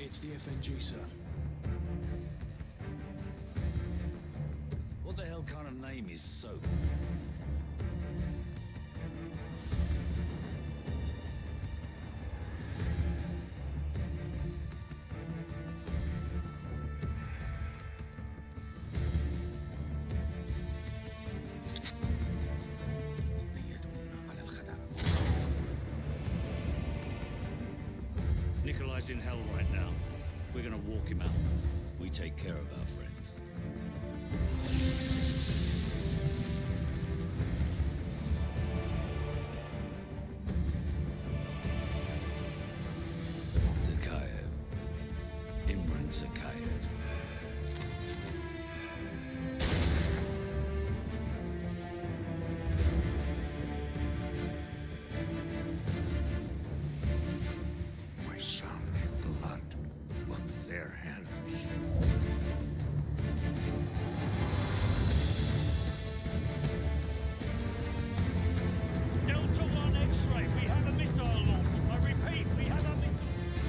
It's the FNG, sir. What the hell kind of name is Soap? Nikolai's in hell right now. We're gonna walk him out. We take care of our friends. 𝐒𝐤𝐬𝐿. 𝐒𝐩𝐞𝐜𝐬. My son's blood on their hands. Delta 1 X-ray, we have a missile launch. I repeat, we have a missile.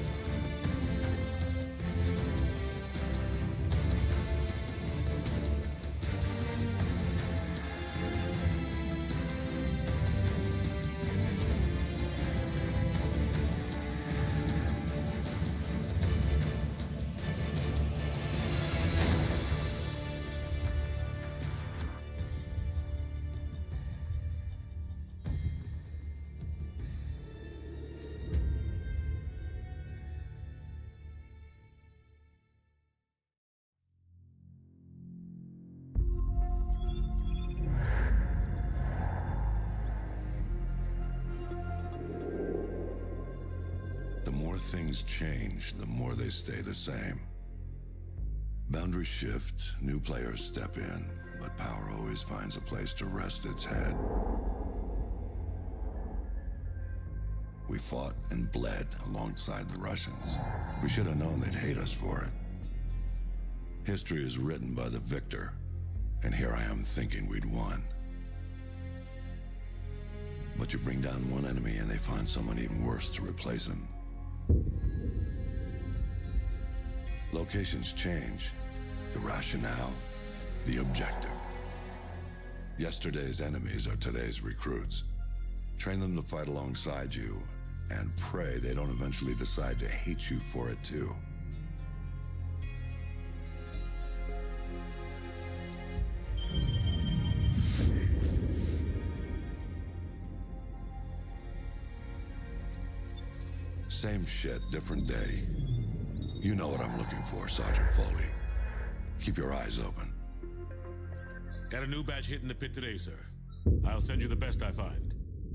The more things change, the more they stay the same. Boundaries shift, new players step in, but power always finds a place to rest its head. We fought and bled alongside the Russians. We should have known they'd hate us for it. History is written by the victor, and here I am thinking we'd won. But you bring down one enemy and they find someone even worse to replace him. Locations change, the rationale, the objective. Yesterday's enemies are today's recruits. Train them to fight alongside you, and pray they don't eventually decide to hate you for it too. Same shit, different day. You know what I'm looking for, Sergeant Foley. Keep your eyes open. Got a new batch hitting the pit today, sir. I'll send you the best I find.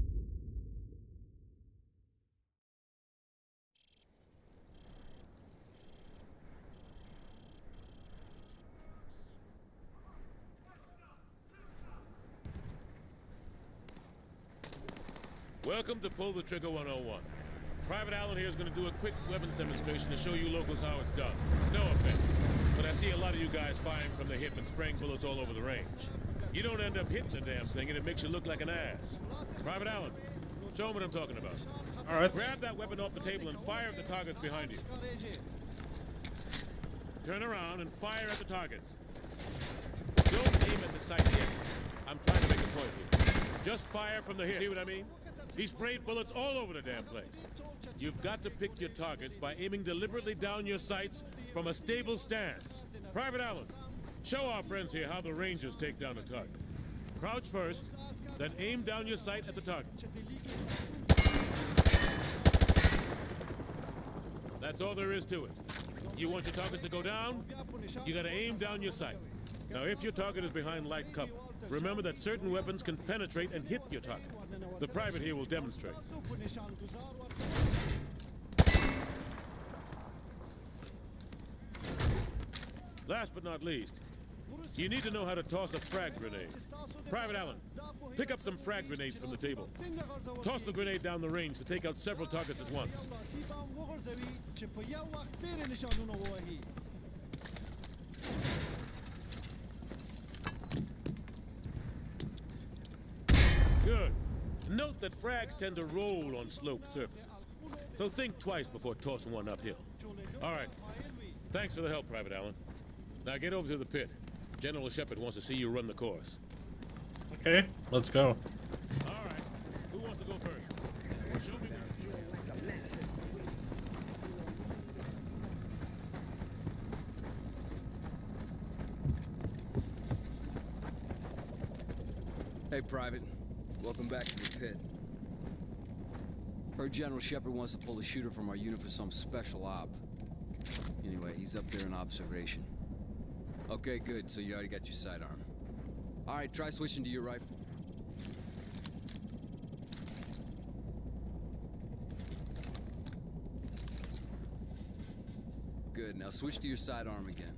Welcome to Pull the Trigger 101. Private Allen here is going to do a quick weapons demonstration to show you locals how it's done. No offense, but I see a lot of you guys firing from the hip and spraying bullets all over the range. You don't end up hitting the damn thing and it makes you look like an ass. Private Allen, show them what I'm talking about. All right. Grab that weapon off the table and fire at the targets behind you. Turn around and fire at the targets. Don't aim at the sight yet. I'm trying to make a point here. Just fire from the hip. See what I mean? He sprayed bullets all over the damn place. You've got to pick your targets by aiming deliberately down your sights from a stable stance. Private Allen, show our friends here how the Rangers take down a target. Crouch first, then aim down your sight at the target. That's all there is to it. You want your targets to go down? You gotta aim down your sight. Now, if your target is behind light cover, remember that certain weapons can penetrate and hit your target. The private here will demonstrate. Last but not least, you need to know how to toss a frag grenade. Private Allen, pick up some frag grenades from the table. Toss the grenade down the range to take out several targets at once. Good. Note that frags tend to roll on sloped surfaces. So think twice before tossing one uphill. All right. Thanks for the help, Private Allen. Now get over to the pit. General Shepard wants to see you run the course. Okay, let's go. All right. Who wants to go first? Show me. Hey, Private. Welcome back to the pit. Heard General Shepard wants to pull a shooter from our unit for some special op. Anyway, he's up there in observation. Okay, good. So you already got your sidearm. All right, try switching to your rifle. Good. Now switch to your sidearm again.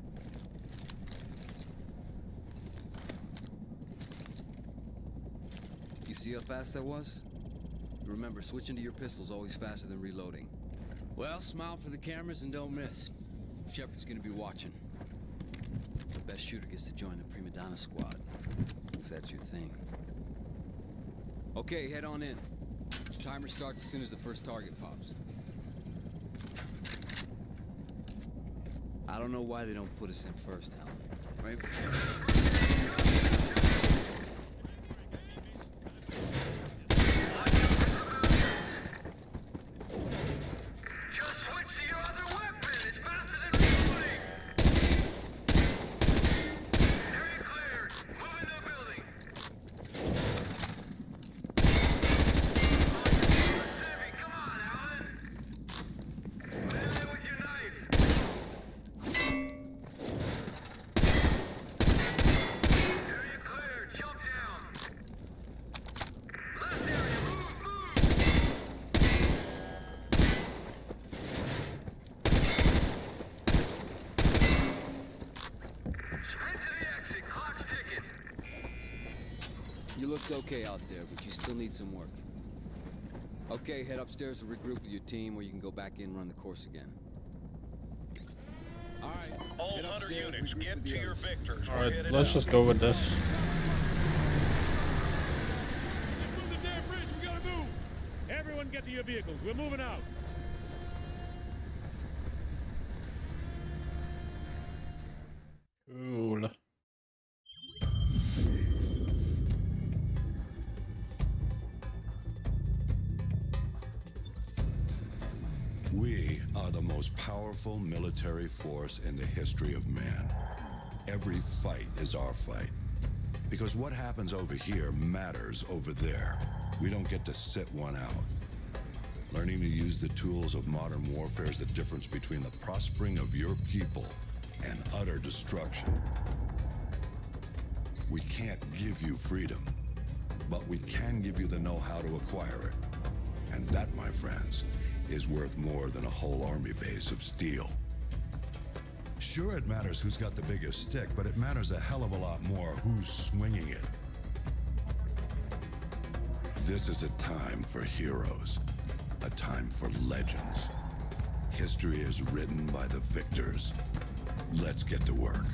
You see how fast that was? Remember, switching to your pistol's always faster than reloading. Well, smile for the cameras and don't miss. Shepard's gonna be watching. The best shooter gets to join the prima donna squad, if that's your thing. Okay, head on in. Timer starts as soon as the first target pops. I don't know why they don't put us in first, Alan. Right? You looked okay out there, but you still need some work. Okay, head upstairs and regroup with your team, or you can go back in and run the course again. All right. All hunter units, get to your victors. All right, let's just go with this. Move the damn bridge. We gotta move. Everyone get to your vehicles. We're moving out. Cool. We are the most powerful military force in the history of man. Every fight is our fight. Because what happens over here matters over there. We don't get to sit one out. Learning to use the tools of modern warfare is the difference between the prospering of your people and utter destruction. We can't give you freedom, but we can give you the know-how to acquire it. And that, my friends, is worth more than a whole army base of steel. Sure, it matters who's got the biggest stick, but it matters a hell of a lot more who's swinging it. This is a time for heroes, a time for legends. History is written by the victors. Let's get to work.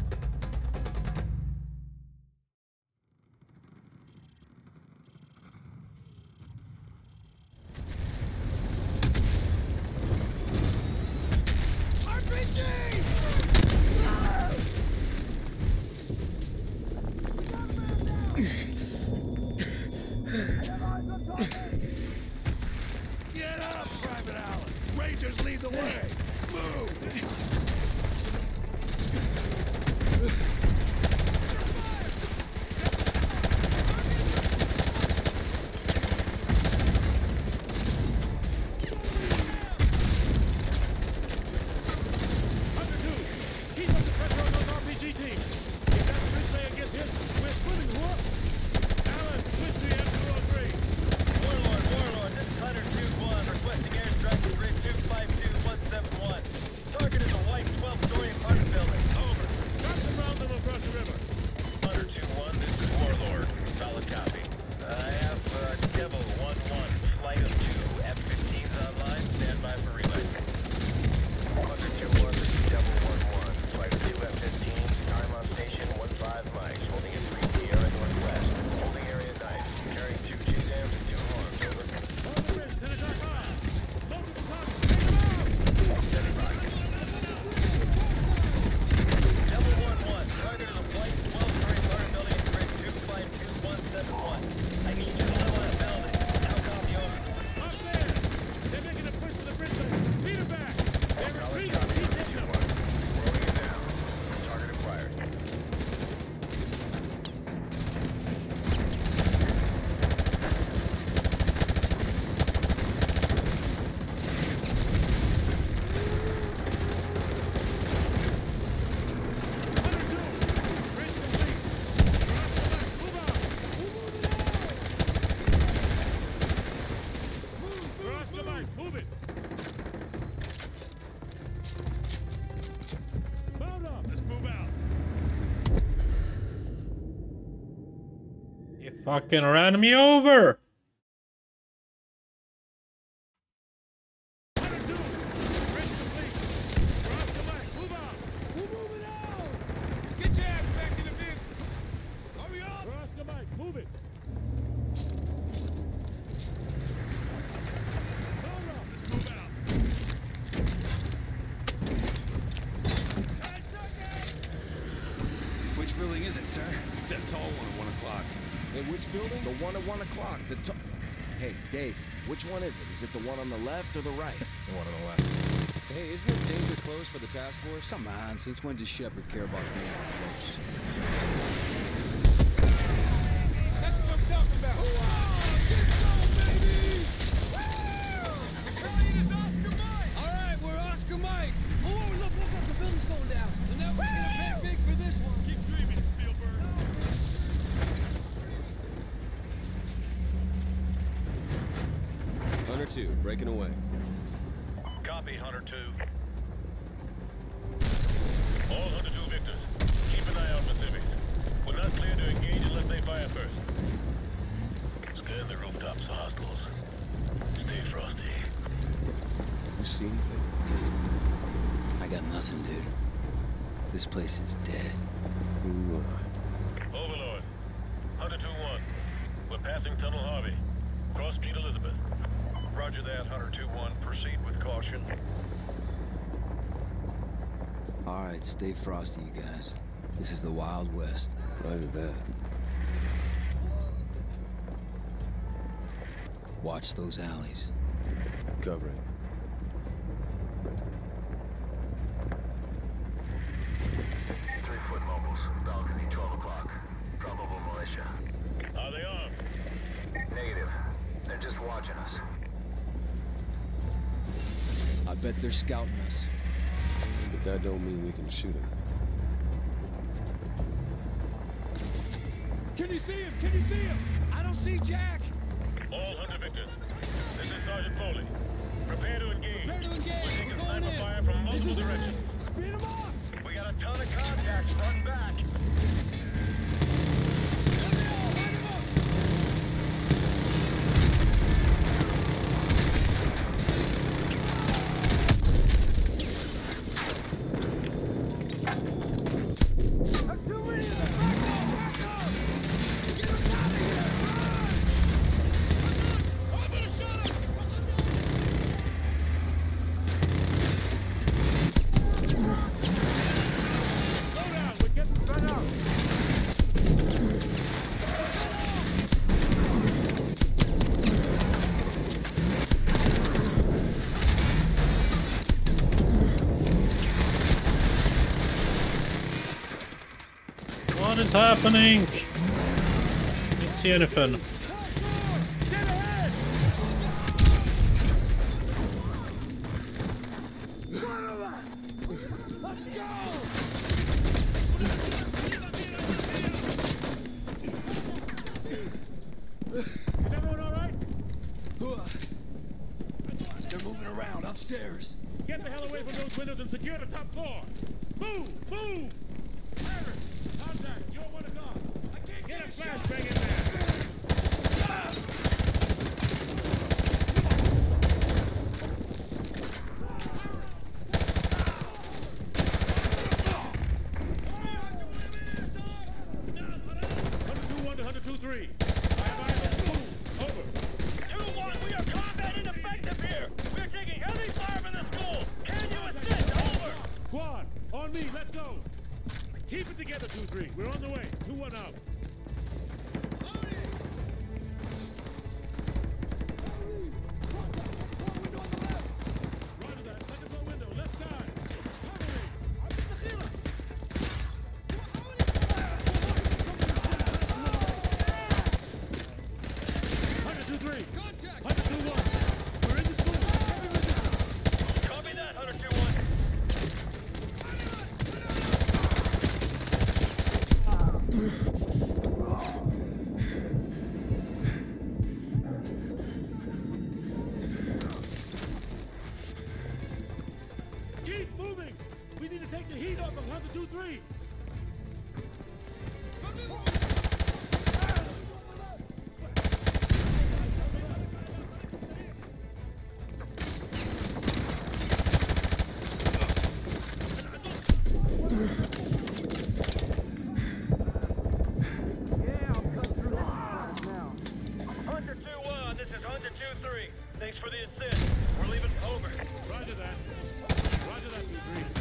Get up, Private Allen. Rangers lead the way. Move. Target is a white Move it! Mount up! Let's move out! You fucking ran me over! Which building is it, sir? It's that tall one at 1 o'clock. Hey, which building? The one at 1 o'clock. Hey, Dave, which one is it? Is it the one on the left or the right? The one on the left. Hey, isn't this danger close for the task force? Come on, since when does Shepard care about being close? That's what I'm talking about. Get going, baby! Woo! Is Oscar Mike! All right, we're Oscar Mike. Oh, look, the building's going down. The network's gonna pay big for this one. Keep dreaming, Spielberg. Hunter 2, breaking away. Copy, Hunter 2. All Hunter 2 victors, keep an eye out for civvies. We're not clear to engage unless they fire first. Scan the rooftops for hostiles. Stay frosty. You see anything? I got nothing, dude. This place is dead. Overlord, Hunter 2-1. We're passing Tunnel Harvey. Cross Street Elizabeth. Roger that, Hunter 2-1. Proceed with caution. All right, stay frosty, you guys. This is the Wild West. Roger that. Watch those alleys. Covering. Mobiles, balcony 12 o'clock. Probable militia. Are they armed? Negative. They're just watching us. I bet they're scouting us. But that don't mean we can shoot him. Can you see him? Can you see him? I don't see Jack. All Hunter victors. This is Sergeant Foley. Prepare to engage. Prepare to engage. We're taking We're going sniper in. fire from multiple directions. Speed him up! We got a ton of contacts front back. What is happening? Can't see anything. Is everyone all right? They're moving around upstairs. Get the hell away from those windows and secure the top floor. Move! Move! Harris, contact. You're 1 o'clock. Get a flashbang in there. Hunter 2-1 to Hunter 2-3. I have eyes on the school. Over. 2-1, we are combat ineffective here. We're taking heavy fire from the school. Can you assist? Over. Squad, on me. Let's go. Keep it together, 2-3. We're on the way. 2-1 out. Roger that. Second floor window, left side. Hunter 2-3. Contact! Hunter 2-1. We're in the school. Heavy resistance. Copy that, Hunter 2-1. Take the heat off of Hunter 2-3. Hunter 2-1, this is Hunter 2-3. Thanks for the assist. We're leaving over. Roger that. Roger that, 2-3.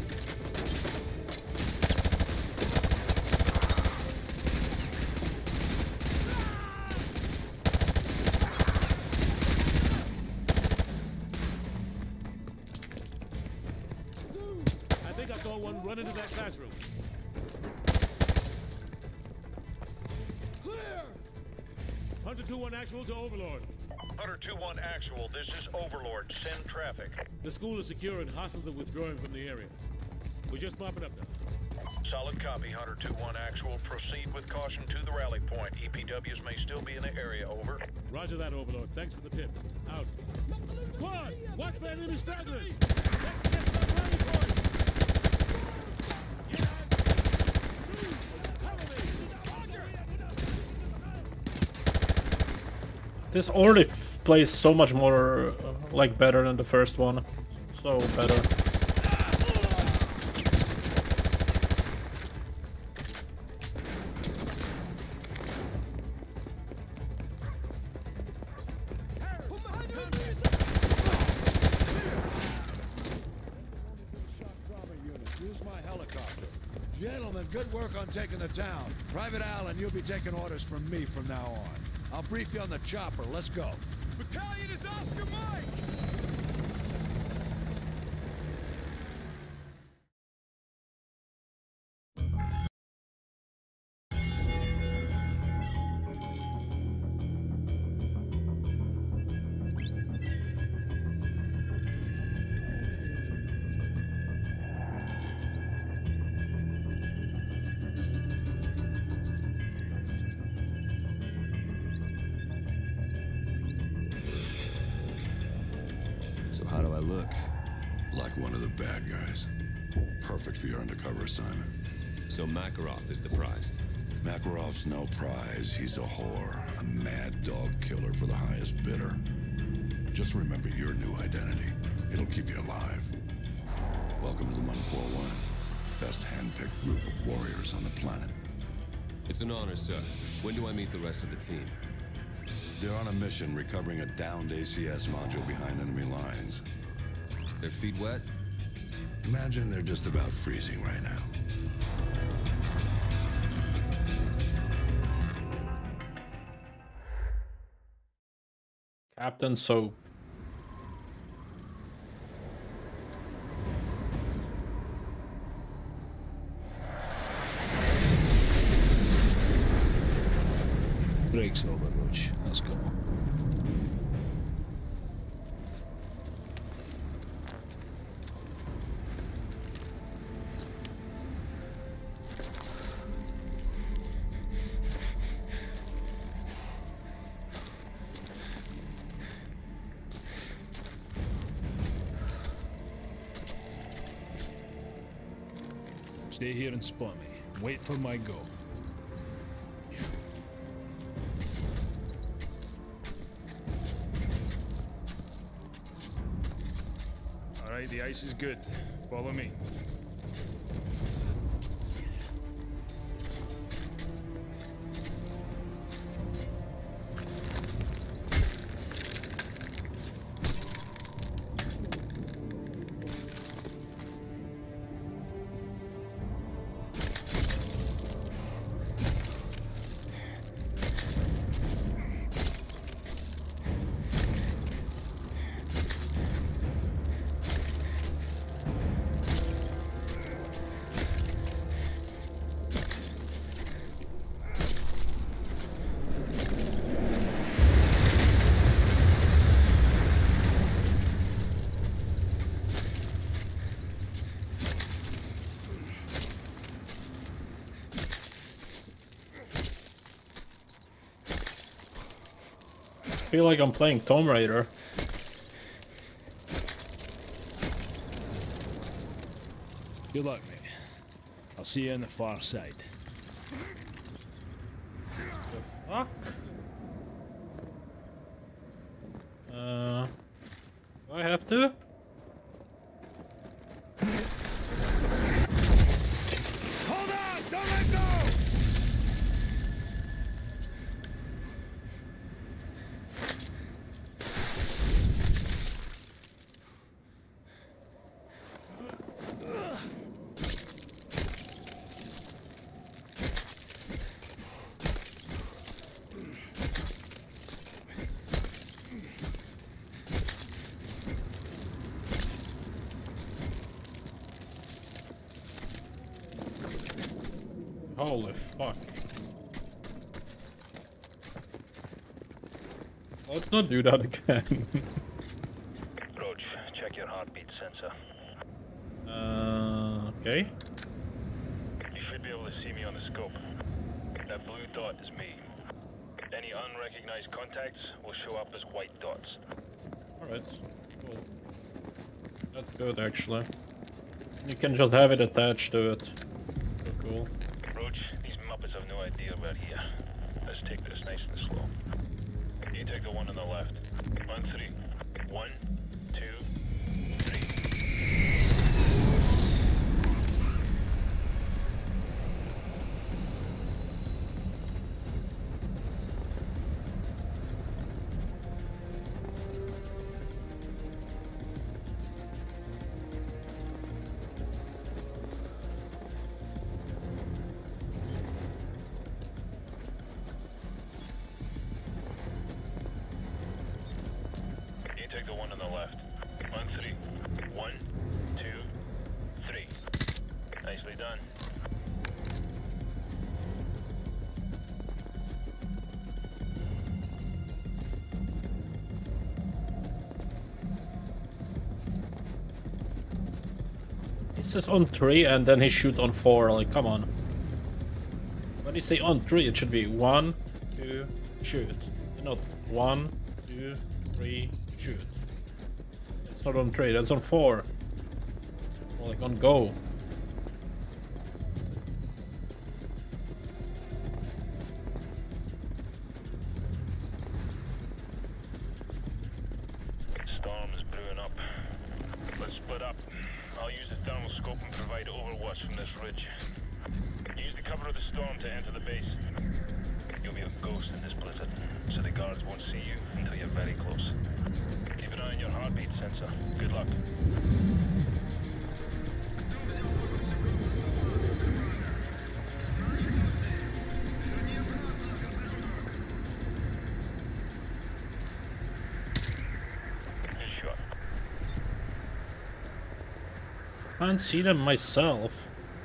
I think I saw one run into that classroom. Clear! Hunter 2-1 actual to Overlord. Hunter 2-1 actual, this is Overlord. Send traffic. The school is secure and hostiles are withdrawing from the area. We're just mopping up now. Solid copy, Hunter 2-1 actual. Proceed with caution to the rally point. EPWs may still be in the area, over. Roger that, Overlord. Thanks for the tip. Out. Squad, watch for enemy stragglers. Let's get to the rally point. Yes. Soon. Cover me. This already plays so much more like better than the first one. So better. Use my helicopter. Gentlemen, good work on taking the town. Private Allen, you'll be taking orders from me from now on. I'll brief you on the chopper. Let's go. Battalion is Oscar Mike! So how do I look? Like one of the bad guys. Perfect for your undercover assignment. So Makarov is the prize. Makarov's no prize. He's a whore. A mad dog killer for the highest bidder. Just remember your new identity. It'll keep you alive. Welcome to the 141. Best hand-picked group of warriors on the planet. It's an honor, sir. When do I meet the rest of the team? They're on a mission recovering a downed ACS module behind enemy lines. Their feet wet? Imagine they're just about freezing right now. Captain Soap. Break's over, Roach. Let's go. Stay here and spawn me. Wait for my go. All right, the ice is good. Follow me. I feel like I'm playing Tomb Raider. Good luck, mate. I'll see you on the far side. The fuck? Do I have to? Hold on! Don't let go! Holy fuck. Let's not do that again. Roach, check your heartbeat sensor. Okay. You should be able to see me on the scope. That blue dot is me. Any unrecognized contacts will show up as white dots. Alright, cool. That's good actually. You can just have it attached to it. So cool. Roach, these Muppets have no idea we're here. Let's take this nice and slow. You take the one on the left. On three. 1, 2, 3. Take the one on the left. On three. 1, 2, 3. Nicely done. He says on 3 and then he shoots on 4, like come on. When you say on 3 it should be 1, 2, shoot. Not 1, 2, 3, shoot. It's not on 3, that's on 4. Or like on go. Storm is brewing up. Let's split up. I'll use the thermal scope and provide overwatch from this ridge. Use the cover of the storm to enter the base. You'll be a ghost in this blizzard, so the guards won't see you until you're very close. Keep an eye on your heartbeat sensor. Good luck. Good shot. Can't see them myself.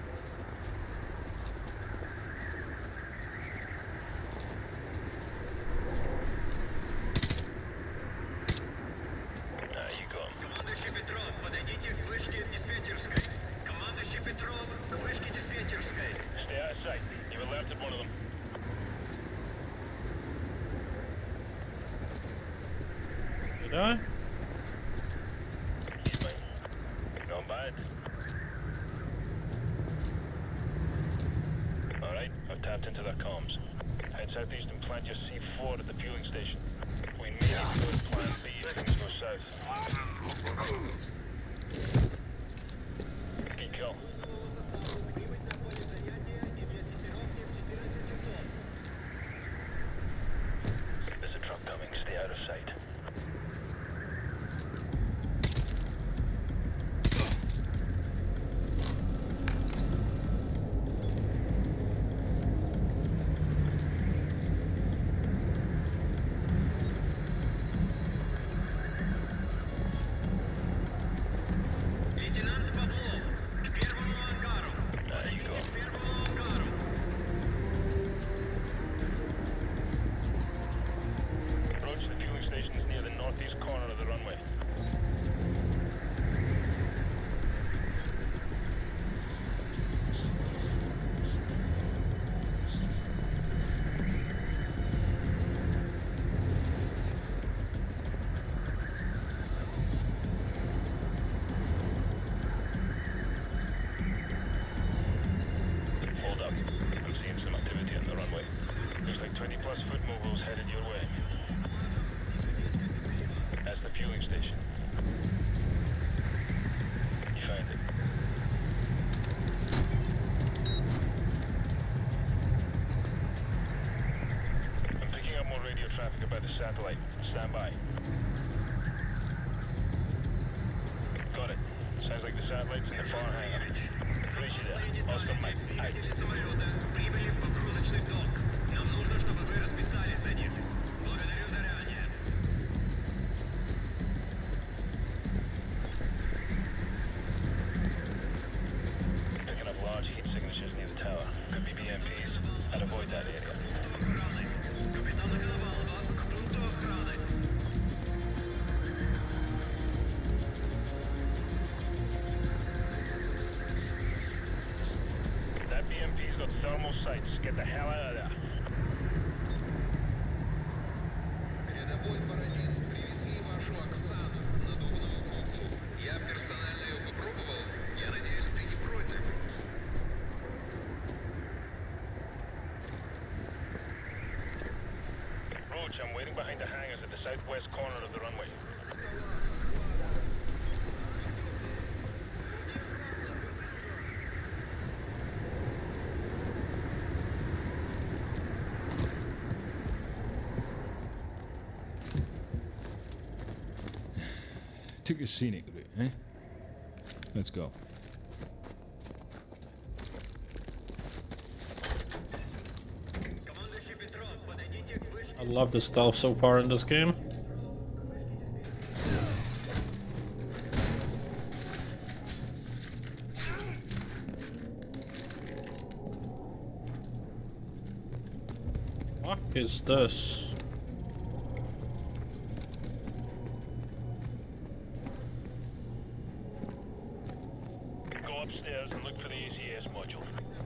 Did I? Not bad. Alright, I've tapped into their comms. Head southeast and plant your C4 at the fueling station. We need to go to plan B if things go south. Good kill. There's a truck coming, stay out of sight. satellite. Stand by. Got it. Sounds like the satellite's in the far hangar. Appreciate it. Oscar Mike. Out. Прибыли в погрузочный док. Нам нужно, чтобы вы расписались за них. Благодарю заранее. Picking up large heat signatures near the tower. Could be BMPs. I'd avoid that area. Капитан наколовал вас к пункту охраны. That BMP's got thermal sights. Get the hell out of there. Рядовой парадис, привези вашу Оксану, надувную куклу. Я персонально ее попробовал. Я надеюсь, ты не против. Roach, I'm waiting behind the hangars at the southwest corner of the runway. Took a scenic route, eh? Let's go. I love the stealth so far in this game. What is this? Go upstairs and look for the ACS module.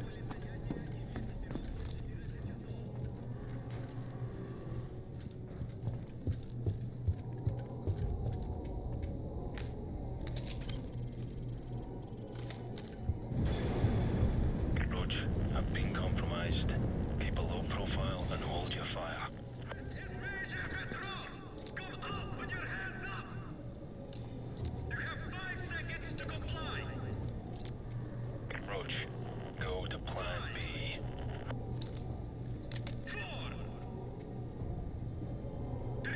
Roach, I've been compromised. Keep a low profile and hold your fire. It's Major Petrov! Come up with your hands up! You have 5 seconds to comply. Roach, go to plan B. 4, 3,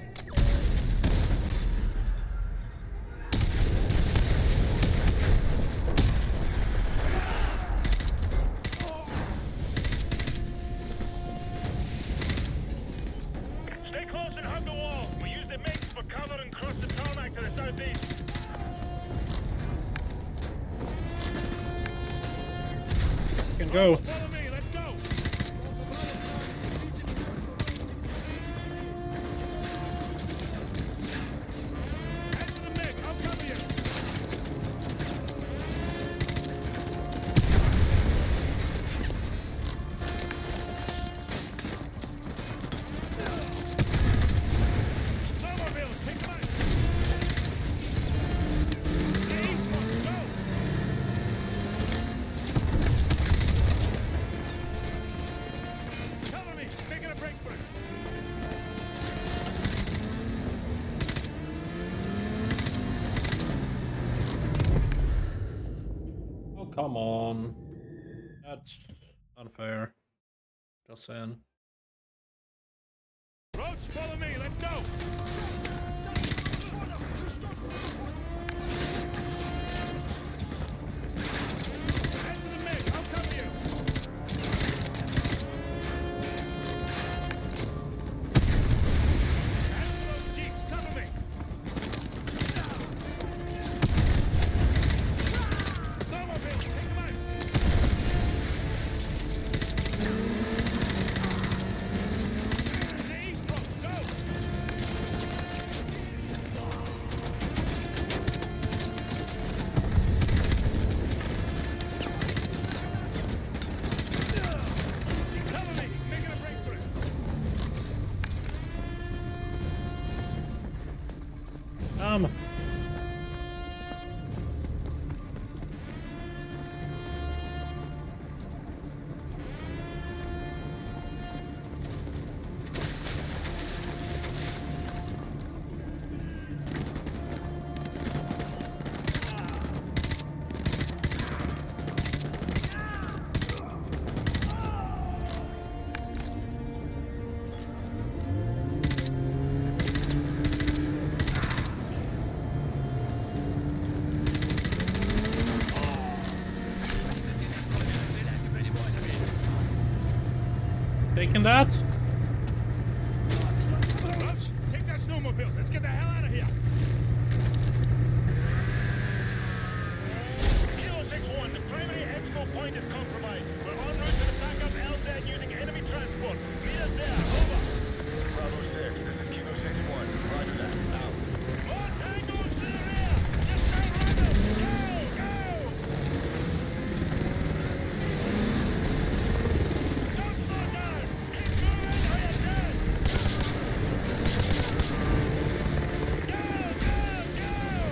Stay close and hug the wall. We use the mix for cover and cross the tarmac to the southeast. You can go. Follow me, let's go! Head to the MiG, I'll cover you! Snowmobiles, take them out! Hey, go! Cover me, making a break for it! Oh, come on. That's unfair. Just saying. Roach, follow me, let's go! Head to the MiG, I'll cover you! Head to those jeeps, cover me! Snowmobile, take them out! The east, Roach, go! Taking that? Welch, take that snowmobile. Let's get the hell out of here. Kilo 6-1, the primary exfil point is compromised. We're en route to the backup LZ using enemy transport. Meet us there. Over. Bravo 6, this is Kilo 6-1. Roger that. Out. More tangos to the rear. Just start running. Go, go. Don't slow down. Keep moving or you're dead. Go, go, go.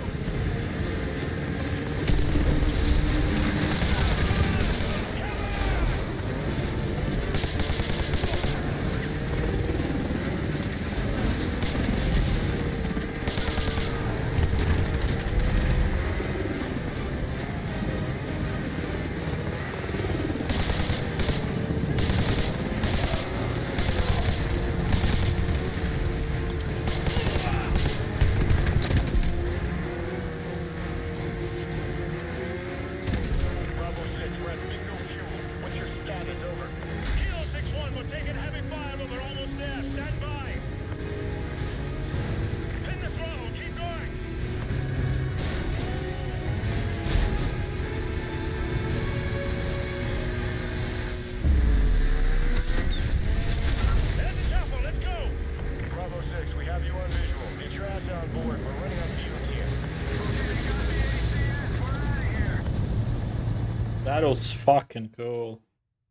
Bravo 6, we're at bingo fuel. What's your status? Over. Kilo 6-1, we're taking heavy fire, but we're almost there. Stand by. Pin the throttle. Keep going. There's the chopper. Let's go. Bravo 6, we have you on visual. Get your ass on board. We're running on fumes here. That was fucking cool.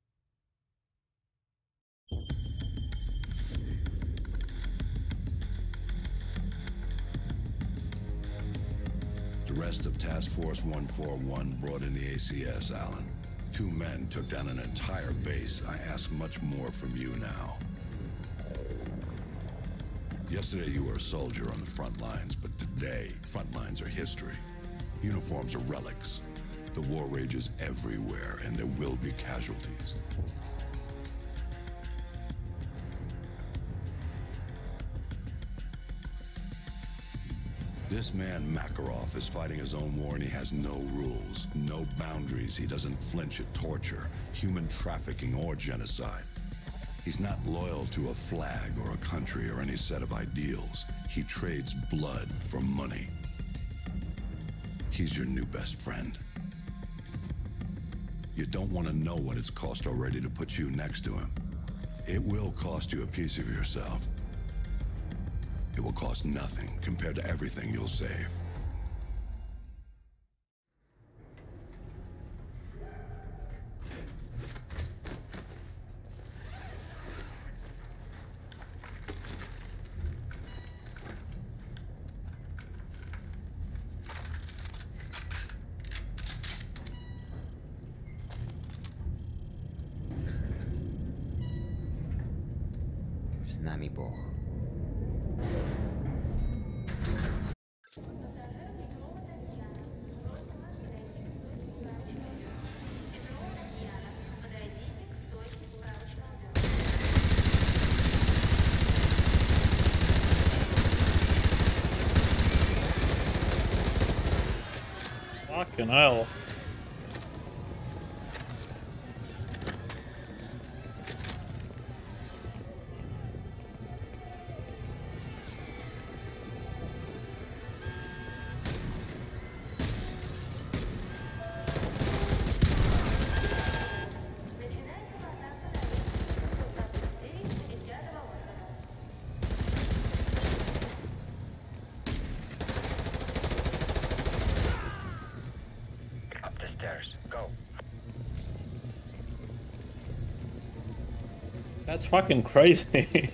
The rest of Task Force 141 brought in the ACS, Alan. 2 men took down an entire base. I ask much more from you now. Yesterday you were a soldier on the front lines, but today, front lines are history. Uniforms are relics. The war rages everywhere, and there will be casualties. This man, Makarov, is fighting his own war, and he has no rules, no boundaries. He doesn't flinch at torture, human trafficking, or genocide. He's not loyal to a flag or a country or any set of ideals. He trades blood for money. He's your new best friend. You don't want to know what it's cost already to put you next to him. It will cost you a piece of yourself. It will cost nothing compared to everything you'll save. С нами Бог. Fucking hell. That's fucking crazy.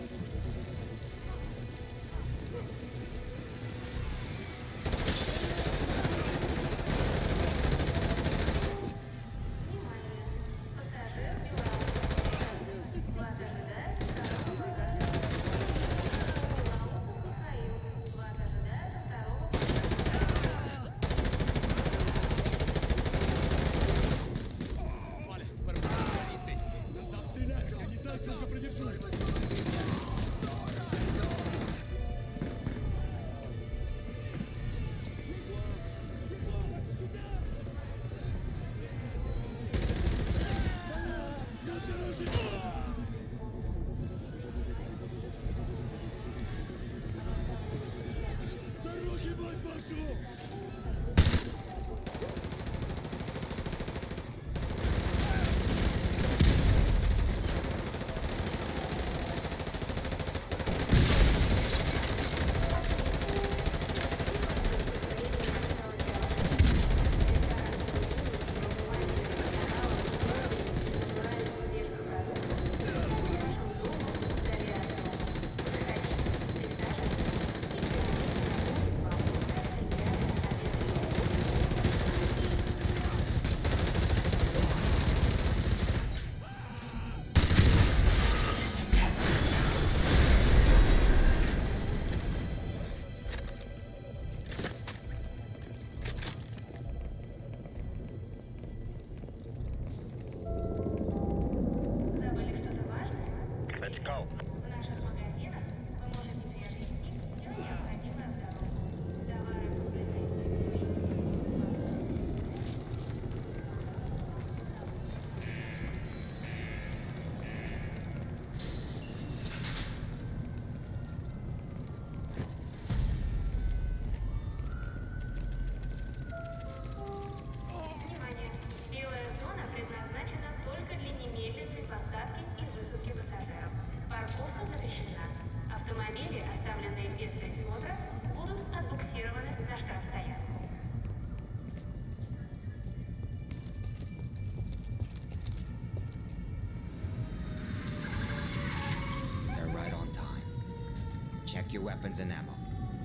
Check your weapons and ammo.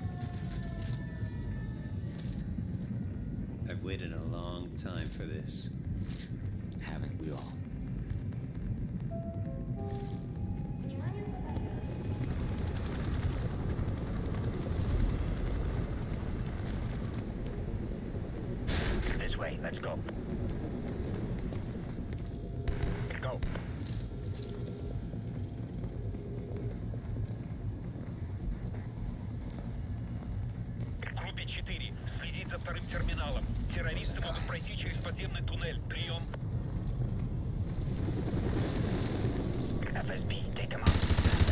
I've waited a long time for this. Haven't we all? This way, let's go. Go. Группе 4. Следить за вторым терминалом. Террористы могут пройти через подземный туннель. Прием. FSB, take them out.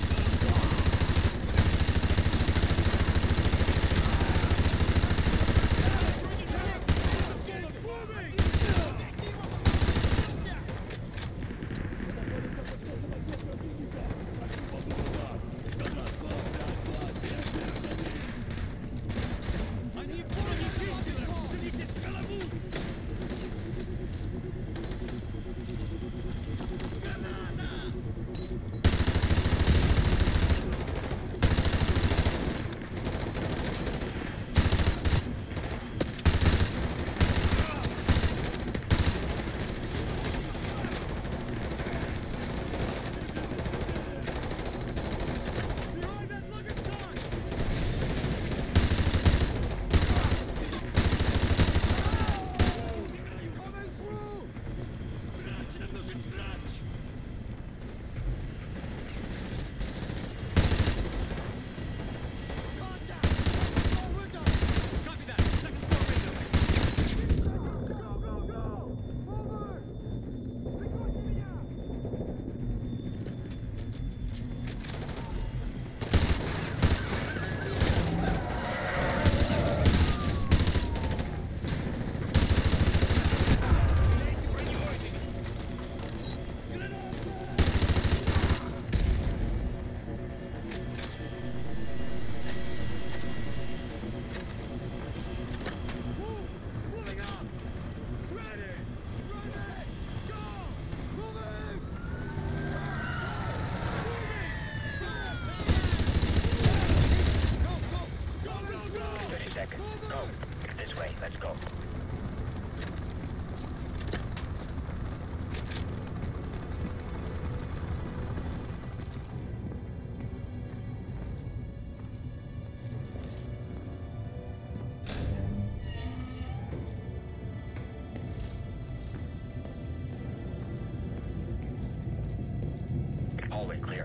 Hallway clear.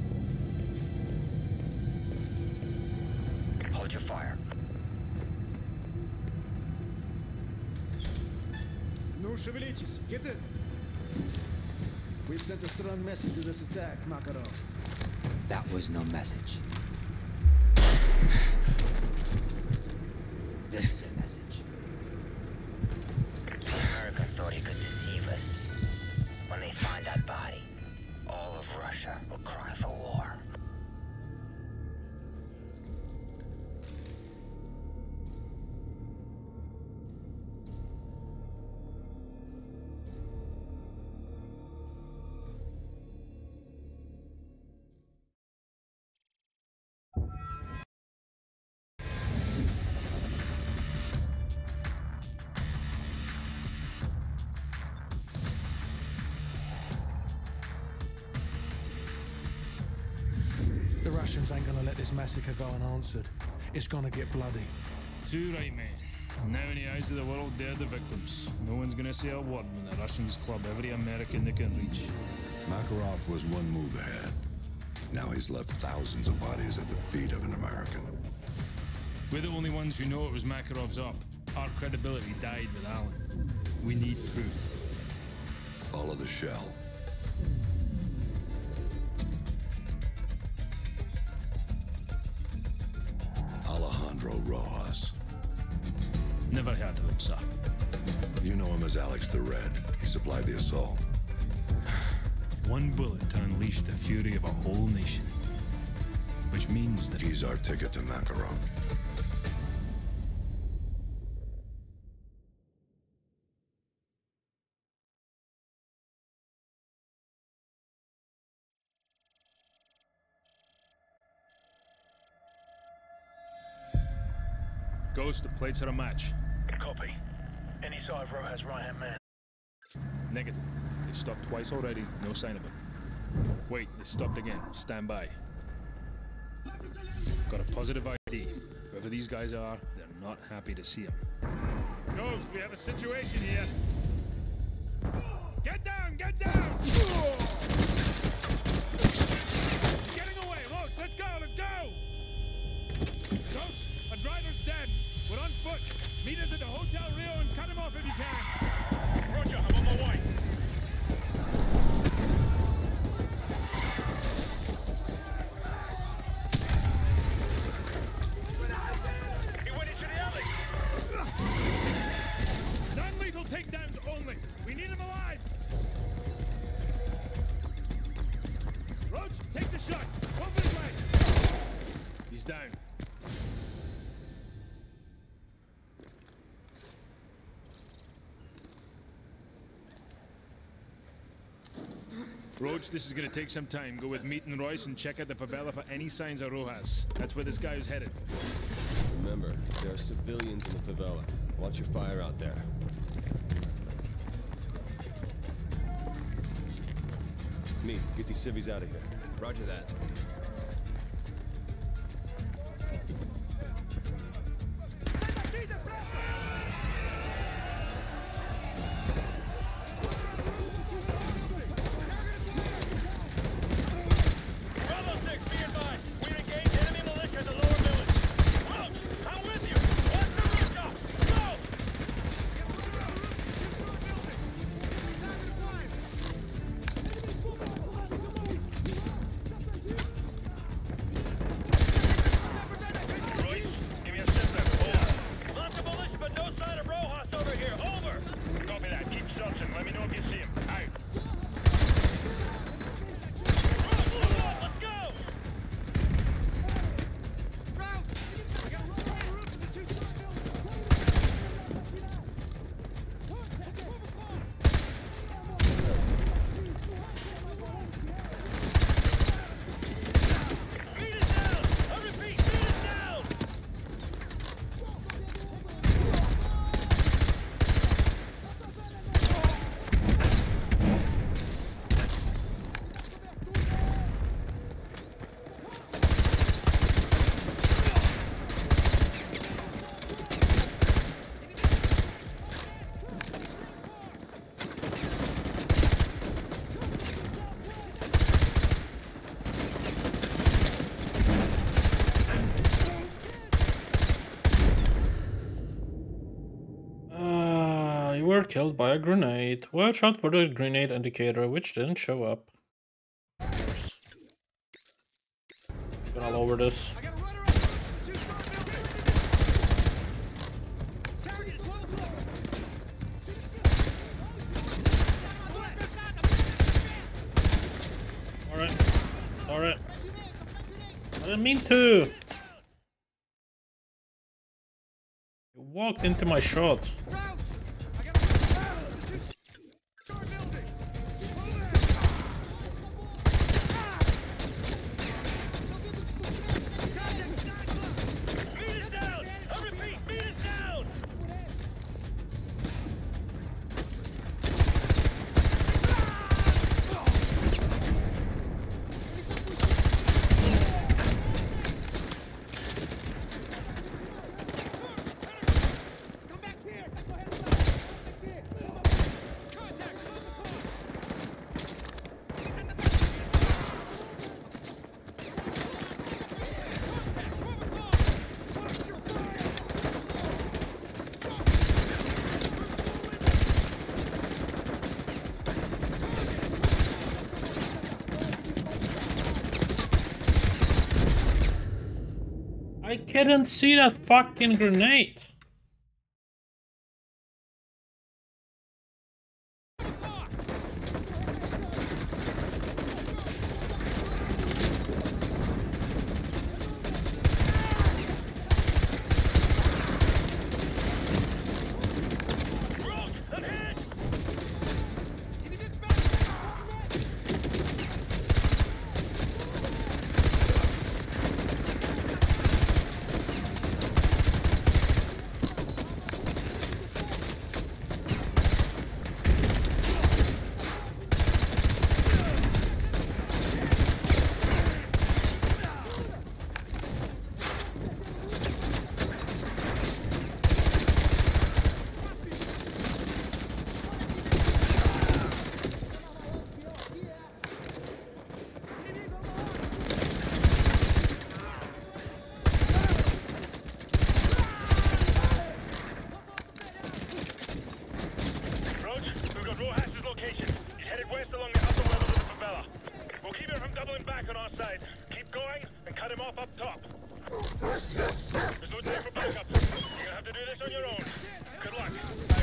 Hold your fire. Ну, шевелитесь. Get in. We've sent a strong message to this attack, Makarov. That was no message. This is a message. The Americans thought he could deceive us. When they find that body, all of Russia will cry for war. The Russians ain't gonna let this massacre go unanswered. It's gonna get bloody. Too right, mate. Now in the eyes of the world, they're the victims. No one's gonna say a word when the Russians club every American they can reach. Makarov was one move ahead. Now he's left thousands of bodies at the feet of an American. We're the only ones who know it was Makarov's up. Our credibility died with Allen. We need proof. Follow the shell. Alejandro Rojas. Never heard of him, sir. You know him as Alex the Red. He supplied the assault. One bullet to unleash the fury of a whole nation. Which means that he's our ticket to Makarov. Ghost, the plates are a match. Copy. Any side row has right-hand man. Negative. They've stopped twice already, no sign of him. Wait, they stopped again. Stand by. Got a positive ID. Whoever these guys are, they're not happy to see him. Ghost, we have a situation here. Get down! Get down! Getting away! Look, let's go! Let's go! Ghost, a driver's dead. We're on foot. Meet us at the Hotel Rio and cut him off if you can. Roger, I'm on my way. He went into the alley. Non-lethal takedowns only. We need him alive. Roach, take the shot. Go for his leg. He's down. Roach, this is gonna take some time. Go with Meat and Royce and check out the favela for any signs of Rojas. That's where this guy is headed. Remember, there are civilians in the favela. Watch your fire out there. Meat, get these civvies out of here. Roger that. Were killed by a grenade. Watch out for the grenade indicator, which didn't show up. Of course. Get all over this. Alright. Alright. I didn't mean to. You walked into my shot. I couldn't see that fucking grenade. Rojas' location. He's headed west along the upper level of the favela. We'll keep him from doubling back on our side. Keep going and cut him off up top. There's no time for backup. You're gonna have to do this on your own. Good luck.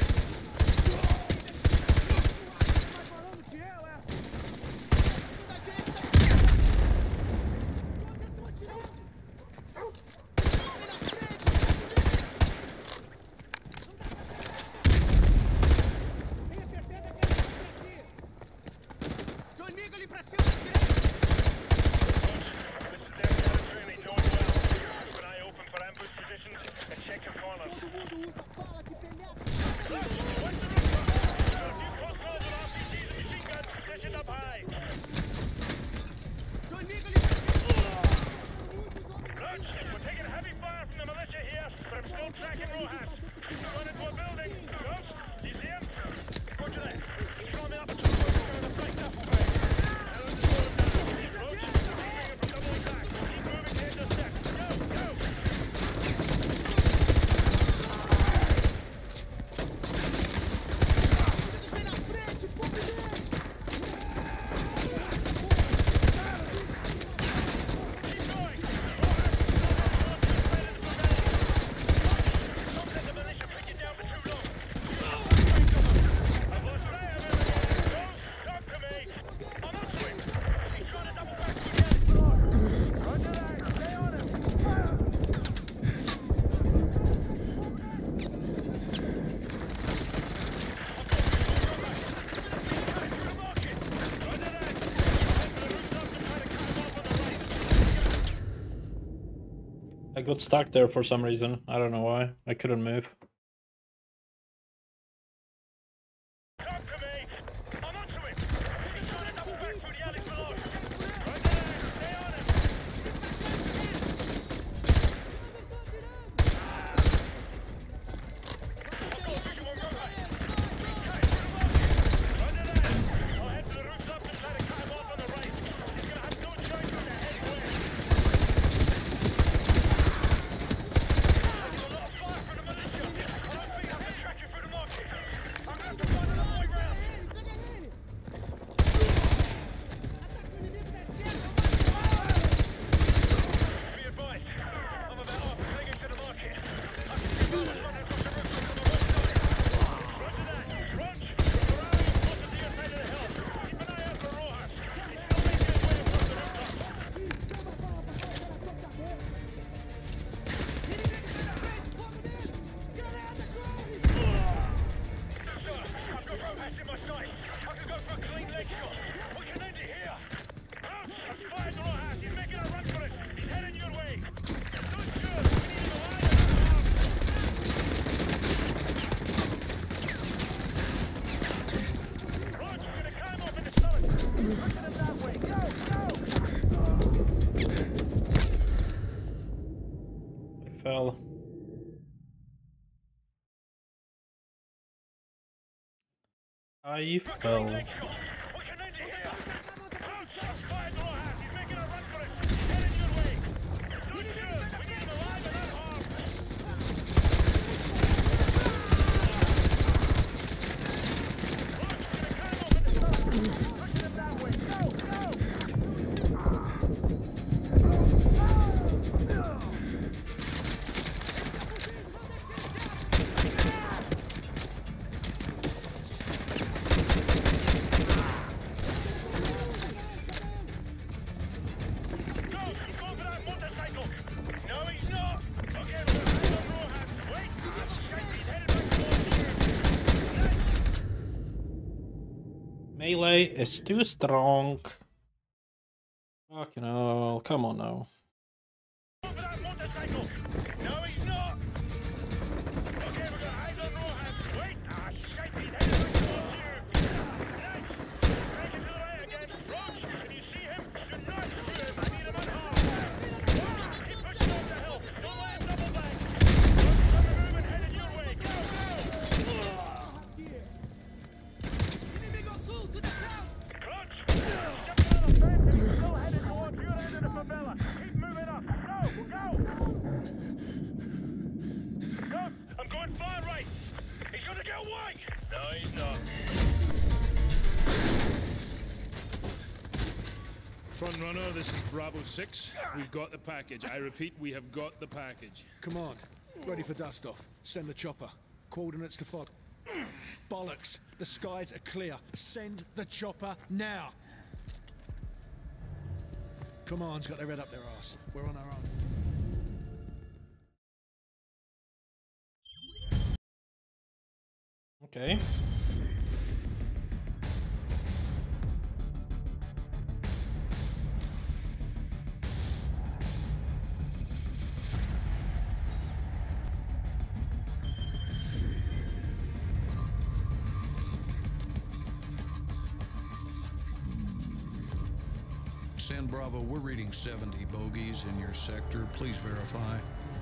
I got stuck there for some reason. I don't know why. I couldn't move. Fell. I fell. Melee is too strong. Fucking hell, come on now. No, he's not. Okay, we're gonna hide on Rojas. Wait, shite, he's headed back towards you. Nice. Break it to the right again. Roach, can you see him? Do not shoot him. I need him unharmed. Keep pushing off the hill. Don't let him double back. Roach, movement headed your way. Go, Clutch! Jump out of the frame. Still headed towards your end of the favela. Keep moving up. Go! I'm going far right. He's gonna get away. No, he's not. Front runner, this is Bravo 6. We've got the package. I repeat, we have got the package. Command, ready for dust-off. Send the chopper. Coordinates to fog. Bollocks! The skies are clear. Send the chopper now! Command's got their head up their ass. We're on our own. Okay. San Bravo, we're reading 70 bogeys in your sector. Please verify.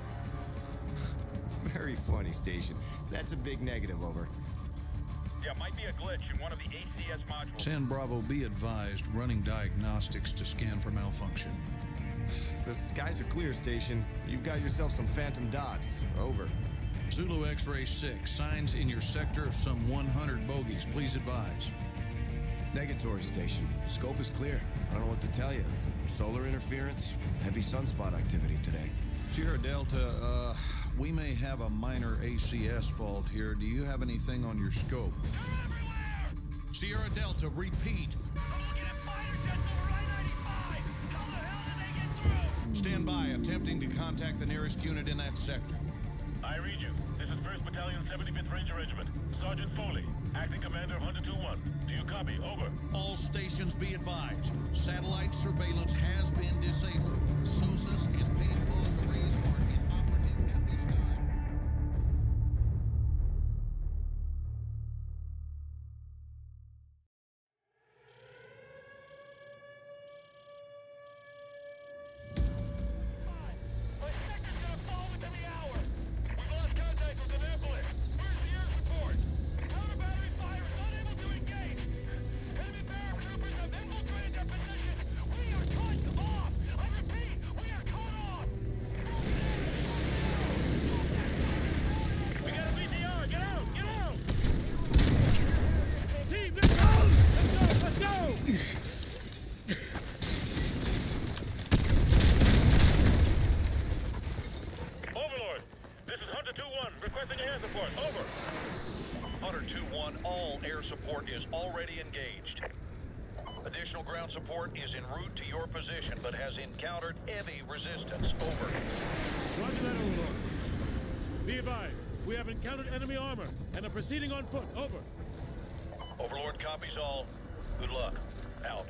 Very funny, Station. That's a big negative, over. Yeah, might be a glitch in one of the ACS modules. San Bravo, be advised, running diagnostics to scan for malfunction. The skies are clear, Station. You've got yourself some phantom dots. Over. Zulu X-Ray 6, signs in your sector of some 100 bogeys. Please advise. Negatory, Station. Scope is clear. I don't know what to tell you. But solar interference, heavy sunspot activity today. Sierra Delta, we may have a minor ACS fault here. Do you have anything on your scope? They're everywhere! Sierra Delta, repeat. I'm looking at fighter jets over I-95! How the hell did they get through? Stand by, attempting to contact the nearest unit in that sector. I read you. This is 1st Battalion 75th Ranger Regiment. Sergeant Foley, acting commander of Hunter 2-1. Do you copy? Over. All stations be advised. Satellite surveillance has been disabled. SOSUS and paid pause arrays are inoperative at this time. My sector's gonna fall within the hour! We've lost contact with an ambulance! Where's the air support? Counter battery fire is unable to engage! Enemy paratroopers have infiltrated their position! We are cut off! I repeat, we are cut off! We got a BTR! Get out! Get out! Team, let's go! Let's go! Let's go! Overlord, this is Hunter 2-1, requesting air support. Over. Hunter 2-1, all air support is already engaged. Additional ground support is en route to your position, but has encountered heavy resistance. Over. Roger that, Overlord. Be advised, we have encountered enemy armor and are proceeding on foot. Over. Overlord copies all. Good luck. Out.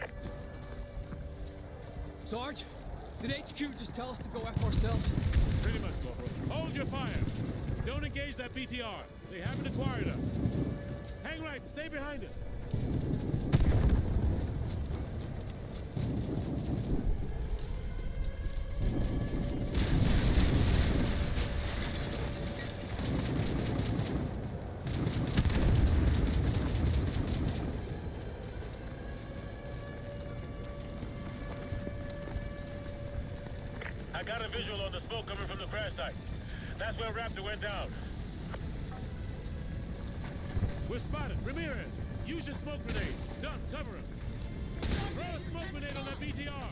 Sarge, did HQ just tell us to go F ourselves? Pretty much, Corporal. Hold your fire. Don't engage that BTR. They haven't acquired us. Hang right. Stay behind it. I got a visual on the smoke coming from the crash site. That's where Raptor went down. We're spotted. Ramirez, use your smoke grenade. Done. Cover him. Throw a smoke grenade on that BTR.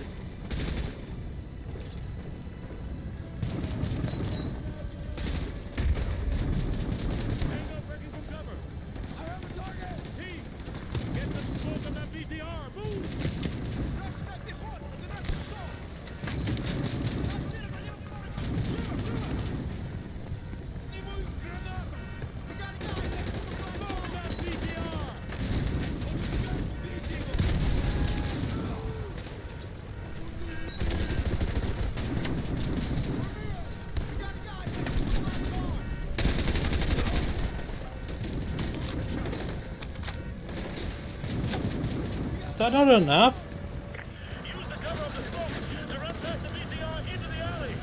Tango breaking from cover. I have a target. Team, get some smoke on that BTR. Move. Is that not enough? Use the cover of the smoke to run past the BTR into the alley.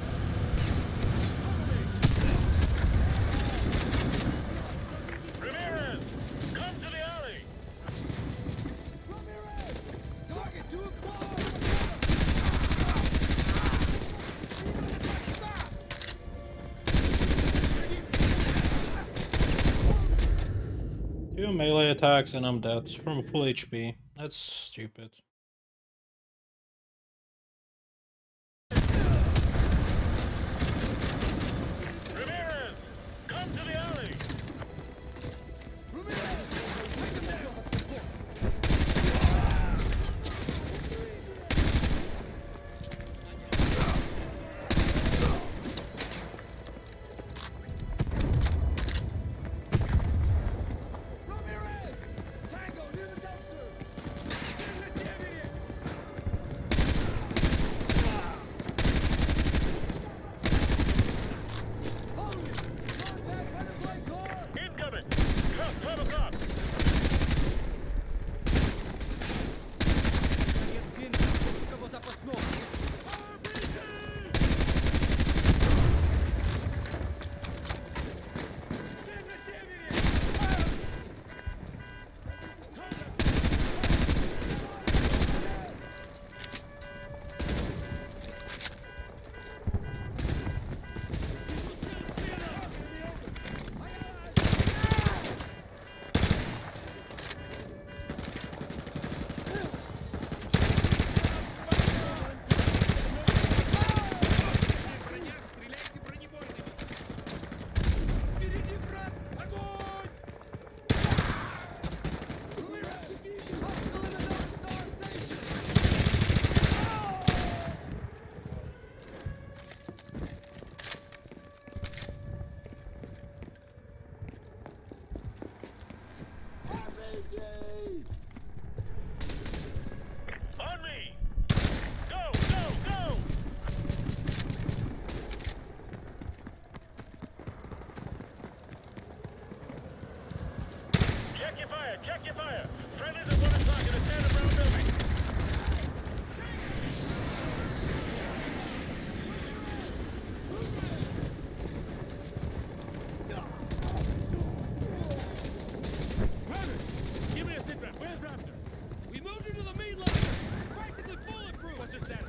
Ramirez, come to the alley. Target 2 o'clock! Two melee attacks and I'm dead from full HP. That's stupid. On me! Go, go, go! Check your fire, check your fire! Friendly's at 1 o'clock in the Santa Brown building. Give me a sit rep. Where's Raptor? We moved into the main line. Practically bulletproof. What's your status?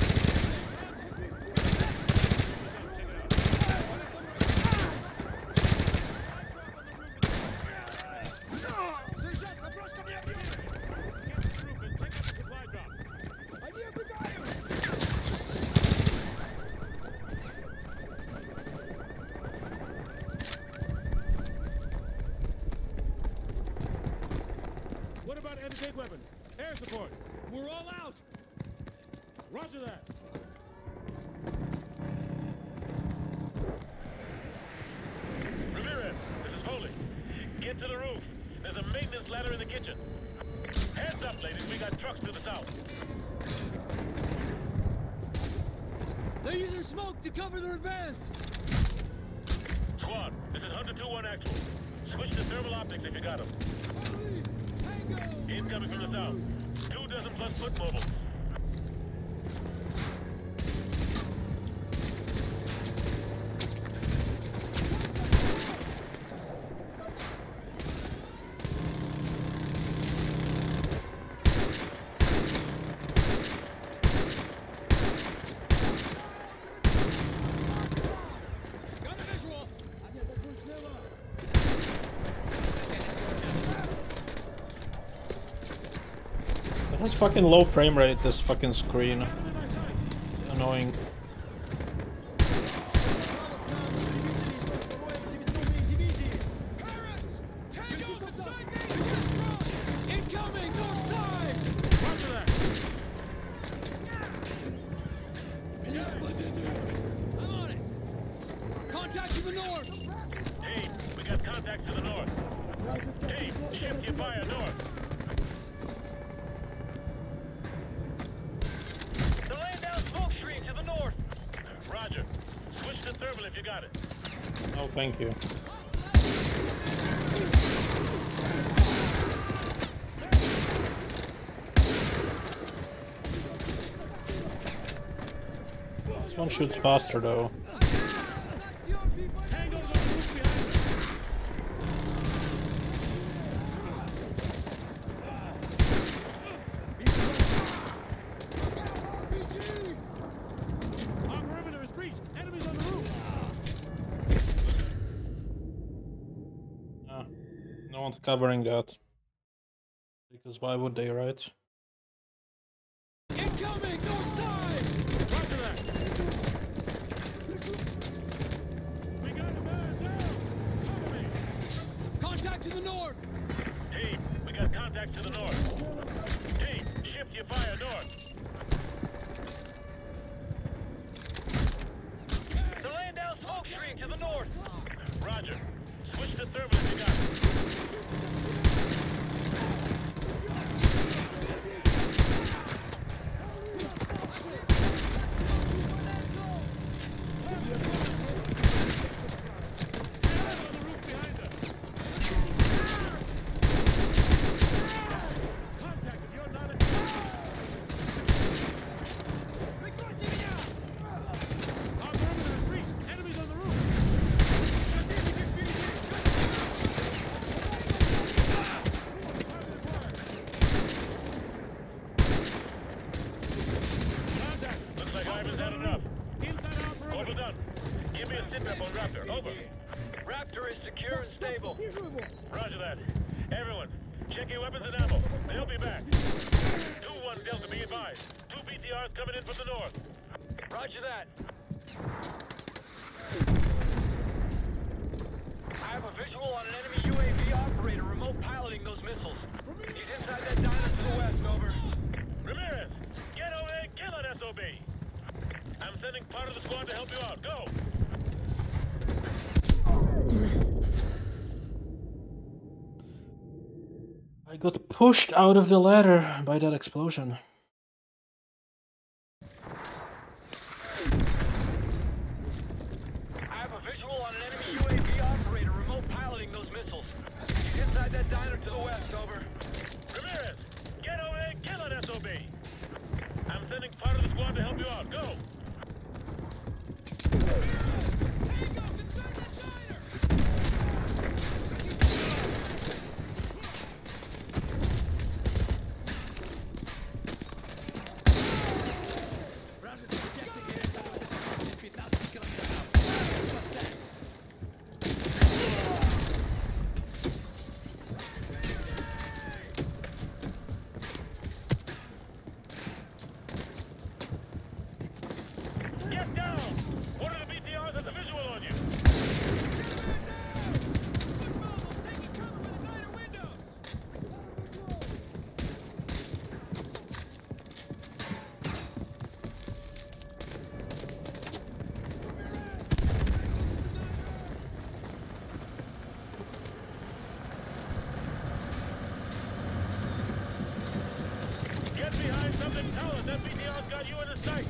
What about anti-tank weapons? Air support. We're all out. Roger that. Ramirez, this is Foley. Get to the roof. There's a maintenance ladder in the kitchen. Heads up, ladies. We got trucks to the south. They're using smoke to cover their advance. Squad, this is Hunter 2-1 actual. Switch to thermal optics if you got them. Incoming from the south. 2 dozen plus foot mobiles. It has fucking low frame rate, this fucking screen. Annoying. Incoming, north side! I'm on it. Contact to the north. Team, we got contacts to the north. Team, shift your fire north. They're laying down smoke screen to the north. Roger. Switch to thermal if you got it. Oh, thank you. This one shoots faster though. Our perimeter is breached. Enemies on the roof. No one's covering that. Because why would they, right? Incoming, north side! Roger that. We got a man down. Cover me. Contact to the north! Team, we got contacts to the north. Team, shift your fire north. They're laying down smoke screen to the north. Roger. Switch to thermal if you got it. Contact if you're not a... Our perimeter is breached. Enemies on the roof. Looks like Ivan's had enough. Inside our perimeter. Overdone. Give me a sit rep on Raptor. Over. Raptor is secure and stable. Roger that. Everyone, check your weapons and ammo. They'll be back. 2-1 Delta, be advised. 2 BTRs coming in from the north. Roger that. I have a visual on an enemy UAV operator remote piloting those missiles. He's inside that diner to the west, over. Ramirez, get over there and kill that SOB. I'm sending part of the squad to help you out. Go. I got pushed out of the ladder by that explosion. I have a visual on an enemy UAV operator remote piloting those missiles. He's inside that diner to the west, over. Ramirez, get over there and kill that SOB. I'm sending part of the squad to help you out. Go! Get down! One of the BTRs has a visual on you. Get behind something taller. That BTR's got you in the sight.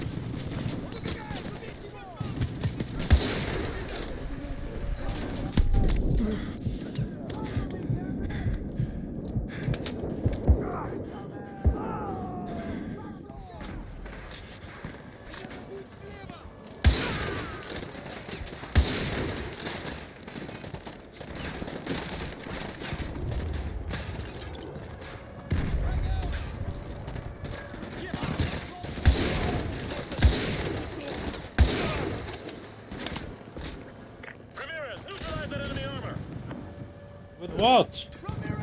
What?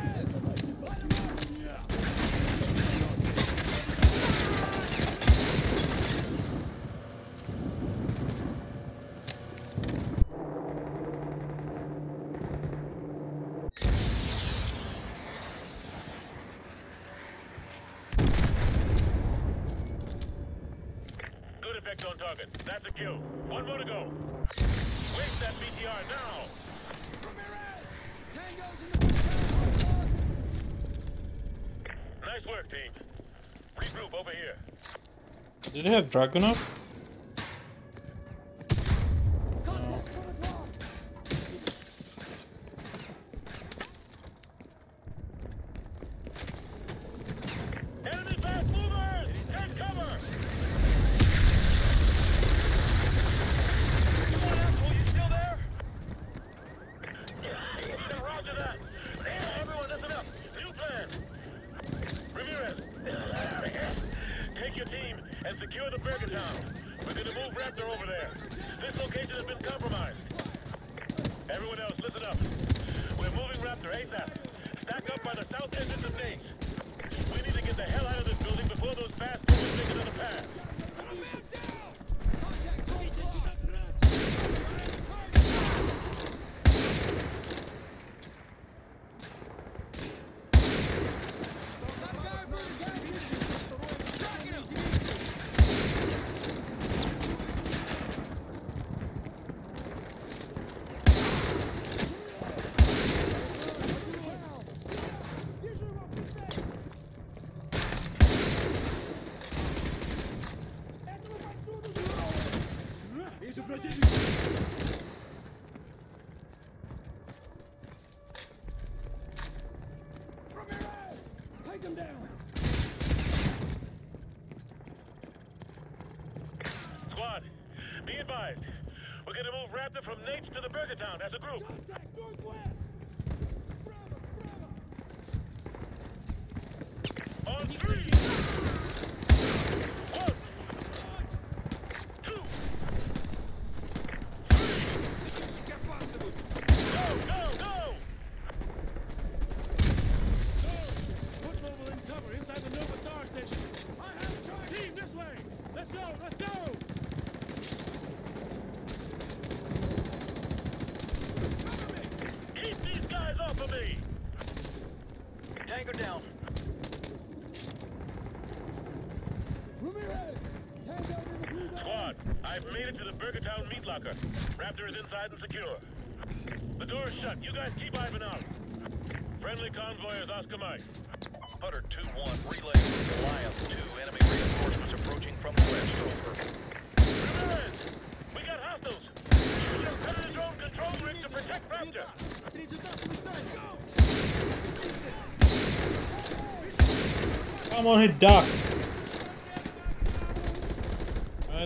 Good effect on target. That's a kill. One more to go. Waste that BTR now. Nice work, team. Regroup over here. Did they have Dragunov? Enemy fast movers! Take cover! Come on, asshole, you still there? Roger that. Everyone, listen up. New plan. Ramirez, take your team and secure the Burger Town. We're gonna move Raptor over there. This location has been compromised. Everyone else, listen up. We're moving Raptor ASAP. Stack up by the south entrance of Nace. We need to get the hell out of this building before those fast movers make another pass. Take him down! Squad, be advised. We're gonna move Raptor from Nates to the Burger Town as a group. Contact northwest! On three! 1, 2, 3! Go, go, go! Put mobile in cover inside the Nova Star Station. I have track. Team, this way. Let's go, let's go! Keep these guys off of me! Tango down. Ramirez! Tango to the Gulag! Squad, I've made it to the Burger Town meat locker. Raptor is inside and secure. The door is shut. You guys keep Ivan out. Friendly convoy is Oscar Mike. Hunter 2-1, relay from Goliath 2. Enemy reinforcements approaching from the west. Over. Ramirez, we got hostiles. Use your Predator drone control rig to protect Raptor. Come on, hit duck. Right.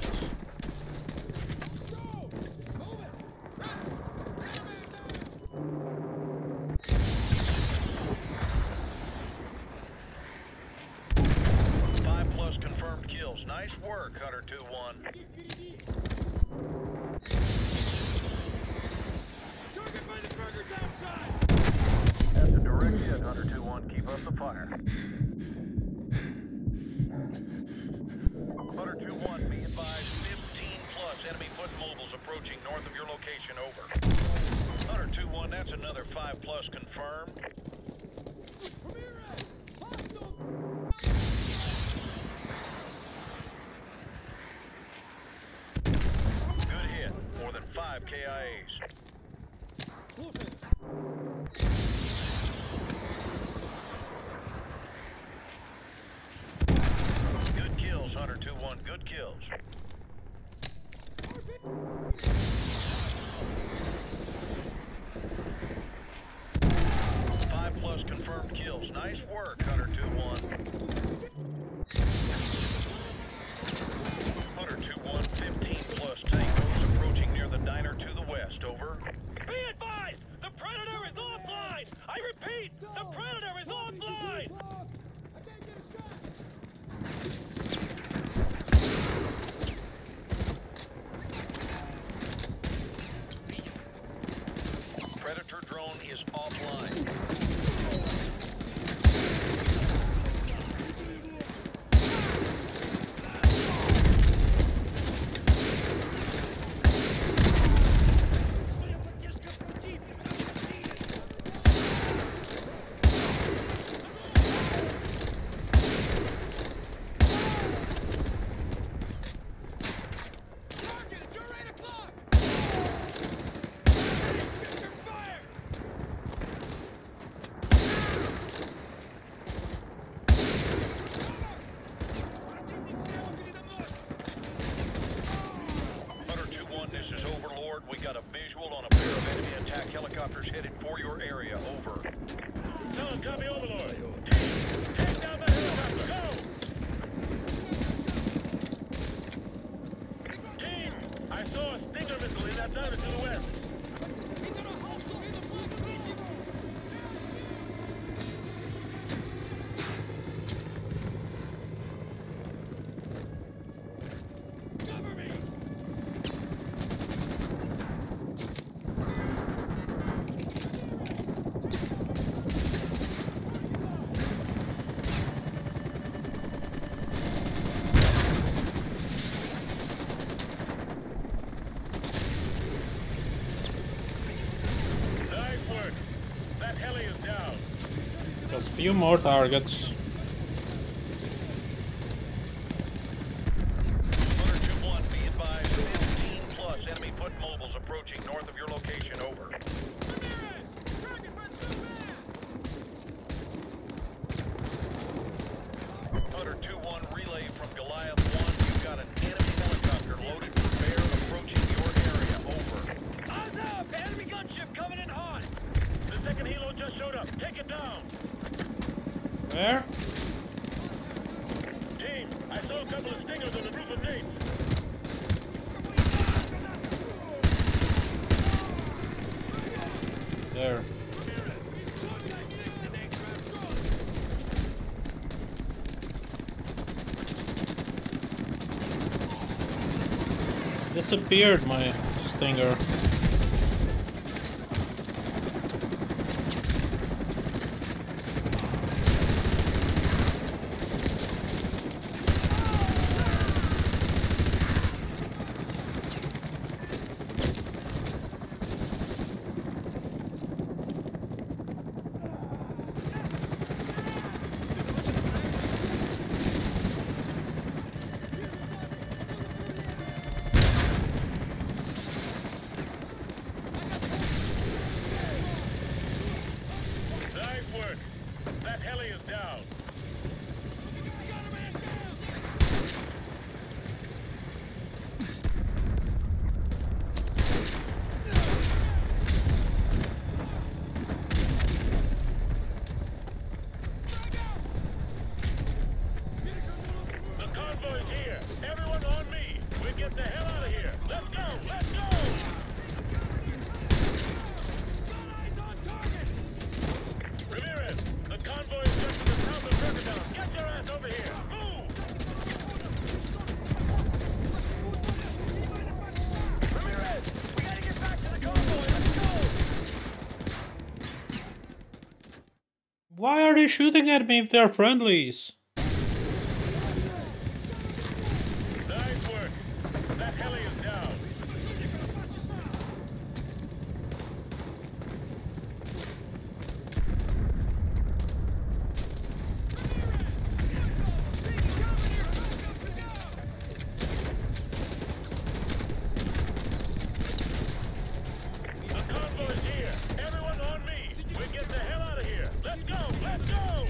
5+ confirmed kills. Nice work, Hunter 2-1. Target by the burger topside! That's a direct hit, Hunter 2-1. Keep up the fire. Hunter 2-1, be advised, 15+ enemy foot mobiles approaching north of your location. Over. Hunter 2-1, that's another 5+ confirmed. Good hit. More than 5 KIAs. Good kills, Hunter 2-1. Good kills. 5+ confirmed kills. Nice work, Hunter 2-1. Hunter 2-1, 15+ tangos approaching near the diner to the west. Over. Be advised, the Predator is offline. I repeat, the Predator is offline. Predator drone is offline. Target, it's your 8 o'clock! Get your fire! Hunter 2-1, this is Overlord. We got a visual on a pair of enemy attack helicopters headed for your area. Over. Tell him, copy Overlord. Take down the helicopter. Go! Team, I saw a Stinger missile in that diner to the west. Nice work. That heli is down. Just few more targets. Hunter 2-1, be advised, 15+ enemy foot mobiles approaching north of your location. Over. Hunter 2-1, relay from Goliath 1. You've got an enemy helicopter loaded for bear approaching your area. Over. Eyes up! Enemy gunship coming in hot. The second helo just showed up. Take it down. Where? Team, I saw a couple of Stingers on the roof of Nate's. There. Disappeared my Stinger. heli is down. The convoy's here. Everyone on me. We get the hell out of here. Let's go. Let's go. Ramirez, the convoy is just to the south of Bergedal. Get your ass over here. Move. Ramirez, we gotta get back to the convoy. Let's go. Why are they shooting at me if they're friendlies? Nice work. That heli is down. The convoy is here. Everyone on me. We get the hell out of here. Let's go. Let's go.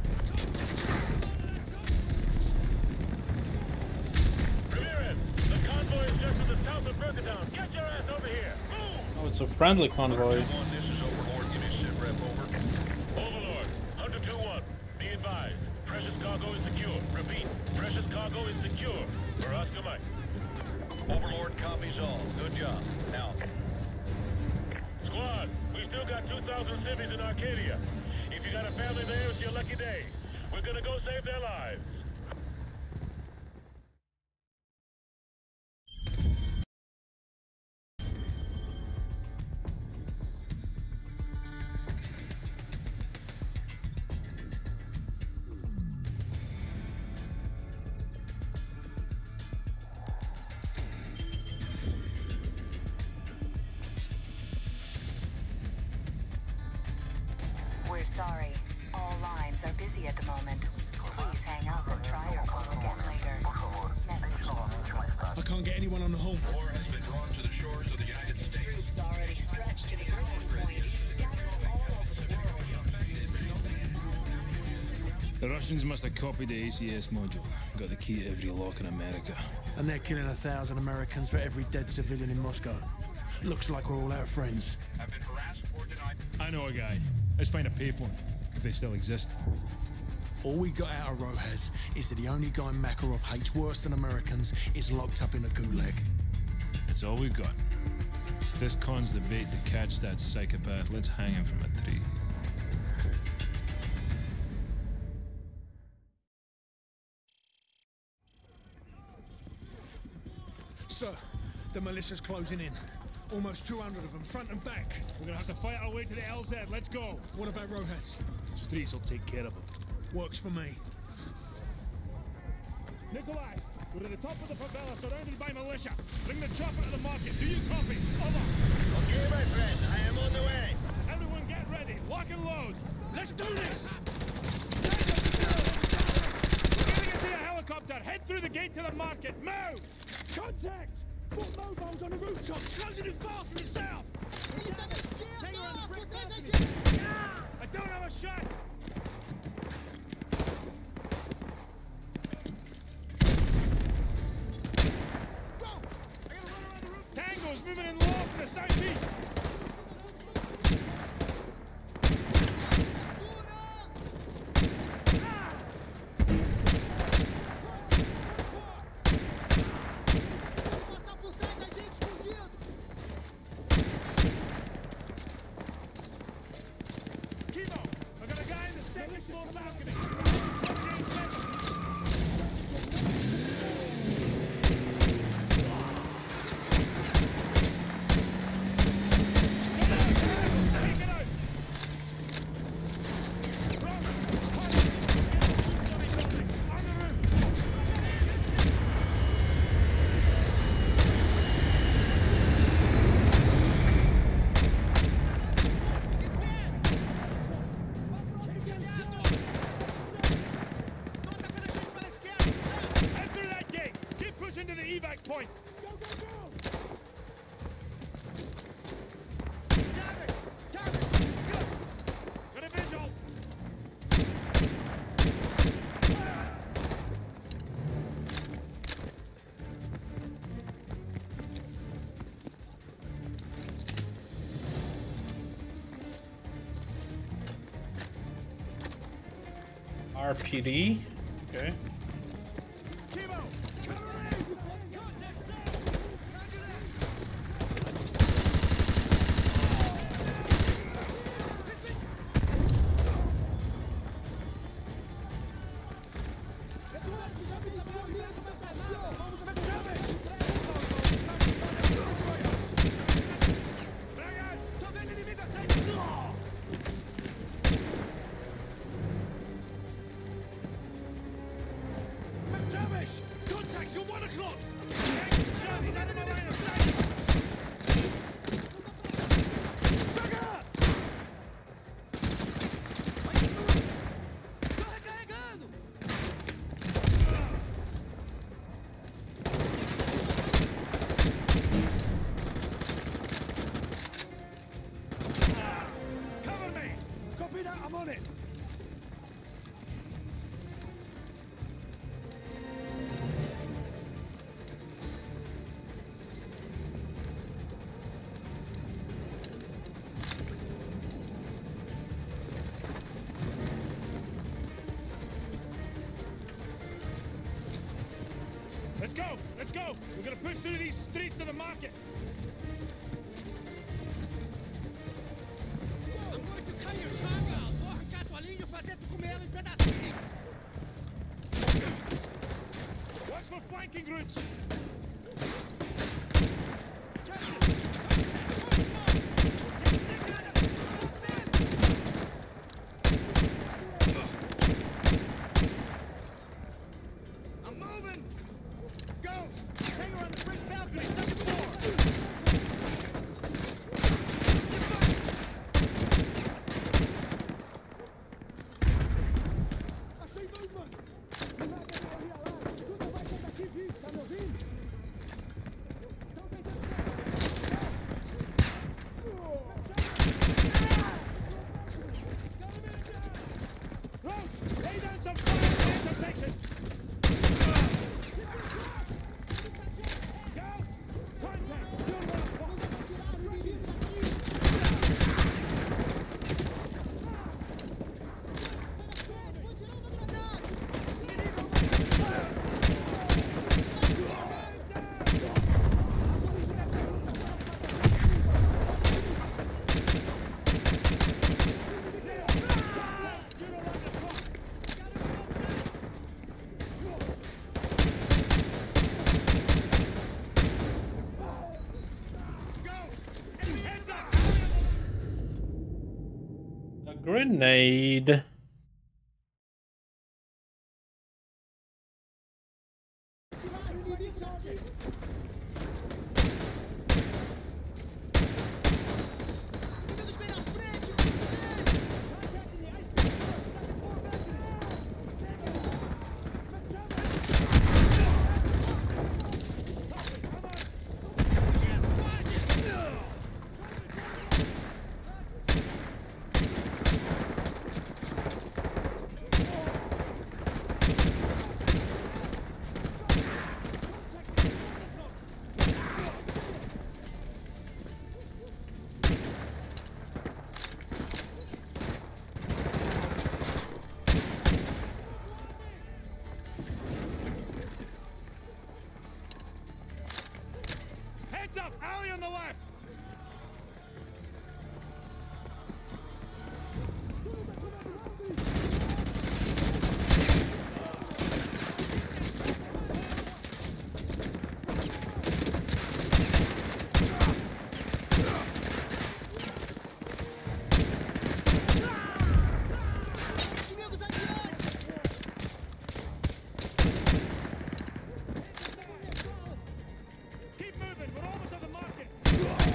Ramirez, the convoy is just to the south of Bergedal. Get your ass over here. Move. Oh, it's a friendly convoy. This is Overlord. Give me sit rep over. Overlord, Hunter 2-1. Be advised. Precious cargo is secure. Repeat. Precious cargo is secure. For Oscar Mike. Overlord copies all. Good job. Now, Squad, we still got 2,000 civvies in Arcadia. If you got a family there, it's your lucky day. We're gonna go save their lives. We're sorry. All lines are busy at the moment. Please hang up and try your call again later. I can't get anyone on the home. War has been drawn to the shores of the United States. Troops already stretched to the breaking point. Scattered all over the world. The Russians must have copied the ACS module. Got the key to every lock in America. And they're killing 1,000 Americans for every dead civilian in Moscow. Looks like we're all out of friends. Have been harassed or denied. I know a guy. Let's find a payphone, if they still exist. All we got out of Rojas is that the only guy Makarov hates worse than Americans is locked up in a gulag. That's all we've got. If this con's the bait to catch that psychopath, let's hang him from a tree. Sir, the militia's closing in. Almost 200 of them, front and back. We're gonna have to fight our way to the LZ. Let's go. What about Rojas? Streets will take care of them. Works for me. Nikolai, we're at the top of the favela, surrounded by militia. Bring the chopper to the market. Do you copy? Over. Okay, my friend. I am on the way. Everyone get ready. Lock and load. Let's do this! We're getting into a helicopter. Head through the gate to the market. Move! Contact! Foot mobiles on the rooftop! Closing it fast from the south! I don't have a shot! Tango's moving in low from the southeast! Point. Go, go, go! Got a visual! RPD. Okay. Let's go! Let's go! We're gonna push through these streets to the market! I'm going to cut your tongue out! Vou arrancar tua língua e fazer tu comer ela em pedacinhos! Watch for flanking routes! I'm moving! Go! Hang her on the bridge balcony! Second floor! Achei movement! Não vai correr lá! Tudo vai sair daqui vivo, tá me ouvindo? Estão tentando... Roach! Lay down some fire at the intersection! Grenade. Heads up! Alley on the left! Keep moving, we're almost at the market!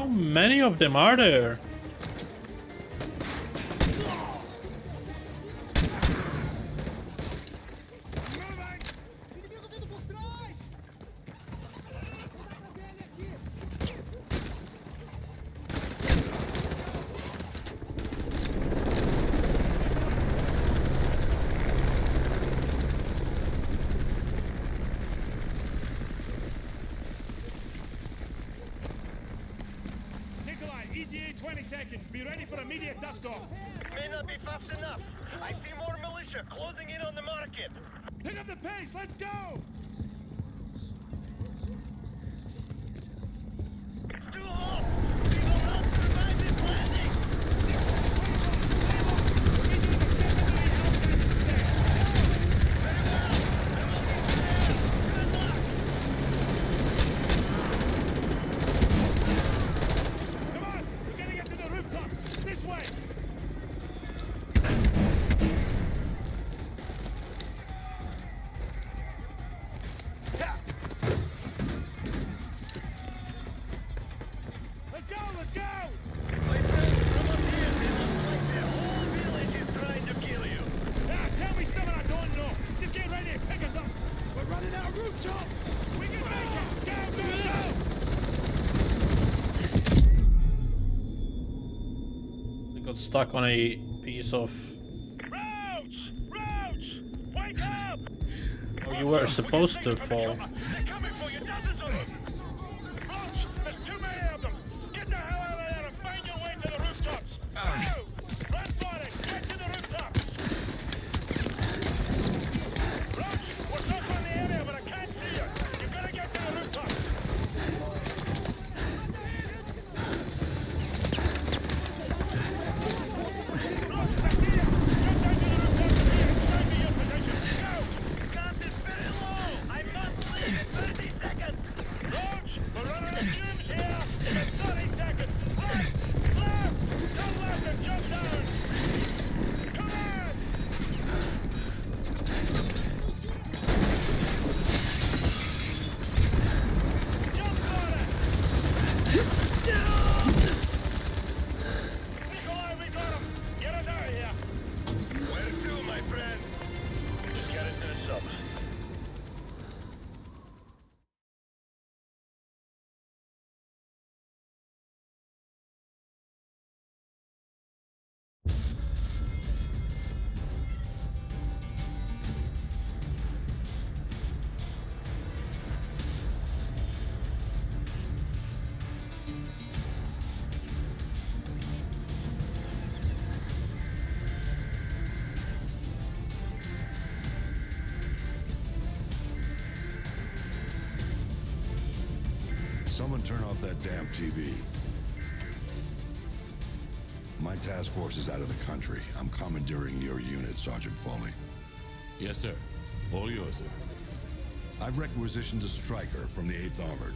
many of them are there? ETA 20 seconds. Be ready for immediate dust-off. May not be fast enough. I see more militia closing in on the market. Pick up the pace. Let's go. It's too low. We don't help survive this landing. Stuck on a piece of... Roach! Wake up! Oh, you were supposed to fall. They're coming for you, dozens of them! Roach, there's too many of them! Get the hell out of there and find your way to the rooftops! Move! Run for it! Get to the rooftops! Roach, we're stuck on the area, but I can't see you! You've got to get to the rooftops! Someone turn off that damn TV. My task force is out of the country. I'm commandeering your unit, Sergeant Foley. Yes, sir. All yours, sir. I've requisitioned a striker from the 8th Armored.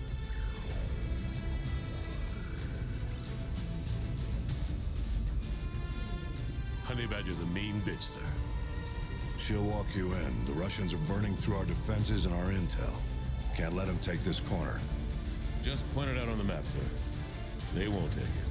Honey Badger's a mean bitch, sir. She'll walk you in. The Russians are burning through our defenses and our intel. Can't let them take this corner. Just point it out on the map, sir. They won't take it.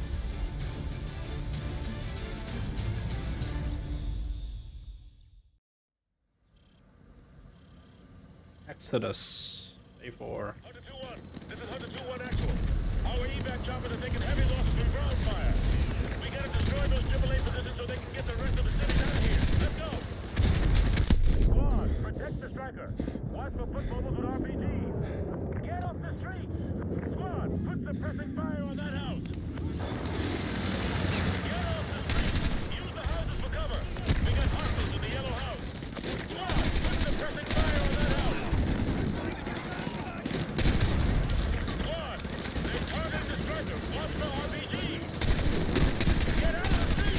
Exodus. A4. Hunter 2-1. This is Hunter 2-1 actual. Our evac choppers are taking heavy losses from ground fire. We gotta destroy those AAA positions so they can get the rest of the city down here. Let's go. Squad, protect the striker. Watch for foot mobiles with RPGs. Get off the street. Squad, put suppressing fire on that house. Get off the street. Use the houses for cover. We got hostiles in the yellow house. Squad, put suppressing fire on that house. Squad, they targeted the striker. Watch for RPGs. Get out of the street.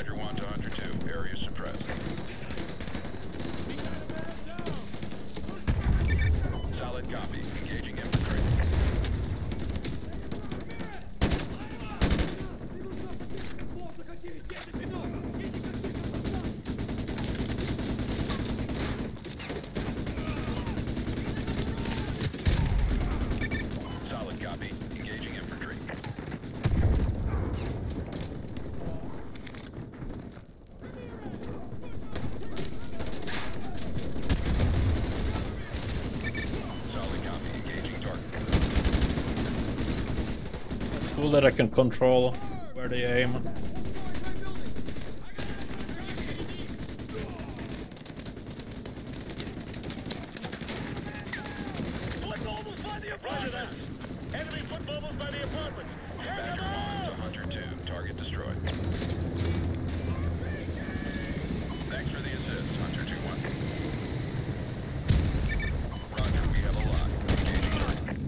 Badger 1 to Hunter 2. Area suppressed. Solid copy. Engaging infantry. Solid copy. Engaging infantry. Solid copy. Engaging target. It's cool that I can control where they aim. Roger that. Enemy foot bubbles by the apartment. Badger 1 to Hunter 2. Target destroyed. Thanks for the assist, Hunter 2-1. Roger, we have a lock. Engaging target.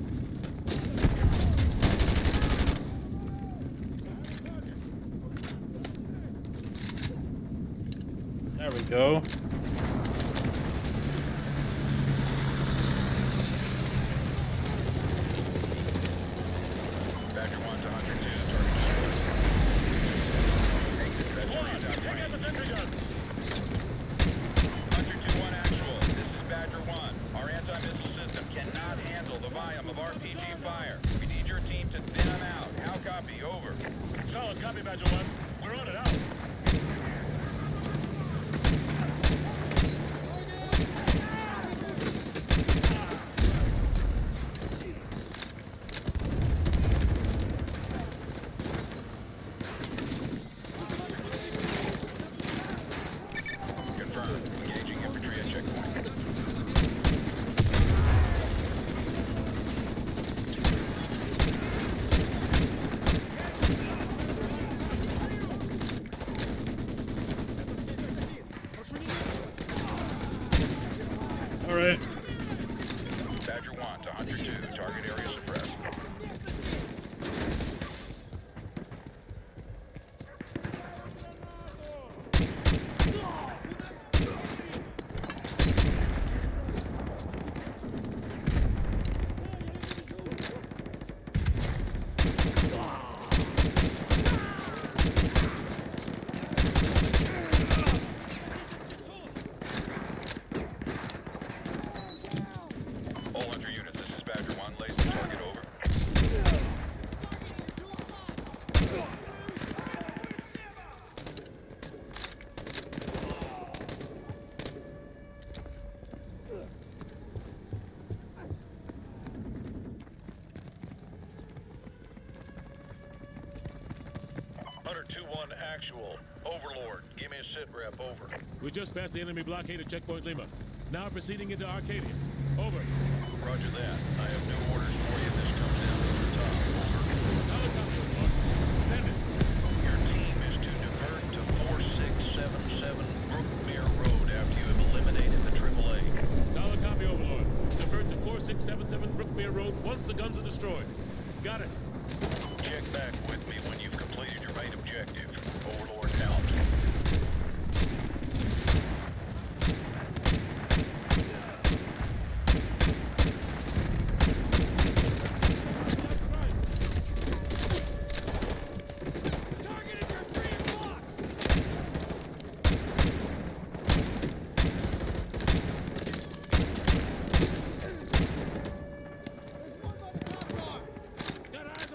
There we go. Badger 1 to Hunter 2. Target destroyed. Hunter 2-1 actual. This is Badger 1. Our anti-missile system cannot handle the volume of RPG fire. We need your team to thin them out. How copy? Over. Solid copy, Badger 1. We're on it out. Confirmed. Engaging infantry at checkpoint. All right. Badger 1 to Hunter 2. Target area suppressed. All Hunter units, this is Badger 1. Laser target over. Hunter 2-1 actual. Overlord, give me a sit rep. Over. We just passed the enemy blockade at checkpoint Lima. Now proceeding into Arcadia. Over. Roger that. I have new orders for you. This comes down to the top. Solid copy, Overlord. Send it. Your team is to divert to 4677 Brookmere Road after you have eliminated the AAA. Solid copy, Overlord. Divert to 4677 Brookmere Road once the guns are destroyed. Got it. Check back with me when you've completed your main objective. Overlord out. Got eyes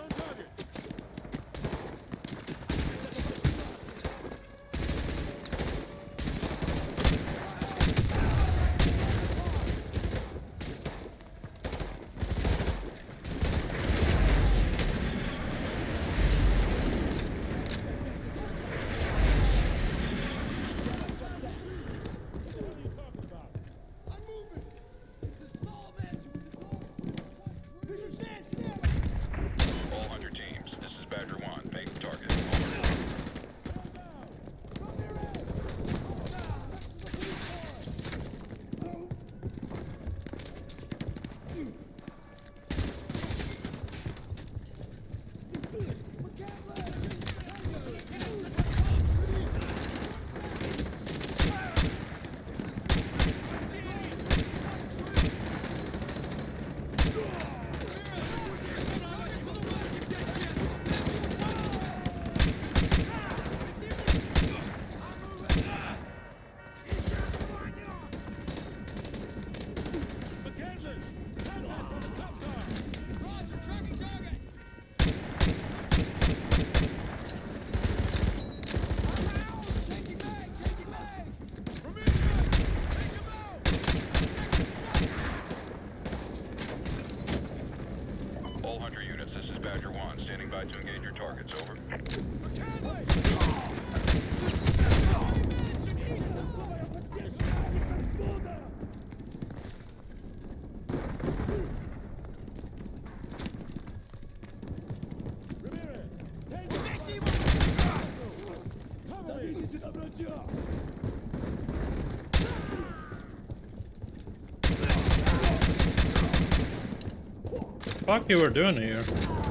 The fuck you were doing here?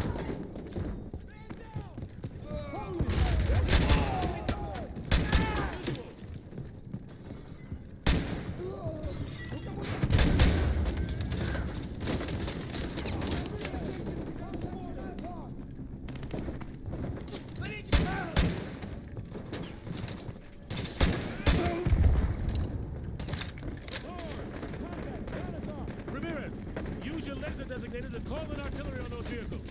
Ramirez, use your laser designator to call in artillery on those vehicles.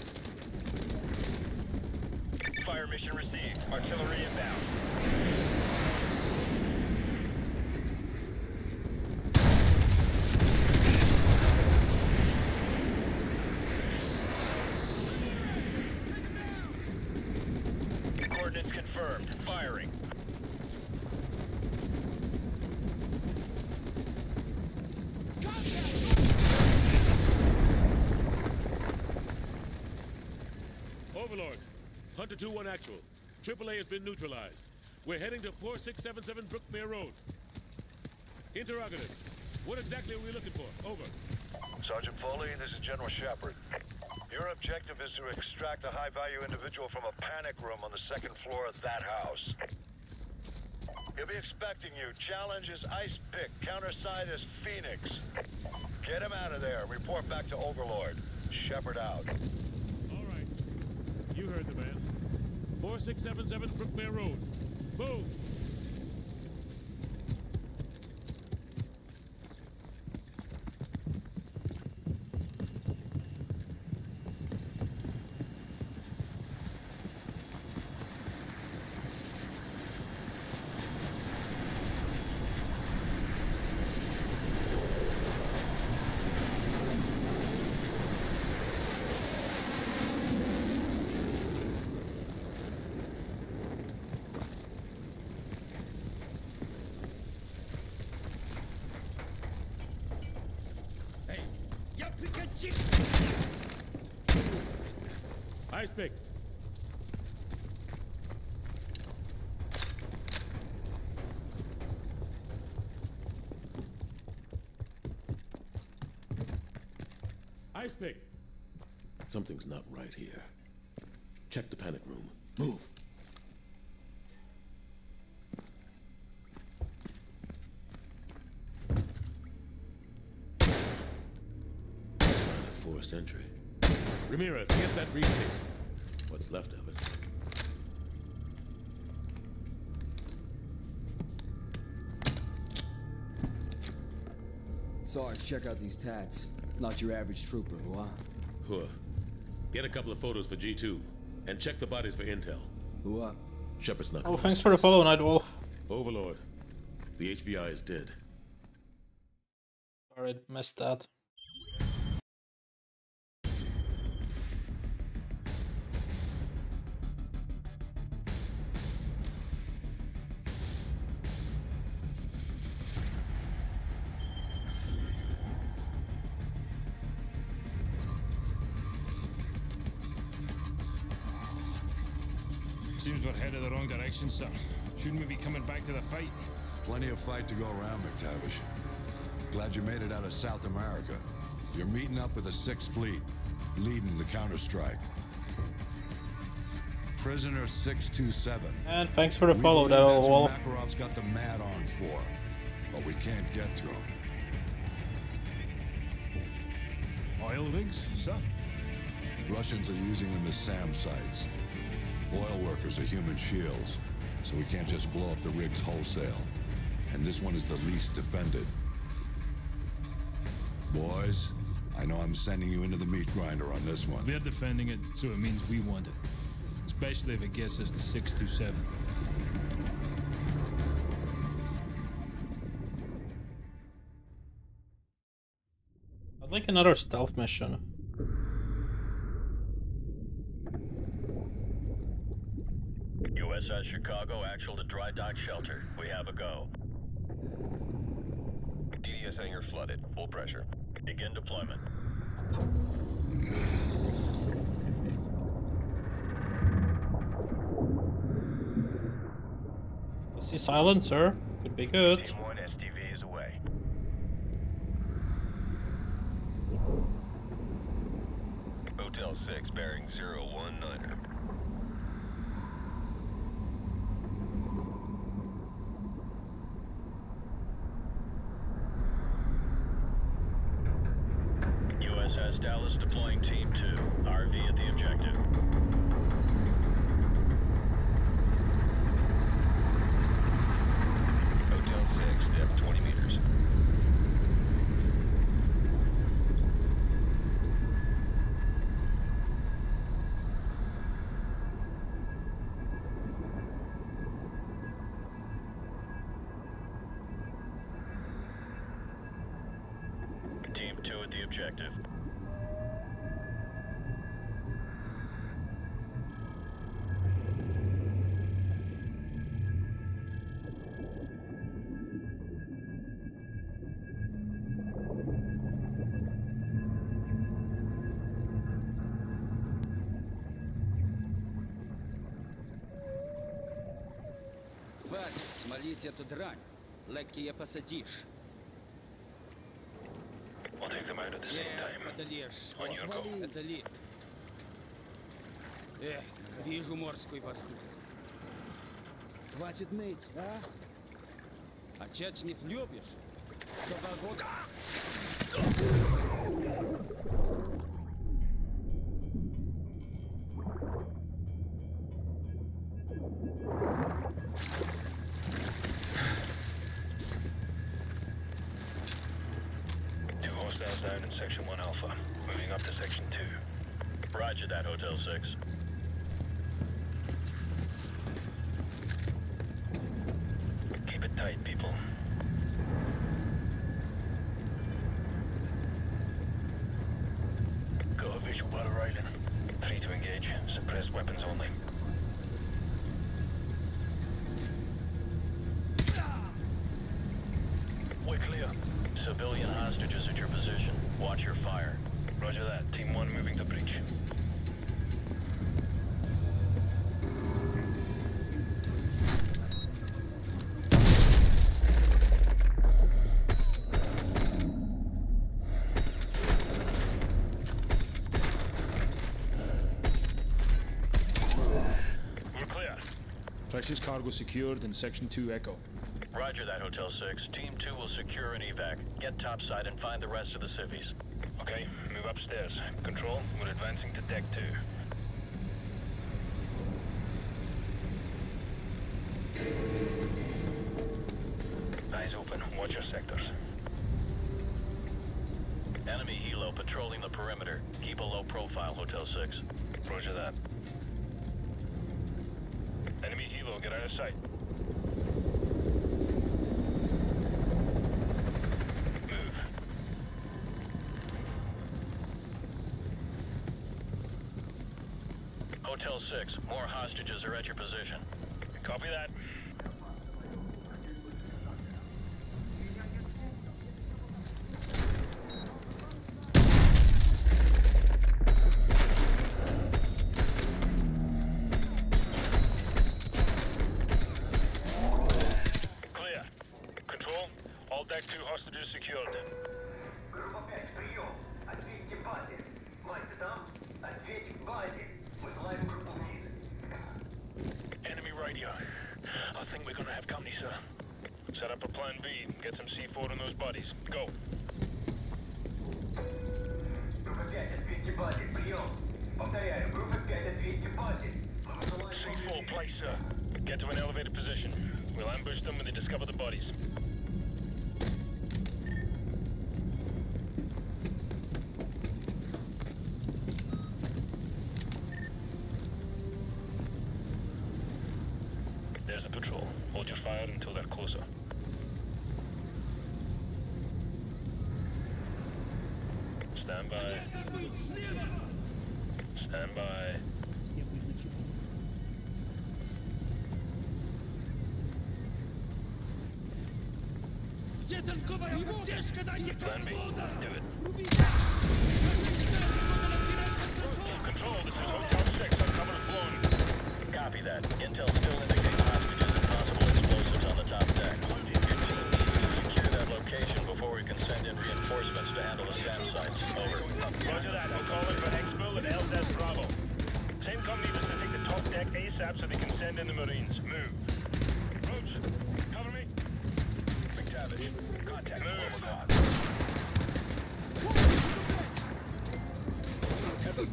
Fire mission received. Artillery inbound. Coordinates confirmed. Firing. Overlord, Hunter 2-1 actual. AAA has been neutralized. We're heading to 4677 Brookmere Road. Interrogative. What exactly are we looking for? Over. Sergeant Foley, this is General Shepard. Your objective is to extract a high-value individual from a panic room on the second floor of that house. He'll be expecting you. Challenge is Ice Pick. Counterside is Phoenix. Get him out of there. Report back to Overlord. Shepard out. All right. You heard the man. 4677 Brookmere Road. Move! Ice pick. Ice pick. Something's not right here. Check the panic room. Move. Forced entry. Ramirez, get that briefcase. What's left of it? Sarge, check out these tats. Not your average trooper, huh? Huh. Get a couple of photos for G2, and check the bodies for intel. Who? Shepard's not. Oh, thanks for the follow, Nightwolf. Overlord. The HVI is dead. Sorry, missed that. Seems we're headed the wrong direction, sir. Shouldn't we be coming back to the fight? Plenty of fight to go around, McTavish. Glad you made it out of South America. You're meeting up with the 6th Fleet, leading the counterstrike. Prisoner 627. And thanks for the follow, though, Wolf. Makarov's got the mad on for, but we can't get to him. Oil rigs, sir? Russians are using them as SAM sites. Oil workers are human shields, so we can't just blow up the rigs wholesale. And this one is the least defended. Boys, I know I'm sending you into the meat grinder on this one. We're defending it, so it means we want it. Especially if it gets us to 627. I'd like another stealth mission. USS Chicago, actual to dry dock shelter. We have a go. DDS hangar flooded. Full pressure. Begin deployment. See silencer. Could be good. Team 1 STV is away. Hotel 6 bearing 019er. USS Dallas deploying Team 2. RV at the objective. Hotel 6, depth 20 meters. Team 2 at the objective. Хватит смолить эту дрань. Легкие посадишь. We'll take them out at the same time. Подолешь. On your go. Это ли? Вижу морской воздух. Хватит ныть, а? А Чечнев любишь? Two hostiles down in Section 1 Alpha. Moving up to Section 2. Roger that, Hotel 6. Keep it tight, people. Got a visual battle Ryzen. 3 to engage. Suppressed weapons only. We're clear. Civilian hostages at your position. Watch your fire. Roger that. Team 1 moving to breach. We're clear. Precious cargo secured in Section 2 Echo. Roger that, Hotel 6. Team 2 will secure an evac. Get topside and find the rest of the civvies. Okay, move upstairs. Control, we're advancing to Deck 2. Eyes open. Watch your sectors. Enemy helo patrolling the perimeter. Keep a low profile, Hotel 6. Roger that. Enemy helo, get out of sight. Hotel 6, more hostages are at your position. Copy that. Clear. Control, all Deck 2 hostages secured. Группа 5, прием. Ответьте базе. Мать, ты там? Ответь базе. Высылаем группу вниз. Enemy radio. I think we're gonna have company, sir. Set up a plan B. Get some C4 on those bodies. Go. Группа 5, ответьте базе. Прием. Повторяю, группа 5, ответьте базе. C4, place, sir. Get to an elevated position. We'll ambush them when they discover the bodies. There's a patrol. Hold your fire until they're closer. Stand by. Stand by. Где танковая поддержка? Да не Plan B. Do it. Control, this is Hotel 6. Our cover is blown. Copy that. Intel still indicates hostages and possible explosives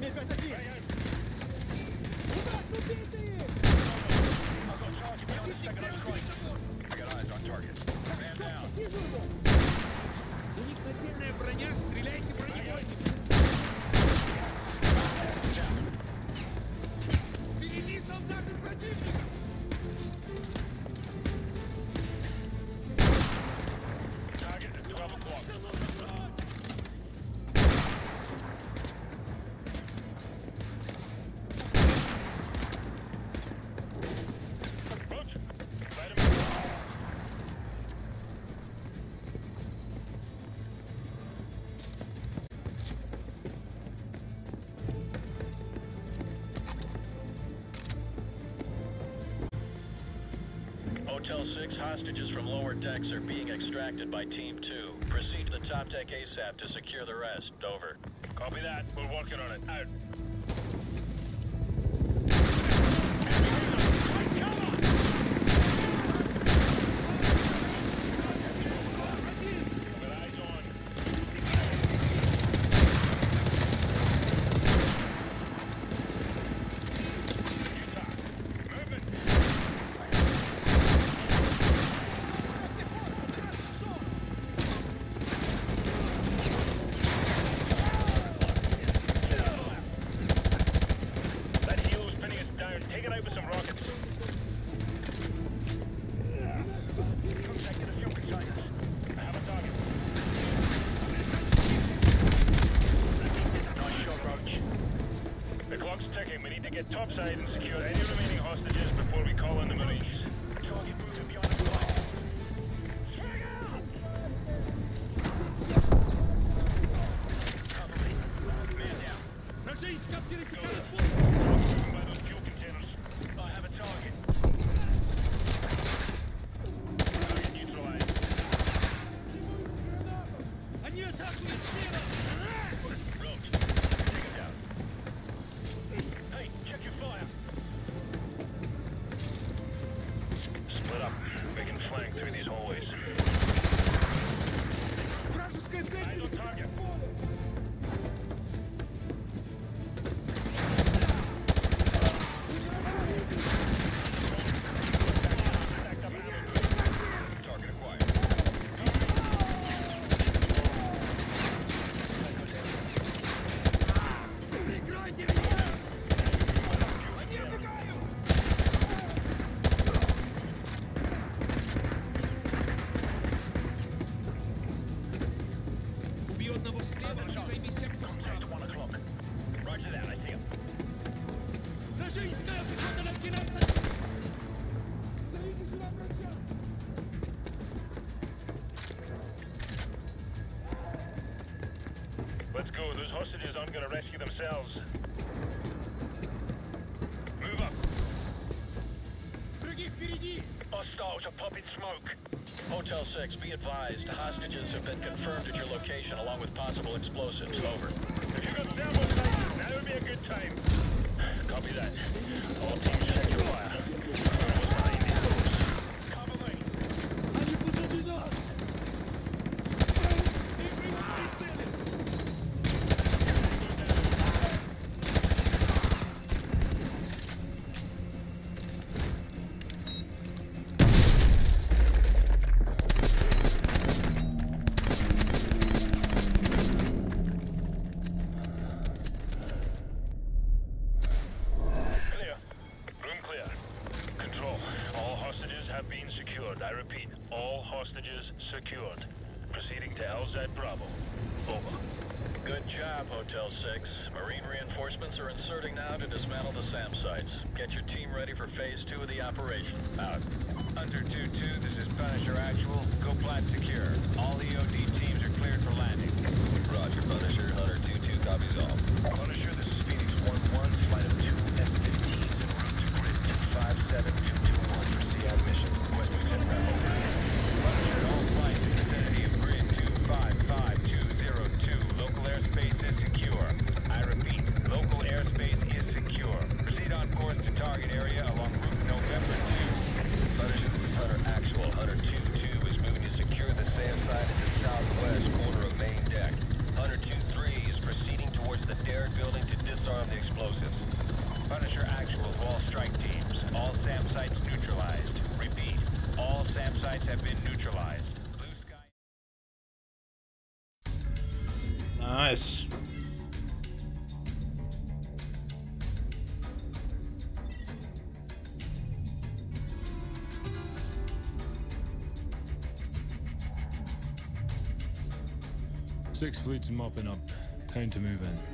У них нательная броня, стреляйте бронебойными! Впереди солдаты противника! Target at 12 o'clock. Roger. Let him go. Hotel 6 hostages from lower decks are being extracted by Team 2. Proceed to the top deck ASAP to secure the rest. Over. Copy that. We're working on it. Out. Topside and secure any remaining hostages before we call in the Marines. Target moving beyond the flight. Swing out! Cover me. Man down. Moving by those fuel containers. I have a target. Target neutralized. Roach, take him down. Hey, check your fire. Split up. We can flank through these hallways. Eyes on target. Target acquired. Убью одного слева, а ты займись секцию справа. Roger that, I see him. Рожейская пехота на 12! Зовите сюда врача! Let's go. Those hostages aren't going to rescue themselves. Move up. Враги впереди! Hostiles are pumping smoke. Hotel 6, be advised. Hostages have been confirmed at your location along with possible explosives. Over. If you got thermal sights, now would be a good time. Copy that. All teams check your fire. Almost behind these doors. Cover me. Они позади нас! Clear. Room clear. Control. All hostages have been secured. I repeat, all hostages secured. Proceeding to LZ Bravo. Over. Good job, Hotel 6. Marine reinforcements are inserting now to dismantle the SAM sites. Get your team ready for phase 2 of the operation. Out. Hunter 2-2, this is Punisher Actual. Go plat secure. All EOD teams are cleared for landing. Roger, Punisher. Hunter 2-2 copies all. Punisher, this is Phoenix 1-1, flight of 2 F-15s en route to grid 257221 for CI mission. West Lieutenant Bravo. Punisher, all flights in the vicinity of grid 255202. Local airspace is secure. I repeat, local airspace is secure. Proceed on course to target area along route November 2. Punisher, this is Hunter Actual. Hunter 2-2 is moving to secure the SAM site at the southwest corner of main deck. Hunter 2-3 is proceeding towards the Derrick building to sites have been neutralized. Blue sky. Nice. Six fleets mopping up. Time to move in.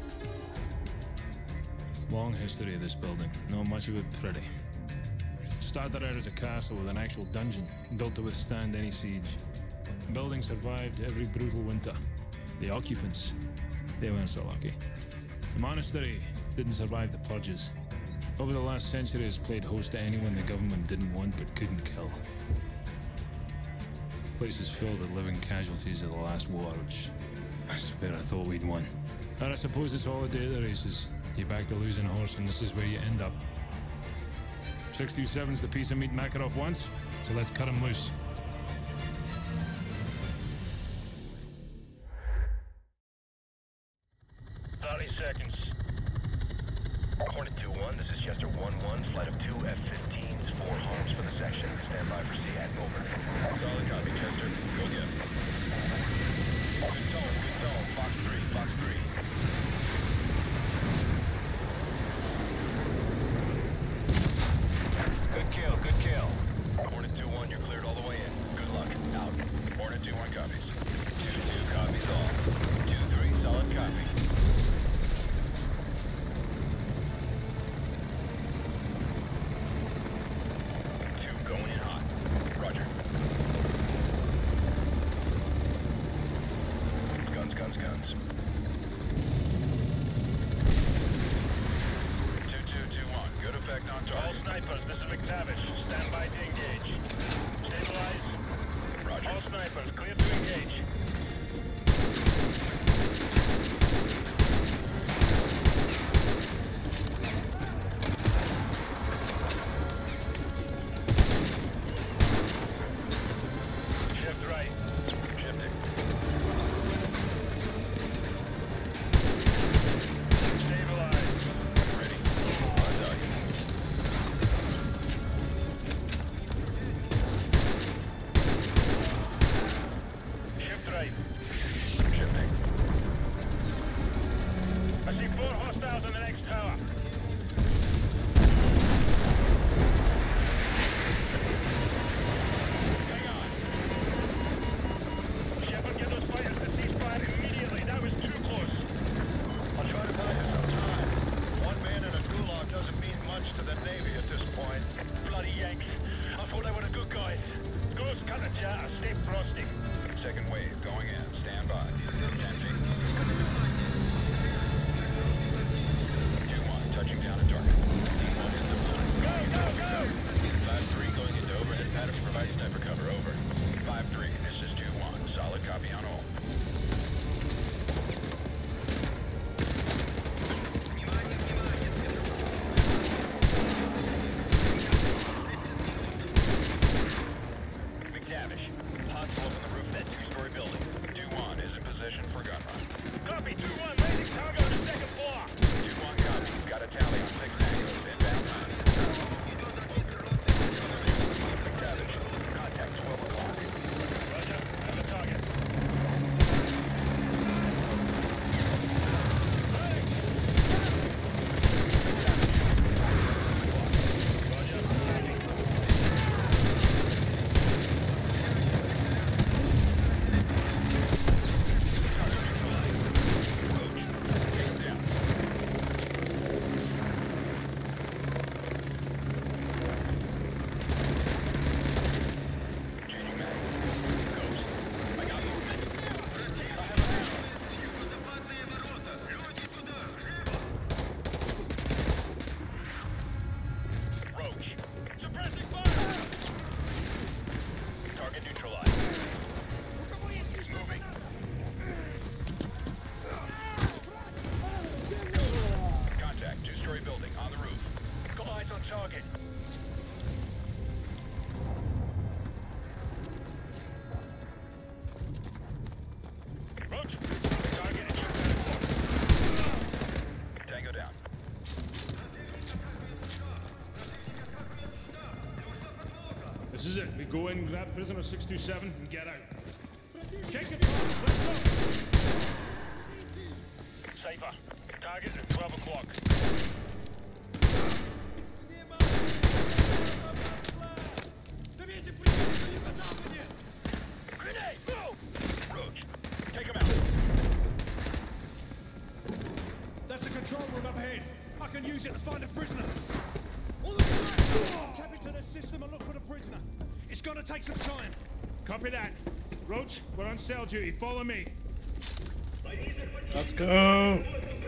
Long history of this building. Not much of it pretty. Started out as a castle with an actual dungeon, built to withstand any siege. The building survived every brutal winter. The occupants, they weren't so lucky. The monastery didn't survive the purges. Over the last century has played host to anyone the government didn't want but couldn't kill. The place is filled with living casualties of the last war, which I swear I thought we'd won. And I suppose it's all a day of the races. You back the losing horse and this is where you end up. 627's the piece of meat Makarov wants, so let's cut him loose. Hornet 2-1, this is Chester 1-1, flight of 2 F-15s, 4 homes for the section. Stand by for SEAT, over. Solid copy, Chester. Go get him. Good tone, Fox 3, Fox 3. Good kill, good kill. Hornet 2-1, you're cleared all the way in. Good luck. Out. Hornet 2-1 copies. 2-2 copies all. 2-3, solid copy. Going in hot. Roger. Guns, guns, guns. 2-2-2-1. Good effect on target. All snipers, this is McTavish. Stand by to engage. Stabilize. Roger. All snipers, clear to engage. This is it. We go in, grab prisoner 627, and get out. Check the box. Let's go. Safer. Target at 12 o'clock. Grenade! Go! Roach, take him out. That's a control room up ahead. I can use it to find a prisoner. Tap into the system and look for the prisoner. It's gonna take some time. Copy that. Roach, we're on cell duty. Follow me. Let's go.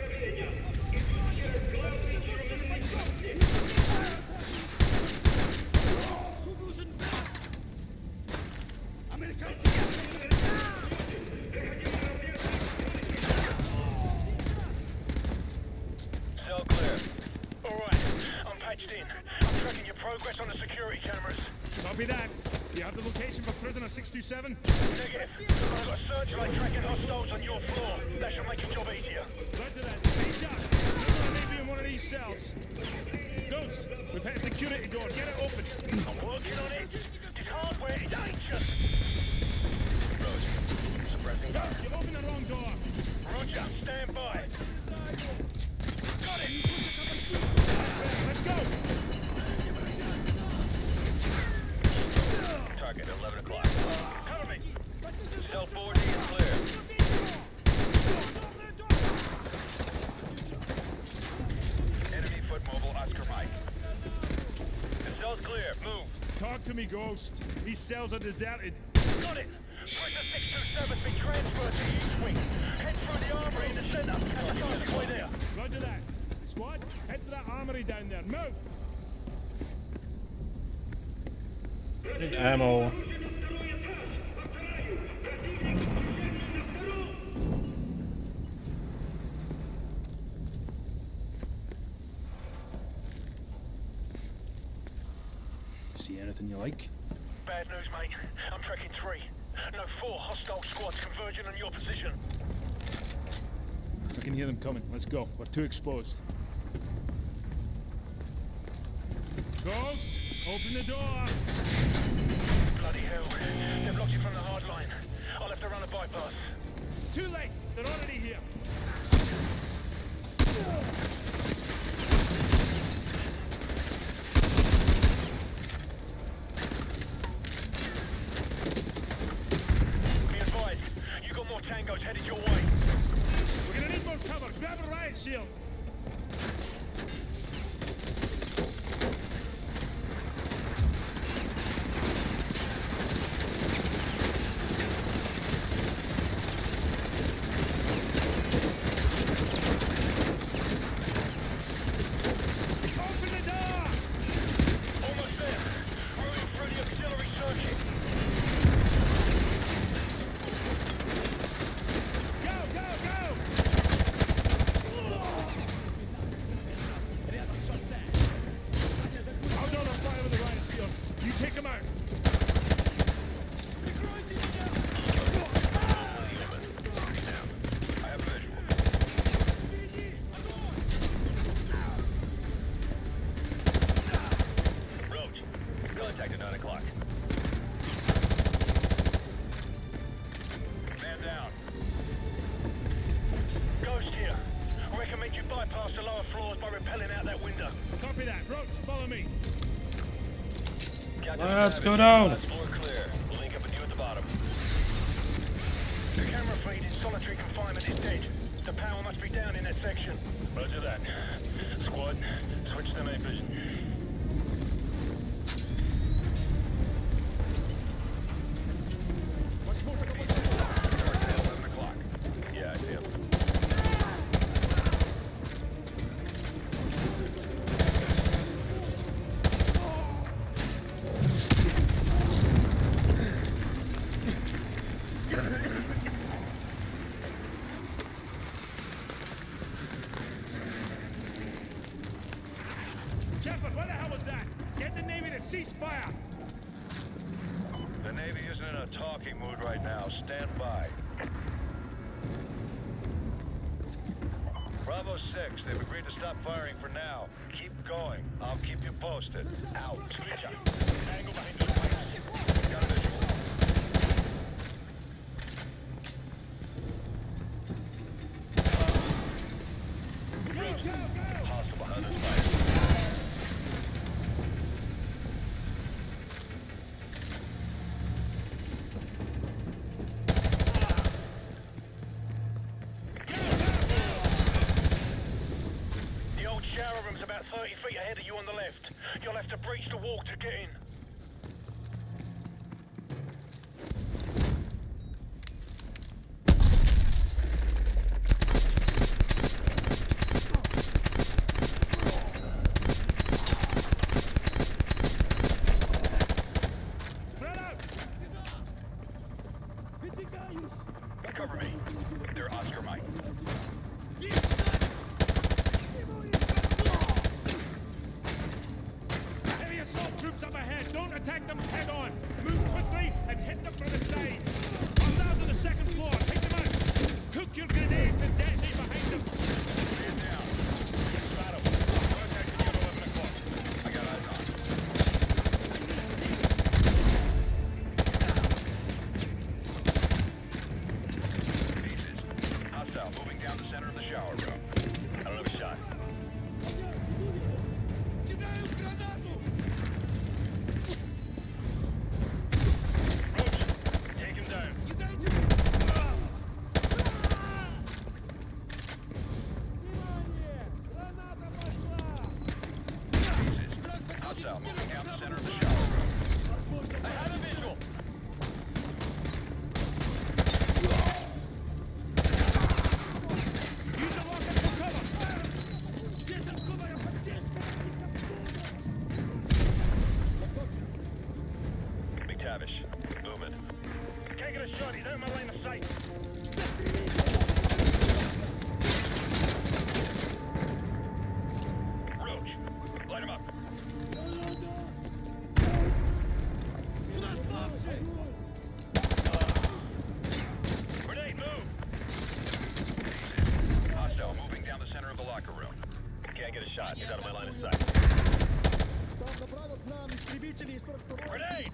Cell clear. All right, I'm patched in. I'm tracking your progress on the security cameras. Copy that. You have the location for prisoner 627? Negative. I've got a searchlight tracking hostiles on your floor. That should make your job easier. Roger that. Be shot. You're gonna be in one of these cells. Ghost, we've hit a security door. Get it open. I'm working on it. This hardware is ancient. Roach, suppressing Ghost, you've opened the wrong door. Roger, stand by. Got it. Let's go. Target 11 o'clock. Cover me. Cell 4D is clear. Enemy foot mobile Oscar Mike. The cell's clear. Move. Talk to me, Ghost. These cells are deserted. Got it. Prisoner 627's been transferred to the east wing. Head through the armory in the center. Have a target way there. Roger that. Squad, head to that armory down there. Move. Need ammo. See anything you like? Bad news, mate. I'm tracking 3. No, 4 hostile squads converging on your position. I can hear them coming. Let's go. We're too exposed. Ghost, open the door. Bloody hell. They've blocked you from the hard line. I'll have to run a bypass. Too late. They're already here. Be advised. You got more tangos headed your way. We're gonna need more cover. Grab a riot shield. Let's go down. Floor clear. We'll link up with you at the bottom. The camera feed in solitary confinement is dead. The power must be down in that section. Roger that. Squad, switch to night vision. What's more to Target 11 o'clock. Yeah, I see him. Shepard, what the hell was that? Get the Navy to cease fire! The Navy isn't in a talking mood right now. Stand by. Bravo 6, they've agreed to stop firing for now. Keep going. I'll keep you posted. Out. Angle behind those pipes. Cover me. They're Oscar Mike. Heavy assault troops up ahead. Don't attack them head on. Move quickly and hit them from the side. Hostiles on the second floor. Take them out. Cook your grenades and detonate behind them. Man down. Battle. No attack again at 11 o'clock. I got eyes on. Pieces. Hostile moving down the center of the shower room. I don't have a shot. Take him down. Hostile moving down the center of the shower room. I have a visual. Use the rocket for cover. McTavish, move it. Can't get a shot. He's out of my line of sight. Roach, light him up. Grenade, move! Hostile moving down the center of the locker room. Can't get a shot. He's out of my line of sight. Grenade!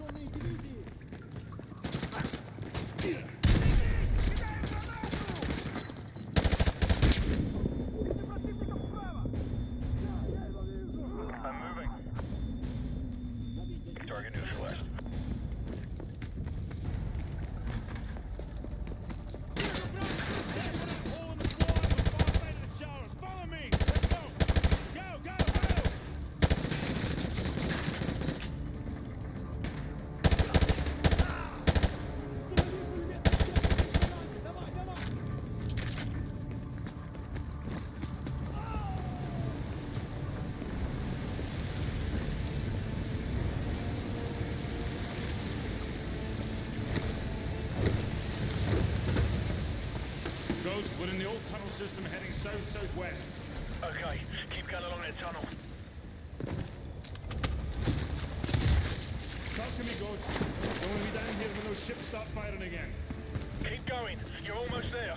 I'm moving. Target neutralized. Follow me. Let's go. Go, go, go. Ghost, we're in the old tunnel system heading south-southwest. Okay, keep going along that tunnel. Talk to me, Ghost. Don't want to be down here when those ships start firing again. Keep going. You're almost there.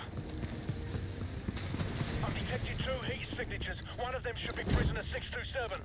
I've detected 2 heat signatures. One of them should be prisoner 627.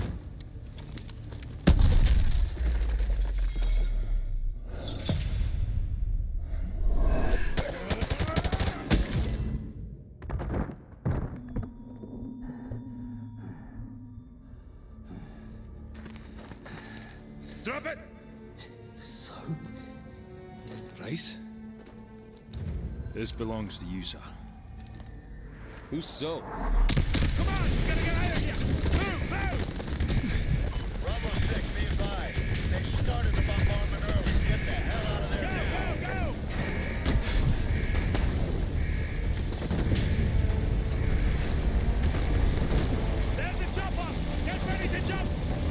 Drop it! Soap? Place? This belongs to you, sir. Who's Soap? Come on! You gotta get out of here! Move! Move! Bravo 6, be advised. They started the bombardment early. Get the hell out of there. Go, go, go! There's the chopper! Get ready to jump!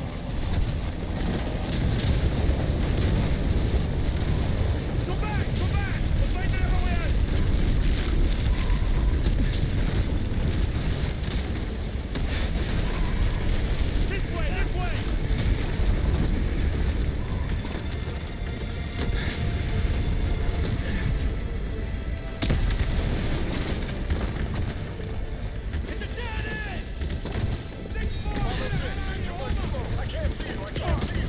Go back! Go back! We'll find another way out! This way! This way! It's a dead end! 6-4! I can't see you. I can't see you.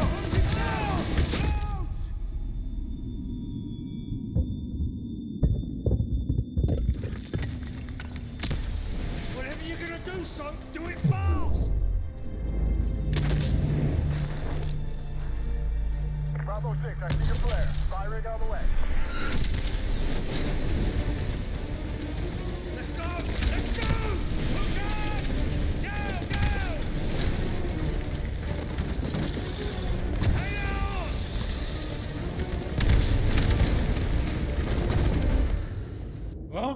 Whatever you're gonna do, son, do it fast! Bravo 6, I see your flare. Firing on the way. Let's go! Let's go! Hook up! Go, go! Hang on! Well,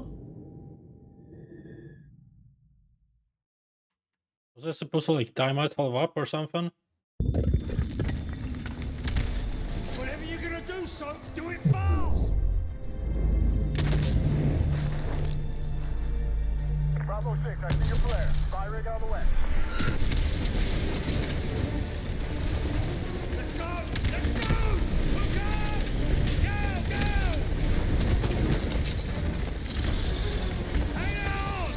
was I supposed to like time myself up or something? Whatever you're gonna do, son, do it fast! Bravo 6, I see your flare. Spy rig on the way. Let's go! Let's go! Look out! Go! Hang on!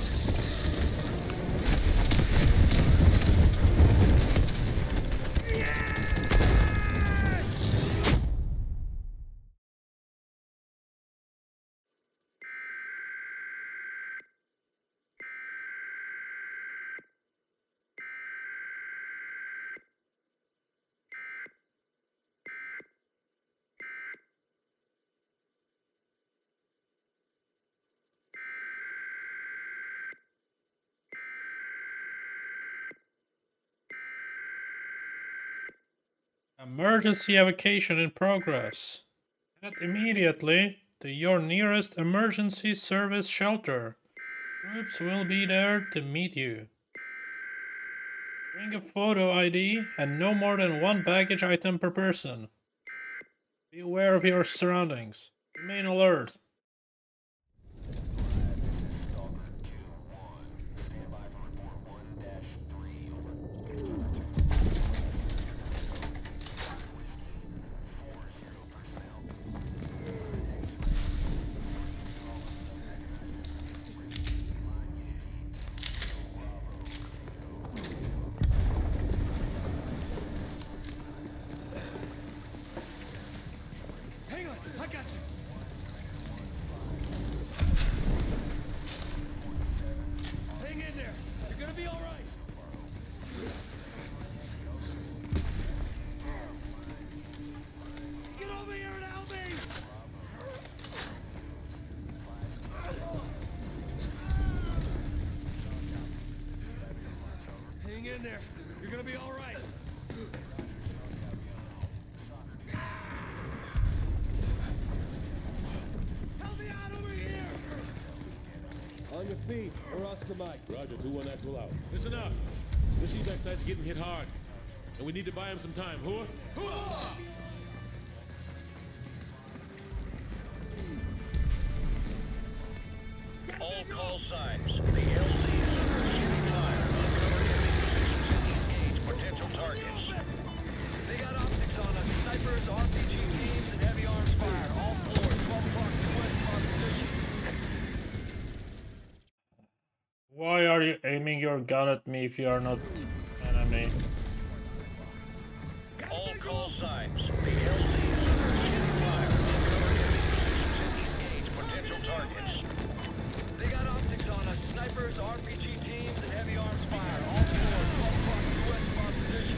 Emergency evacuation in progress. Head immediately to your nearest emergency service shelter. Troops will be there to meet you. Bring a photo ID and no more than one baggage item per person. Be aware of your surroundings. Remain alert. Hang on, I got you. Hang in there. You're gonna be all right. Get over here and help me. Hang in there. You're gonna be all right. Help me out over here! On your feet, or Oscar Mike. Roger, 2-1 actual out. Listen up. This evac site's getting hit hard. And we need to buy him some time. Whoa! All call signs. The LC is under shooting fire. Engage potential targets. They got optics on us. Snipers, RPG teams, and heavy arms fired. All floors. 12 o'clock west our position. Why are you aiming your gun at me if you are not enemy? All call signs. The LC is under shooting fire. Engage potential targets. They got optics on us. Snipers, RPG teams, and heavy arms fired. All floors. 12 o'clock west of our position.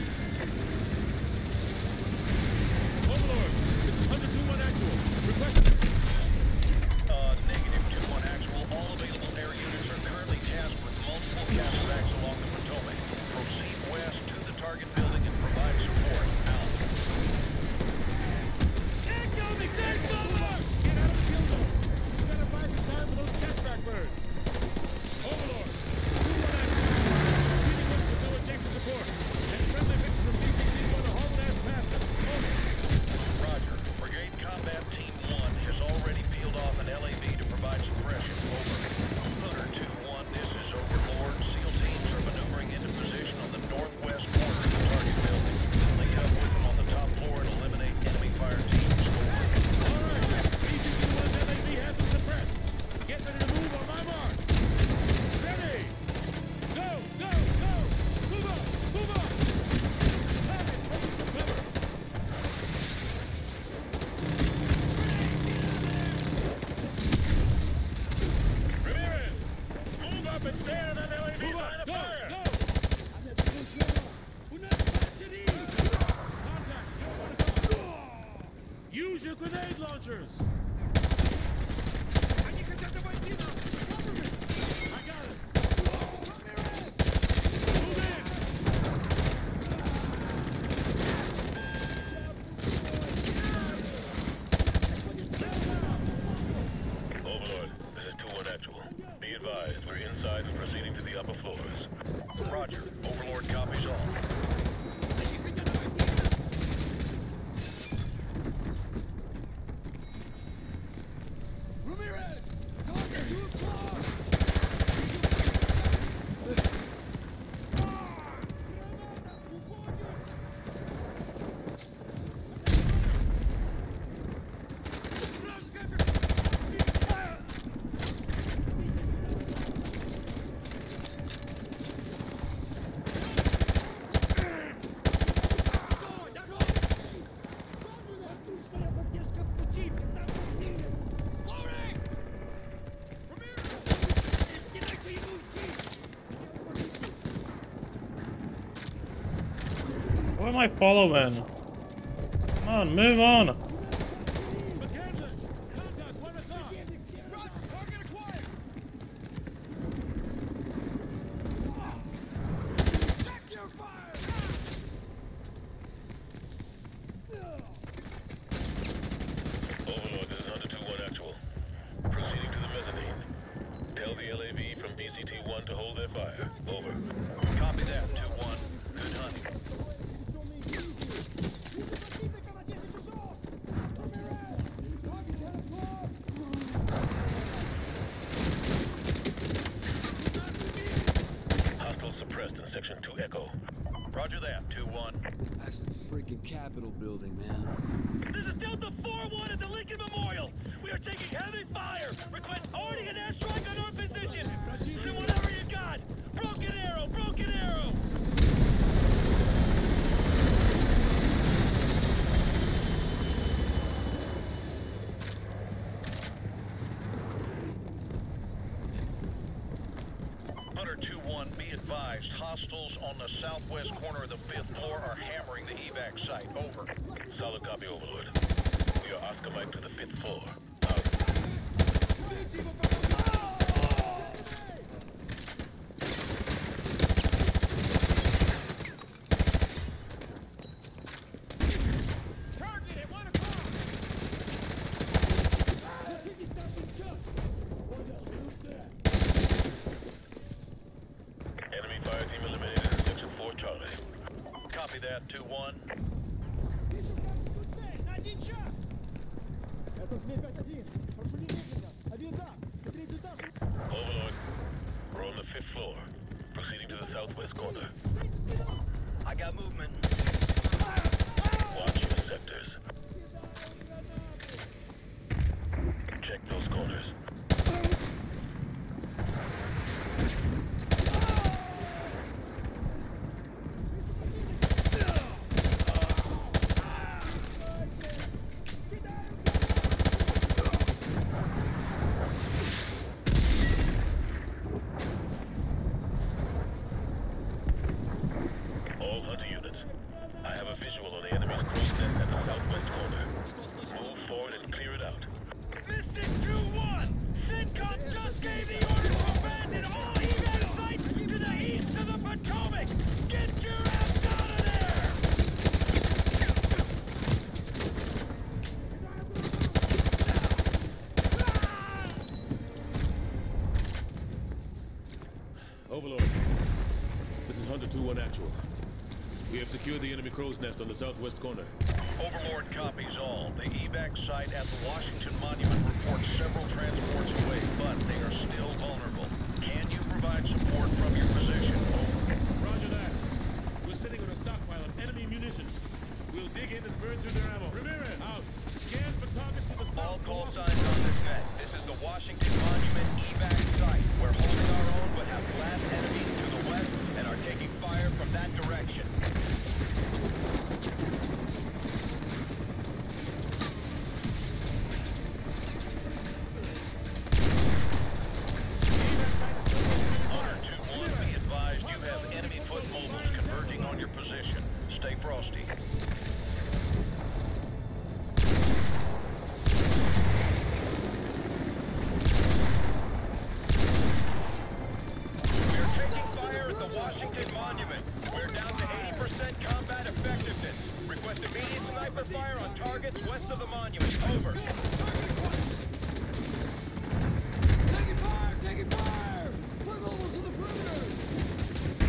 Overlord, this is Hunter 2-1 actual. Request. Negative 2-1 actual. All available air units are currently tasked with multiple cataracts along the Potomac. Proceed west to the target building and provide support. Out. Incoming! Take over! Get out of the kill zone. We gotta buy some time for those cashback birds. Overlord, 2-1 actual. Speeding up with no adjacent support. And friendly victims from DC-1 are hauling ass past them. Over. Roger. Brigade Combat Team 1 has already peeled off an LAV to provide suppression. Over. Hunter 2-1, this is Overlord. SEAL teams are maneuvering into position on the northwest corner of the target building. Link up with them on the top floor and eliminate enemy fire teams. All right. DC-1's LAV has been suppressed. Get ready to move on my mark. Ready. Go, go, go. Move up, move up. Target, open for cover. Ramirez, move up and stay on that LAV. Move up, go, go. Use your grenade launchers. I got it. Move in. Overlord, this is 2-1 actual. Be advised, we're inside and proceeding to the upper floors. Roger. Overlord copies all. Ramirez! Go to 2 o'clock! Who am I following? Come on, move on. Overlord, this is Hunter 2-1 actual. Proceeding to the mezzanine. Tell the LAV from BCT-1 to hold their fire. Over. Copy that, 2-1. Good hunting. Hostile suppressed in Section 2 Echo. Roger that, 2-1. That's the freaking Capitol building, man. This is Delta 4-1 at the Lincoln Memorial. We are taking heavy fire. Request ordering an airstrike on our position. Do whatever you got. Broken arrow, broken arrow. Hunter 2-1, be advised. Hostiles on the southwest corner of the 5th floor are hammering the evac site. Over. Solid copy, Overlord. We are Oscar Mike to the 5th floor. Enemy fire team eliminated in Section 4 Charlie. Copy that, 2-1. Overlord, we're on the 5th floor. Proceeding to the southwest corner. I got movement. Watch your sectors. Check those corners. All Hunter units, I have a visual on the enemy's crow's nest at the southwest corner. Move forward and clear it out. Mystic 2-1. CENTCOM just gave the order to abandon all evac sites to the east of the Potomac. Get your ass out of there. Overlord, this is Hunter 2-1 actual. We have secured the enemy crow's nest on the southwest corner. Overlord copies all. The evac site at the Washington Monument reports several transports away, but they are still vulnerable. Can you provide support from your position? Over. Roger that. We're sitting on a stockpile of enemy munitions. We'll dig in and burn through their ammo. Ramirez, out. Scan for targets to the south. All call signs on this net. This is the Washington Monument evac site. We're holding our own, but have last enemies to the west and are taking fire from that direction. Hunter 2-1, be advised you have enemy foot mobiles converging on your position. Stay frosty. We're taking fire at the Washington Monument. We're down to 80% combat effectiveness. Request immediate sniper fire on targets west of the monument. Over. Taking fire! Taking fire! Foot mobiles in the perimeter!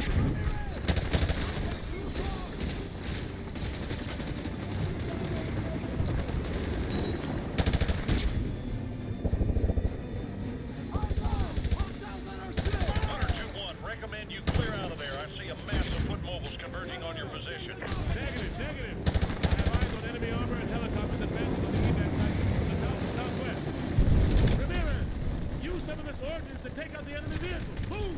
Hunter 2-1, recommend you clear out of there. I see a mass of foot mobiles converging on your position. Negative, negative. I have eyes on enemy armor and helicopters advancing on the evac site to the south and southwest. Ramirez, use some of this ordnance to take out the enemy vehicle. Move!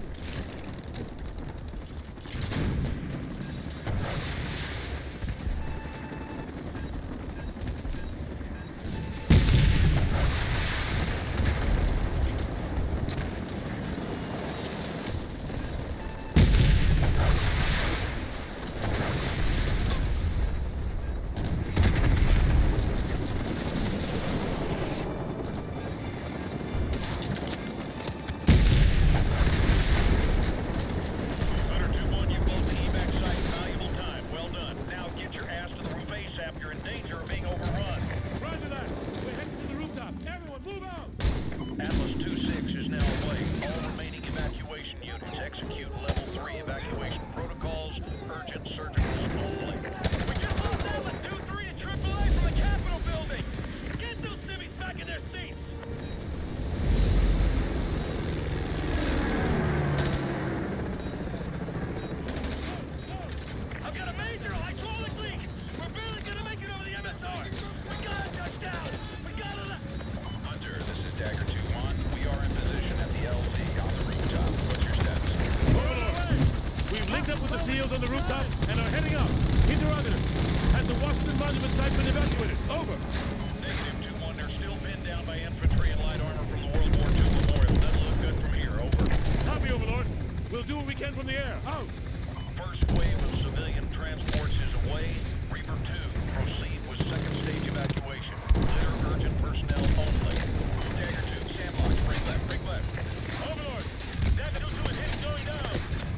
monument site's been evacuated. Over. Negative 2-1. They're still pinned down by infantry and light armor from the World War II memorial. Doesn't look good from here. Over. Copy, Overlord. We'll do what we can from the air. Out. First wave of civilian transports is away. Reaper 2, proceed with second stage evacuation. Clear urgent personnel only. Dagger 2, Sandlock, bring left, bring left. Overlord. Dagger 2 is hit, going down.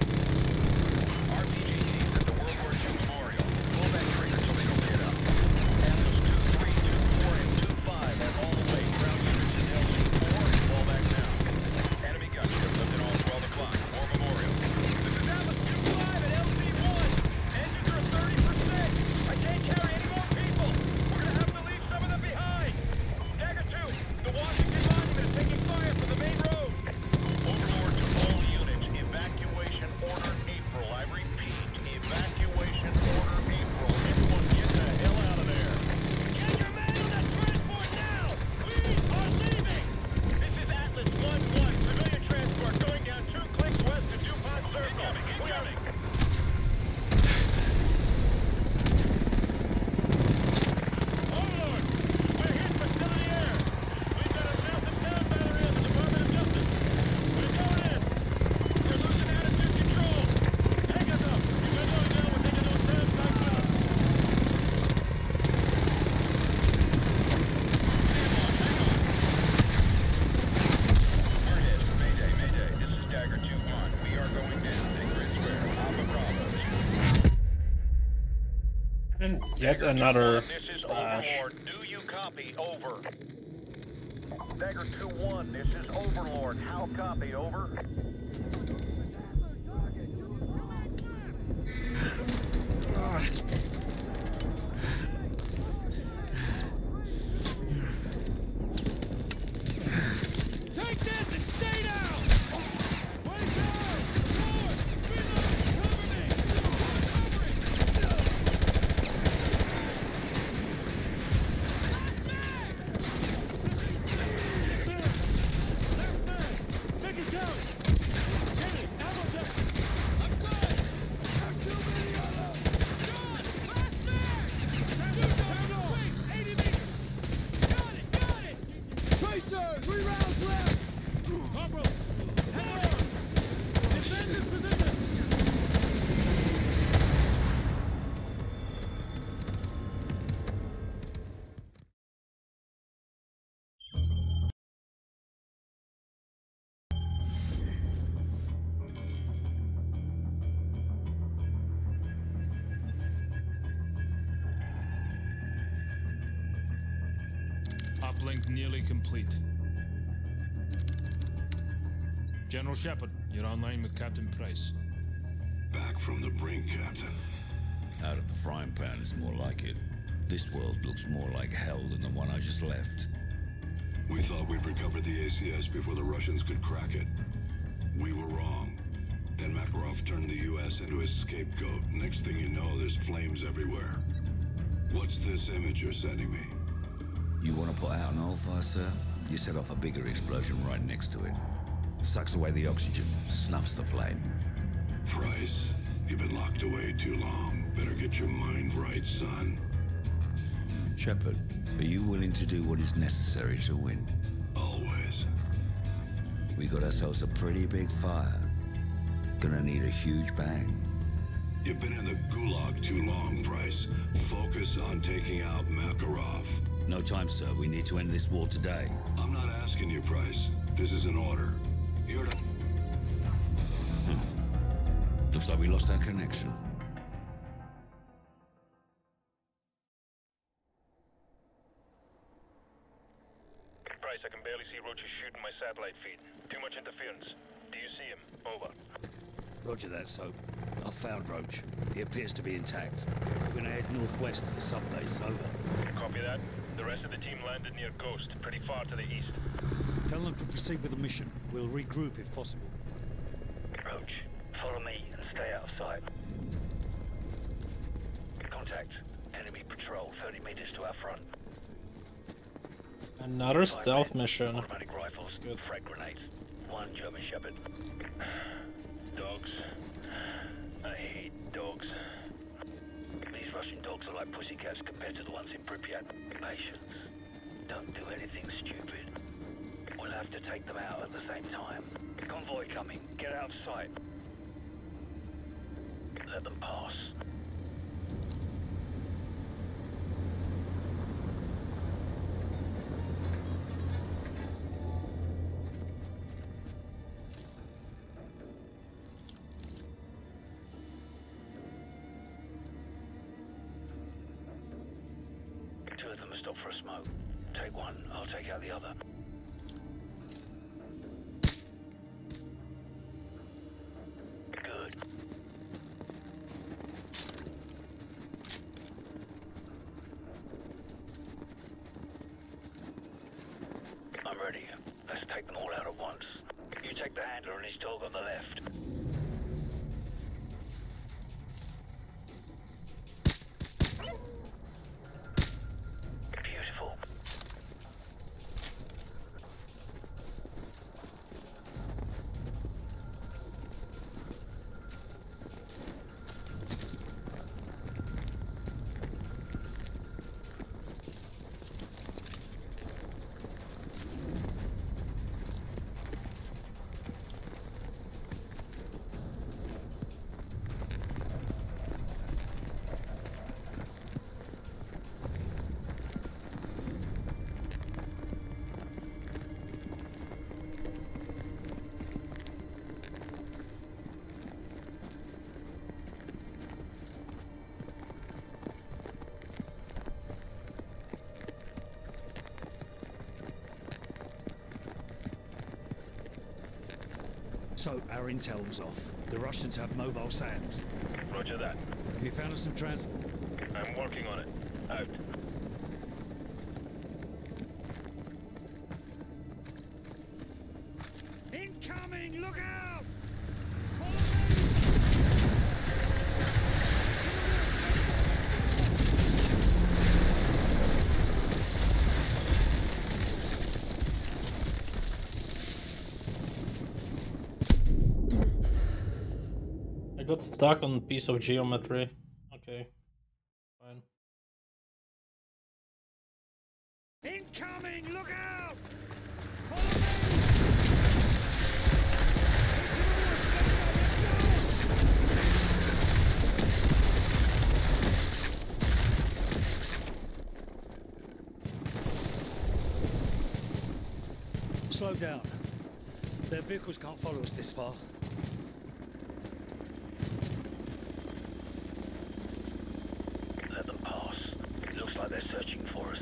RPGs at the World War II memorial. Pull that trigger so they don't get up. Atlas 2, 3, 2, 4, and 2, 5 have all the way. Ground units in LC4 and fall back now. Enemy gunship lifted on 12 o'clock. War memorial. This is Atlas 2-5 at LC1. Engines are at 30%. I can't carry any more people. We're gonna have to leave some of them behind. Dagger 2, the Washington Monument is taking fire from the main road. Overlord to all units. Evacuation order April. I repeat, evacuation order April. Everyone get the hell out of there. Get your men on that transport now. We are leaving. This is Atlas 1-1. Civilian transport going down 2 clicks west to DuPont Circle. Incoming. Overlord, we're hit but still in the air. We've got a massive sound battery at the Department of Justice. We're going in. We're losing attitude control. Take us up. If we're going down, we're taking those sound sites with us. We're hit. Mayday, mayday. This is Dagger 2-1. We are going down. Take Grid Square. Alpha Bravo. And yet another This is flash. Overlord. Do you copy? Over. Dagger 2-1. This is Overlord. How copy? Over. Take this and stay down. Way down. Forward. Reload. Cover me. Last man. Make it count. Get it. Ammo check. I'm good. There's too many of them. John, last man. Wait, 80 meters. Got it. Tracer, 3 rounds left. Corporal, hang on. Defend this position. Uplink nearly complete. General Shepard, you're online with Captain Price. Back from the brink, Captain. Out of the frying pan is more like it. This world looks more like hell than the one I just left. We thought we'd recovered the ACS before the Russians could crack it. We were wrong. Then Makarov turned the US into his scapegoat. Next thing you know, there's flames everywhere. What's this image you're sending me? You want to put out an oil fire, sir? You set off a bigger explosion right next to it. Sucks away the oxygen, snuffs the flame. Price, you've been locked away too long. Better get your mind right, son. Shepard, are you willing to do what is necessary to win? Always. We got ourselves a pretty big fire. Gonna need a huge bang. You've been in the Gulag too long, Price. Focus on taking out Makarov. No time, sir. We need to end this war today. I'm not asking you, Price. This is an order. You're to... Looks like we lost our connection. Price, I can barely see Roach shooting my satellite feed. Too much interference. Do you see him? Over. Roger that, Soap. I've found Roach. He appears to be intact. We're gonna head northwest to the subbase. Over. Copy that. The rest of the team landed near Ghost, pretty far to the east. Tell them to proceed with the mission. We'll regroup if possible. Roach, follow me and stay out of sight. Contact. Enemy patrol 30 meters to our front. Another stealth mission. Automatic rifles, Good. frag grenades. 1 German Shepherd. Dogs. I hate dogs. These Russian dogs are like pussycats compared to the ones in Pripyat. Patience. Don't do anything stupid. We'll have to take them out at the same time. Convoy coming. Get out of sight. Let them pass. Two of them are stopped for a smoke. Take one, I'll take out the other. Good. I'm ready. Let's take them all out at once. You take the handler and his dog on the left. Beautiful. So, our intel was off. The Russians have mobile SAMs. Roger that. Have you found us some transport? I'm working on it. Out. Incoming! Look out! I got stuck on a piece of geometry. Okay, fine. Incoming! Look out! Slow down. Their vehicles can't follow us this far. Let them pass. It looks like they're searching for us.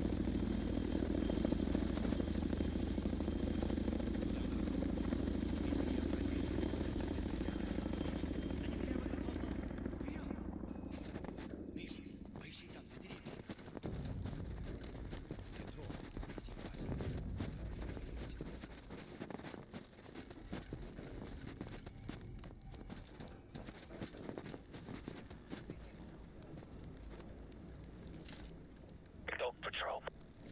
Dog patrol.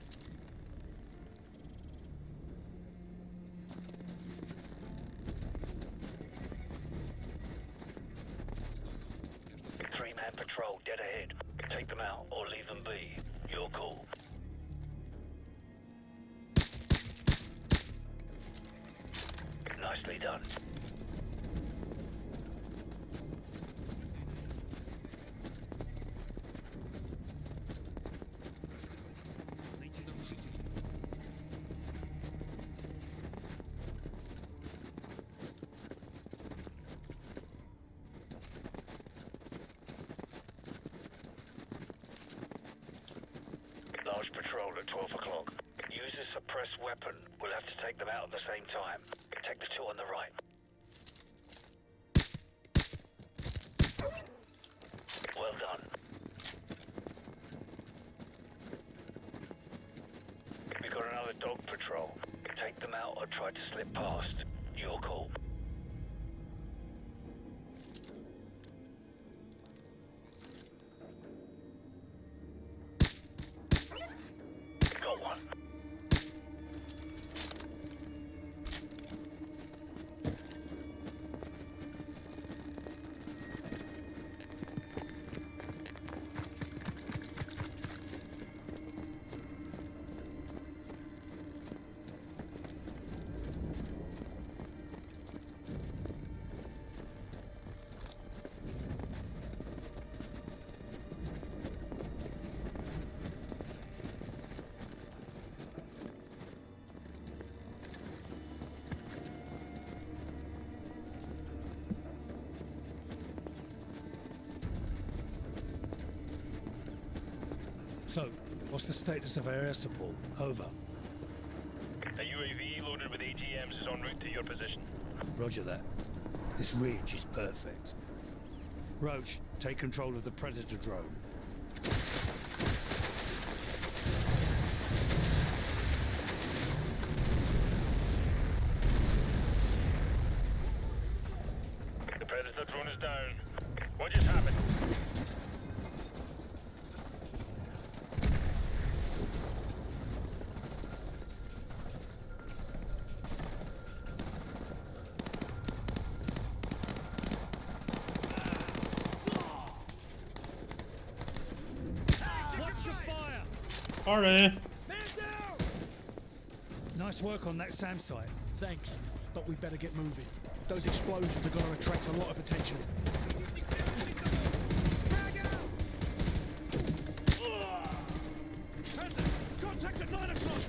Three-man patrol dead ahead. Take them out or leave them be. Your call. Nicely done. Large patrol at 12 o'clock. Use a suppressed weapon. We'll have to take them out at the same time. Take the two on the right. Well done. We got another dog patrol. Take them out or try to slip past. Your call. Got one. So, what's the status of our air support? Over. A UAV loaded with AGMs is en route to your position. Roger that. This ridge is perfect. Roach, take control of the Predator drone. The Predator drone is down. What just happened? Sorry. Nice work on that SAM site. Thanks, but we better get moving. Those explosions are going to attract a lot of attention. Contact at 9 o'clock!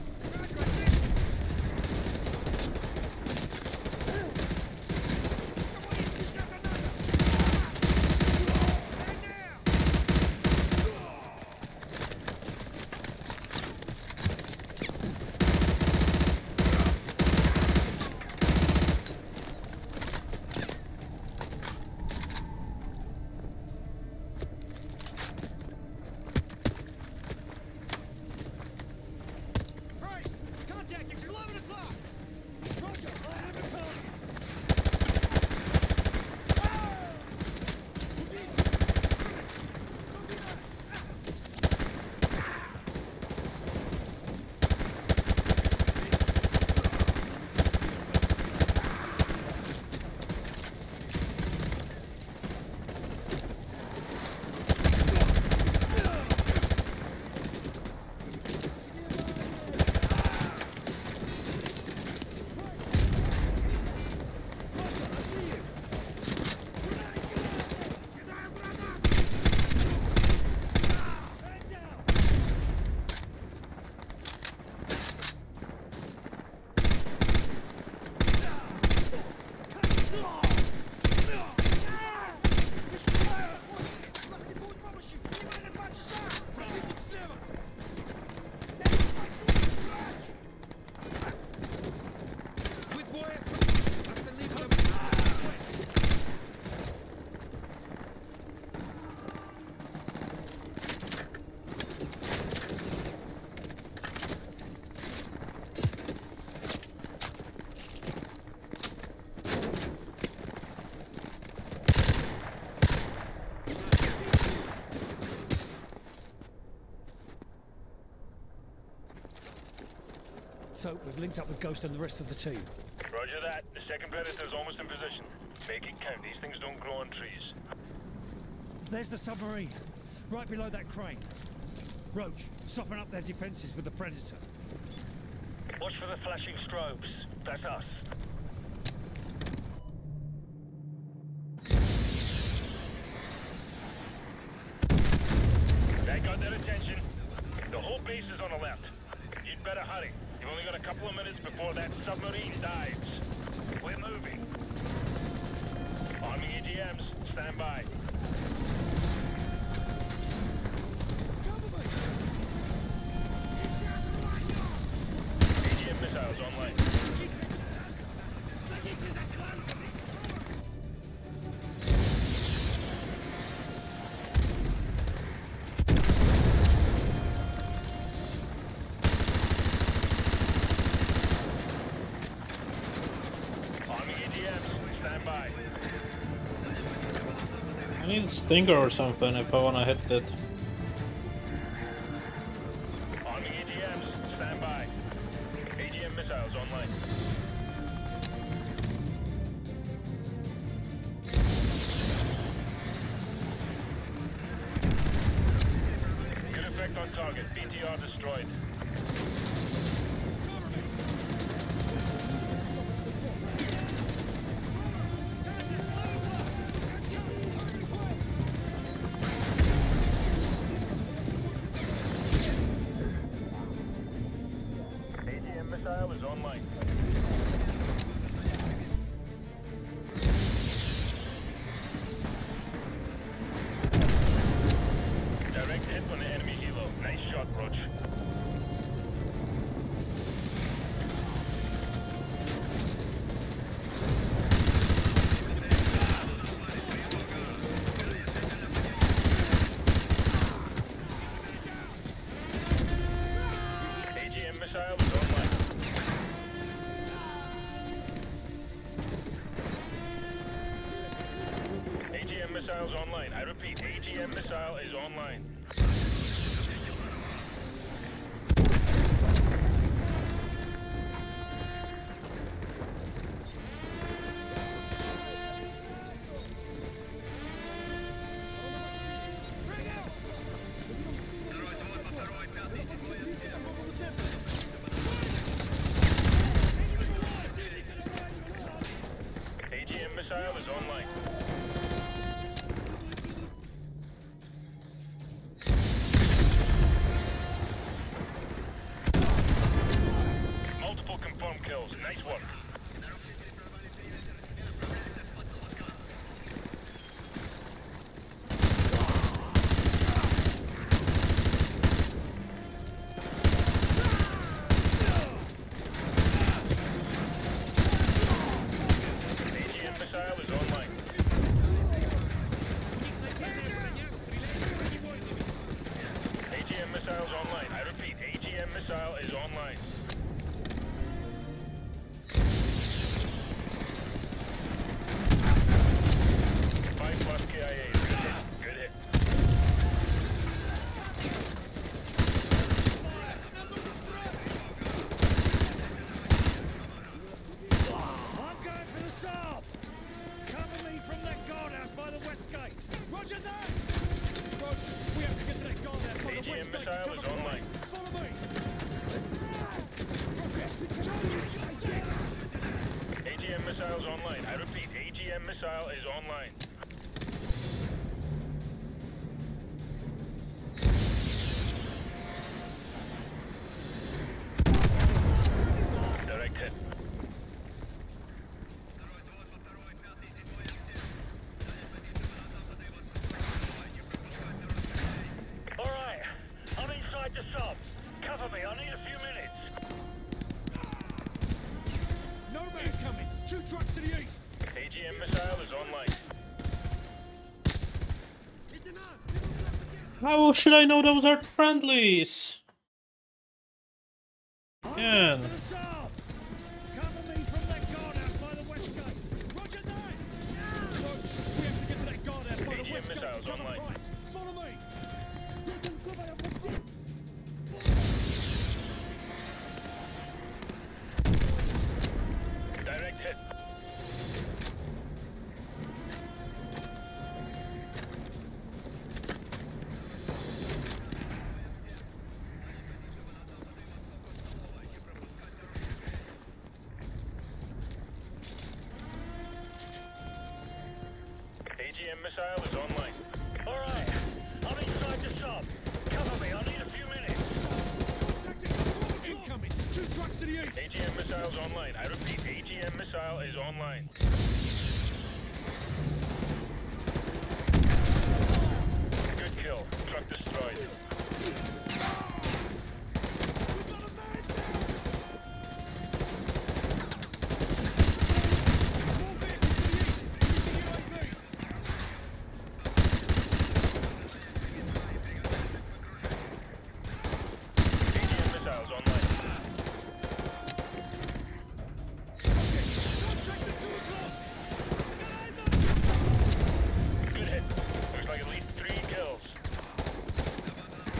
So, we've linked up with Ghost and the rest of the team. Roger that. The second Predator's almost in position. Make it count. These things don't grow on trees. There's the submarine, right below that crane. Roach, soften up their defenses with the Predator. Watch for the flashing strobes. That's us. That got their attention. The whole base is on the left. You'd better hurry. You've only got a couple of minutes before that submarine dives. We're moving. Arming AGMs. Stand by. AGM missiles online. I need a stinger or something if I want to hit it. Arming AGMs, stand by. AGM missiles online. Good effect on target. BTR destroyed. Missile is online. Direct hit on the enemy helo. missiles online. I repeat, AGM missile is online. AGM missile is online. Multiple confirmed kills. Nice work. AGM missile is online. AGM missile is online. I repeat, AGM missile is online. 5+ KIA. Good hit. Good hit. I'm going for the Saab! Cover me from that guardhouse by the west gate. Roger that! Roger, we have to get to that guardhouse by the west AGM gate. missile is online. Follow me! AGM missile is online. I repeat, AGM missile is online. Direct hit. All right, I'm inside the sub. Cover me, I need a few minutes. No man coming. 2 trucks to the east. AGM missile is online. How should I know those are friendlies? Again. For the Saab! Cover me from that guardhouse by the west gate. Roger that! Roach, we have to get to that guardhouse by the AGM west gate. missiles Cover online. Price. Follow me. Direct hit. AGM missile is online. All right, I'm inside the sub. Cover me, I need a few minutes. Incoming. 2 trucks to the east. AGM missile is online. I repeat, AGM missile is online. Good kill. Truck destroyed. AGM missiles online. Good hit. Looks like at least 3 kills.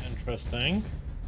Interesting.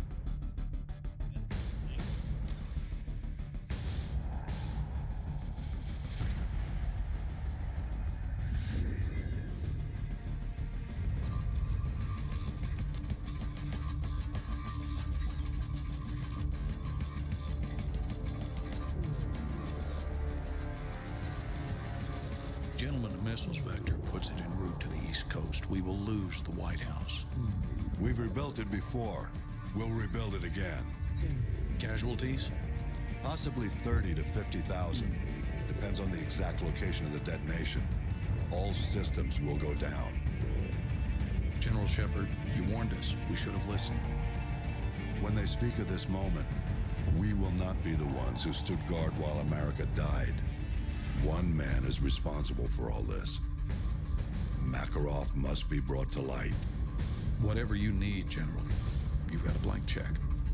Gentlemen, the missiles vector puts it en route to the East Coast. We will lose the White House. We've rebuilt it before. We'll rebuild it again. Casualties? Possibly 30 to 50,000. Depends on the exact location of the detonation. All systems will go down. General Shepard, you warned us. We should have listened. When they speak of this moment, we will not be the ones who stood guard while America died. One man is responsible for all this. Makarov must be brought to light. Whatever you need, General. You've got a blank check.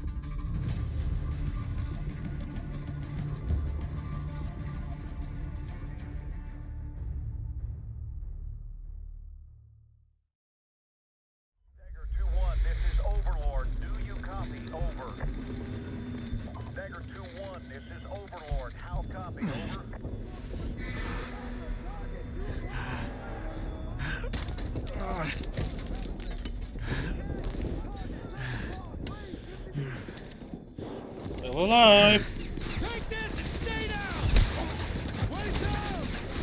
Dagger 2-1, this is Overlord. Do you copy? Over. Dagger 2-1, this is Overlord. How copy? Over. Still alive. Take this and stay down! Waist down!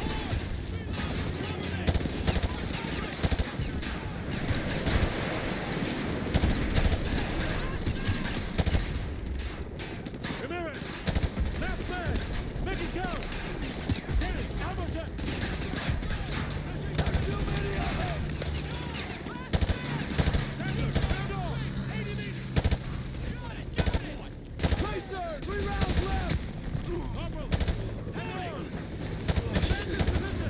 Ramirez! Last man! Make it count! Get it! Ammo check! There's too many of them! Sandor! 80 meters! Got it! Tracer! 3 rounds left! Corporal! Hang on! Defend this position!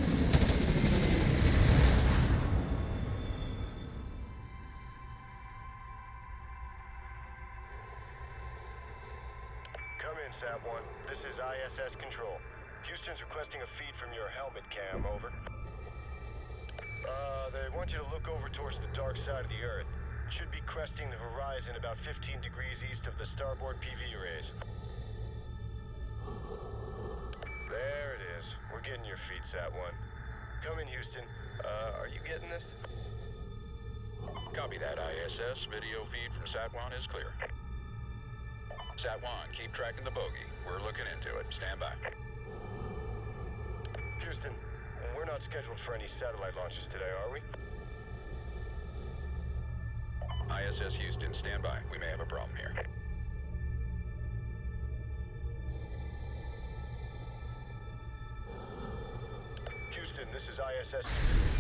Come in, Sat-1. This is ISS Control. Houston's requesting a feed from your helmet cam, over. They want you to look over towards the dark side of the Earth. Should be cresting the horizon about 15 degrees east of the starboard PV arrays. There it is. We're getting your feed, Sat-1. Come in, Houston. Are you getting this? Copy that, ISS. Video feed from Sat-1 is clear. Sat-1, keep tracking the bogey. We're looking into it. Stand by. Houston, we're not scheduled for any satellite launches today, are we? ISS Houston, stand by. We may have a problem here. Houston, this is ISS.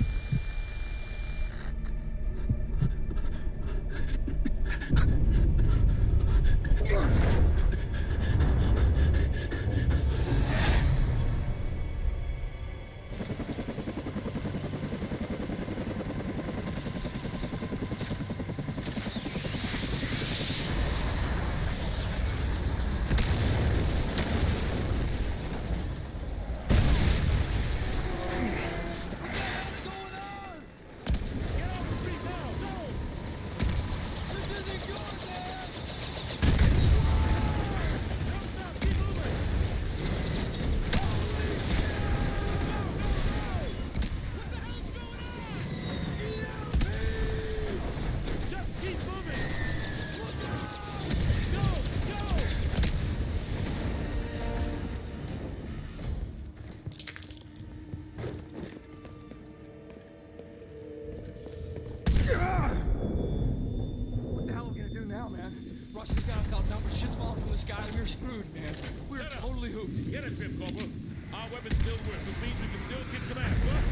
Russians got us outnumbered. Shit's falling from the sky. We're screwed, man. We're totally hooped. Get it, Pip Corporal. Our weapons still work, which means we can still kick some ass, what?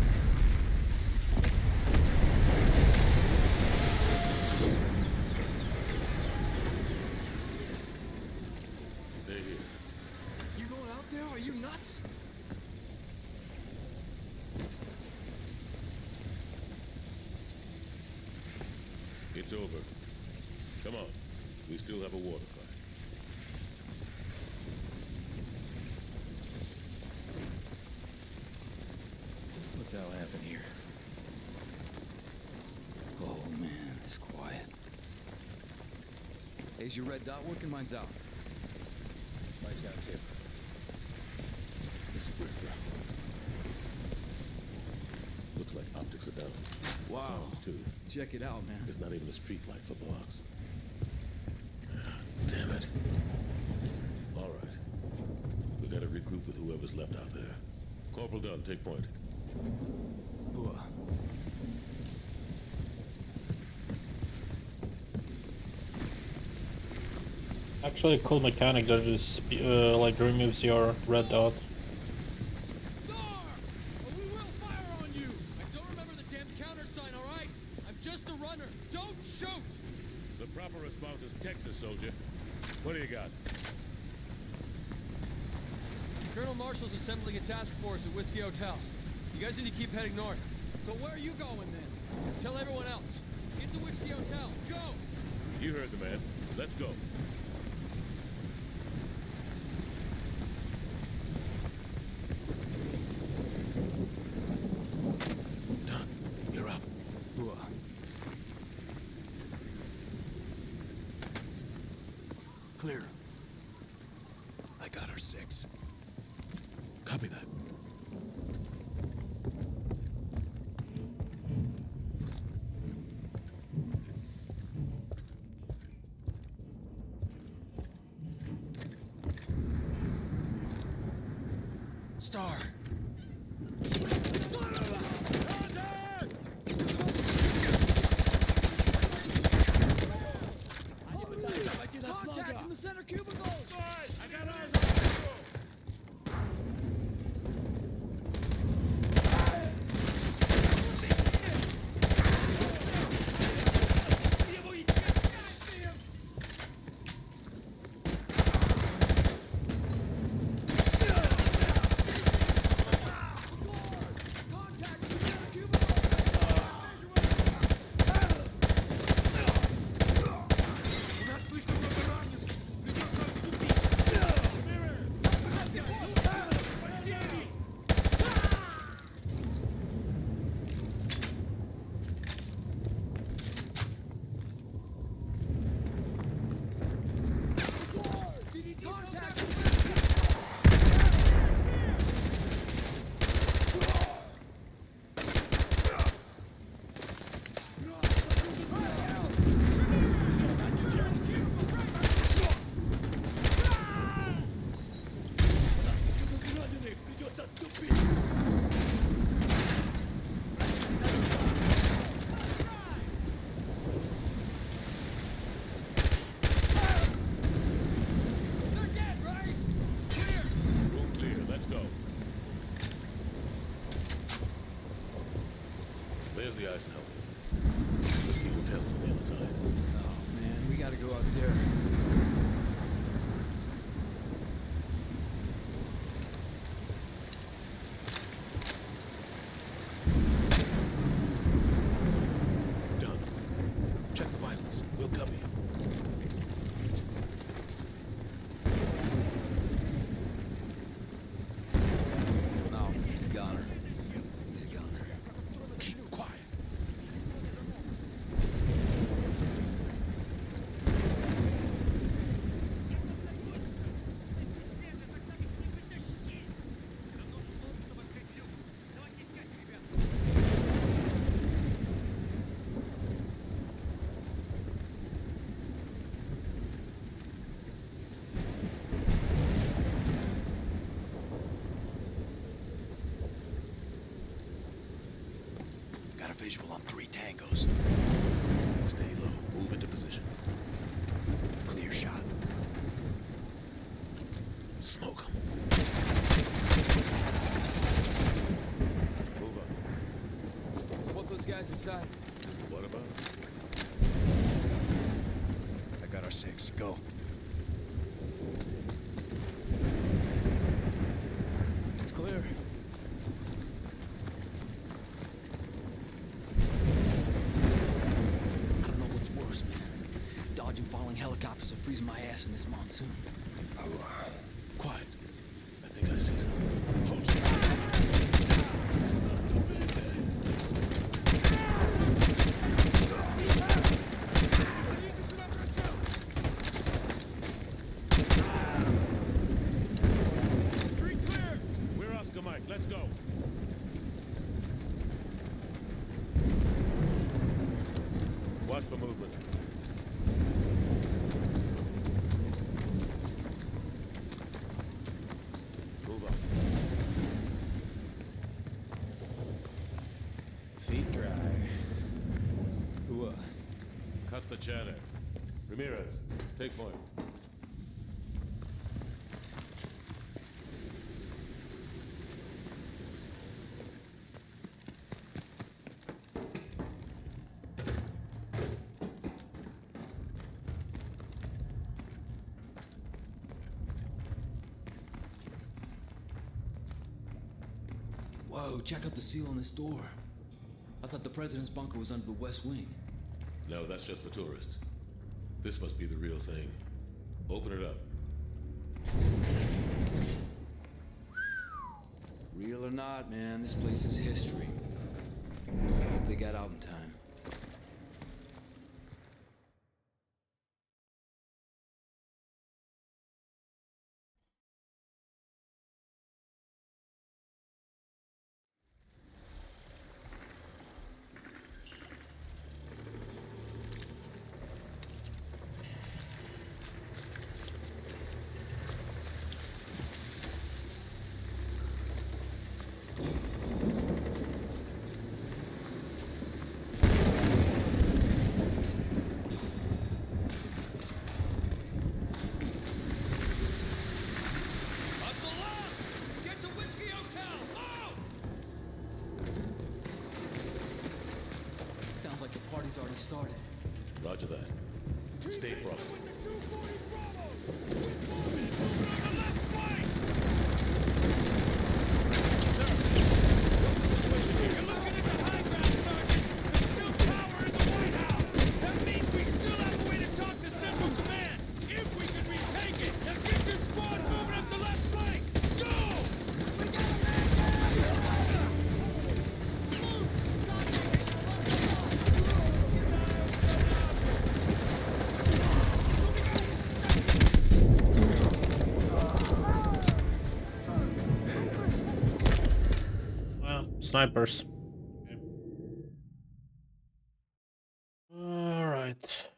Stay here. You going out there? Are you nuts? It's over. Come on. We still have a war to fight. What the hell happened here? Oh man, it's quiet. Is your red dot working? Mine's out. Mine's down too. This is weird, bro. Looks like optics are down. Wow. Bombs, too. Check it out, man. It's not even a street light for blocks. Damn it. All right. We gotta regroup with whoever's left out there. Corporal Dunn, take point. Actually, a cool mechanic that just like removes your red dot. Star! We will fire on you! And don't remember the damn countersign, alright? I'm just a runner. Don't shoot! The proper response is Texas, soldier. What do you got? Colonel Marshall's assembling a task force at Whiskey Hotel. You guys need to keep heading north. So where are you going then? Tell everyone else. Get to Whiskey Hotel. Go! You heard the man. Let's go. You're up. Clear. I got our 6. Copy that. Star. Contact in the center cubicle! I got eyes on you! There's the Eisenhower. Whiskey Hotel's on the other side. Oh, man, we gotta go out there. Done. Check the vitals. We'll cover you. No, he's a goner. He's a goner. Keep quiet. Got a visual on 3 tangos. Stay low. Move into position. Clear shot. Smoke 'em. Move up. Want those guys inside? What about it? I got our 6. Go. It's clear. I don't know what's worse, man. Dodging falling helicopters or freezing my ass in this monsoon. Quiet. I think I see something. Hold let's go. Watch for movement. Move up. Feet dry. Cut the chatter. Ramirez, take point. Whoa, check out the seal on this door. I thought the president's bunker was under the west wing. No, that's just for tourists. This must be the real thing. Open it up. Real or not, man, this place is history. Hope they got out in time. Already started. Roger that. Stay frosty. Snipers. Okay. All right.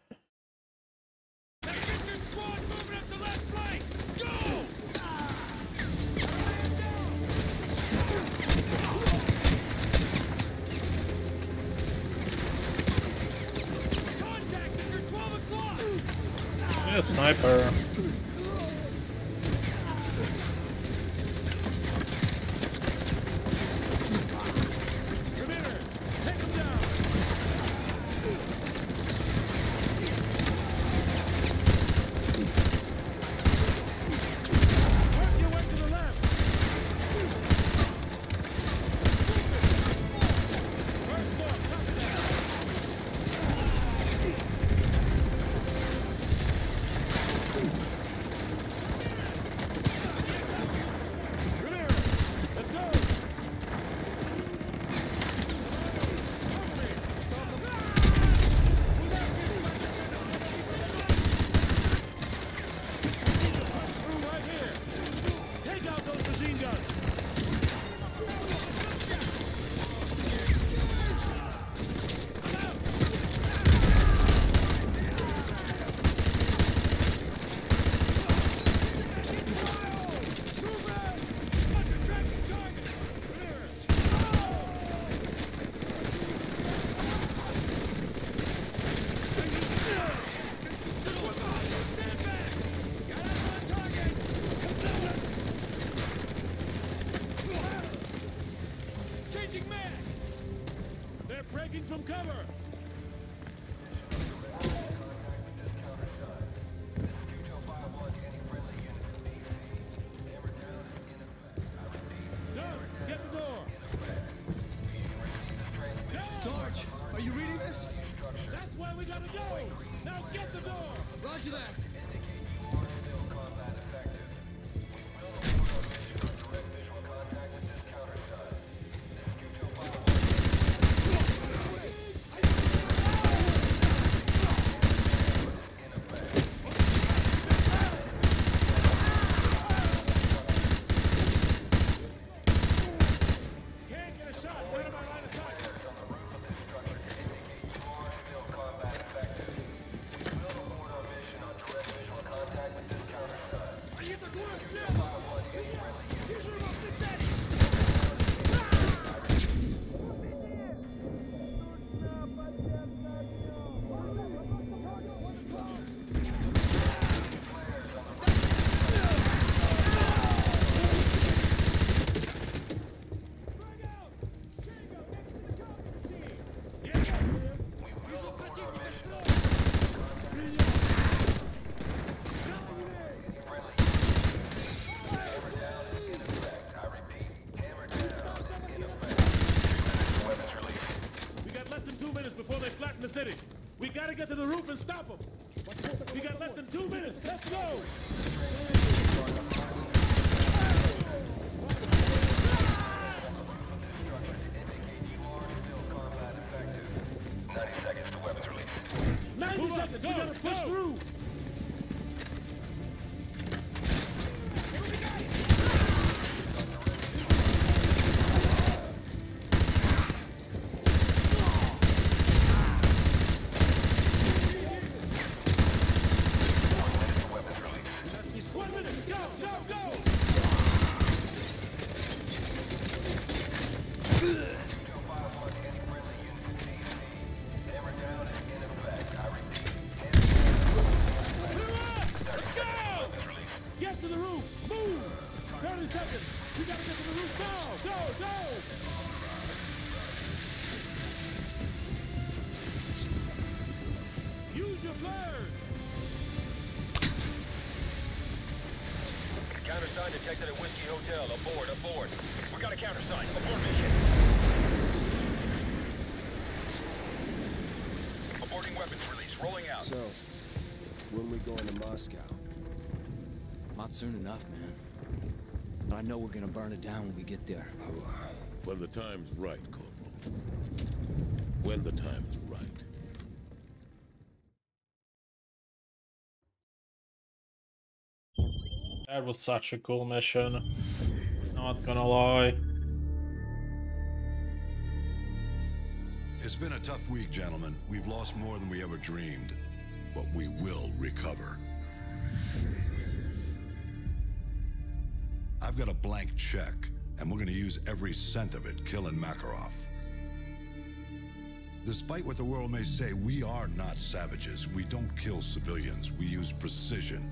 Yeah, sniper. From cover! Get the door! Sarge, are you reading this? That's where we gotta go! Now get the door! Roger that! The city. We gotta get to the roof and stop them. We got less than 2 minutes. Let's go. 90 seconds to weapons release. 90 seconds. We gotta push through. Countersign detected at Whiskey Hotel. Aboard. We got a countersign. Abort mission. Aborting weapons release. Rolling out. So, when we going to Moscow? Not soon enough, man. But I know we're gonna burn it down when we get there. When the time's right, Corporal. When the time's right. That was such a cool mission. Not gonna lie. It's been a tough week, gentlemen. We've lost more than we ever dreamed, but we will recover. I've got a blank check, and we're gonna use every cent of it killing Makarov. Despite what the world may say, we are not savages. We don't kill civilians. We use precision.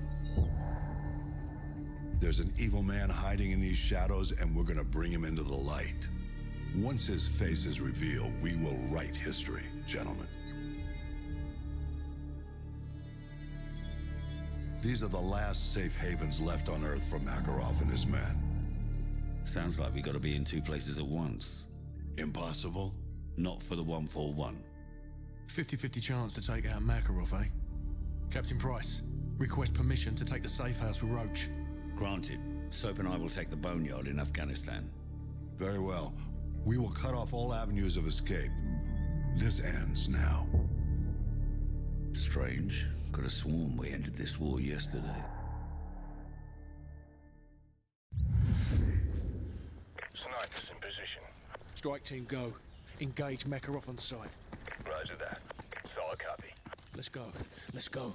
There's an evil man hiding in these shadows, and we're gonna bring him into the light. Once his face is revealed, we will write history, gentlemen. These are the last safe havens left on Earth for Makarov and his men. Sounds like we gotta be in two places at once. Impossible? Not for the 141. 50-50 chance to take out Makarov, eh? Captain Price, request permission to take the safe house with Roach. Granted. Soap and I will take the boneyard in Afghanistan. Very well. We will cut off all avenues of escape. This ends now. Strange. Could have sworn we ended this war yesterday. Snipers in position. Strike team go. Engage Makarov on site. Roger that. Solid copy. Let's go. Let's go.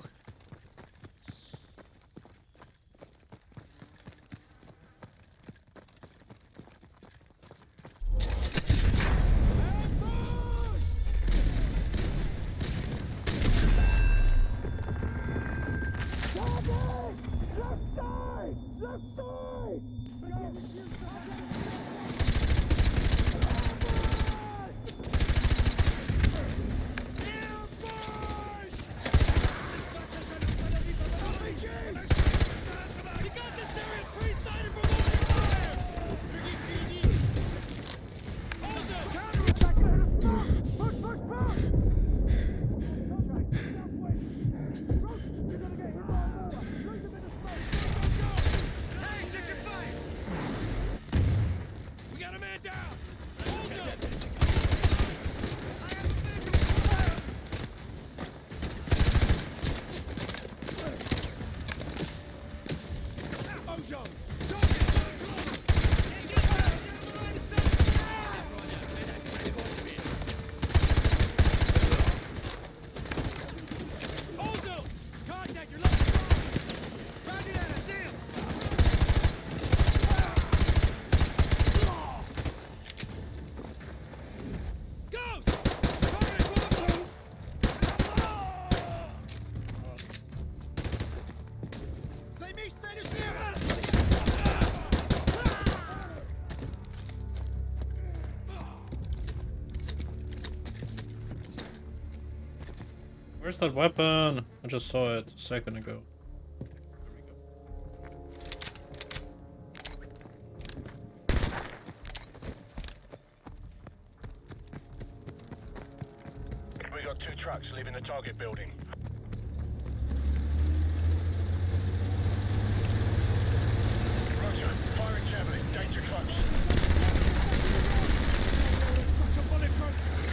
Where's that weapon? I just saw it a second ago. We got 2 trucks leaving the target building. Roger. Firing javelin. Danger close. Somebody from...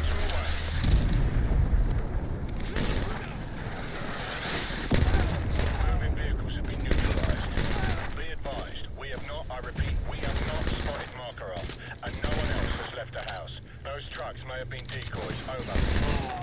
Moving vehicles have been neutralized. Be advised, we have not, I repeat, we have not spotted Makarov, and no one else has left the house. Those trucks may have been decoys. Over.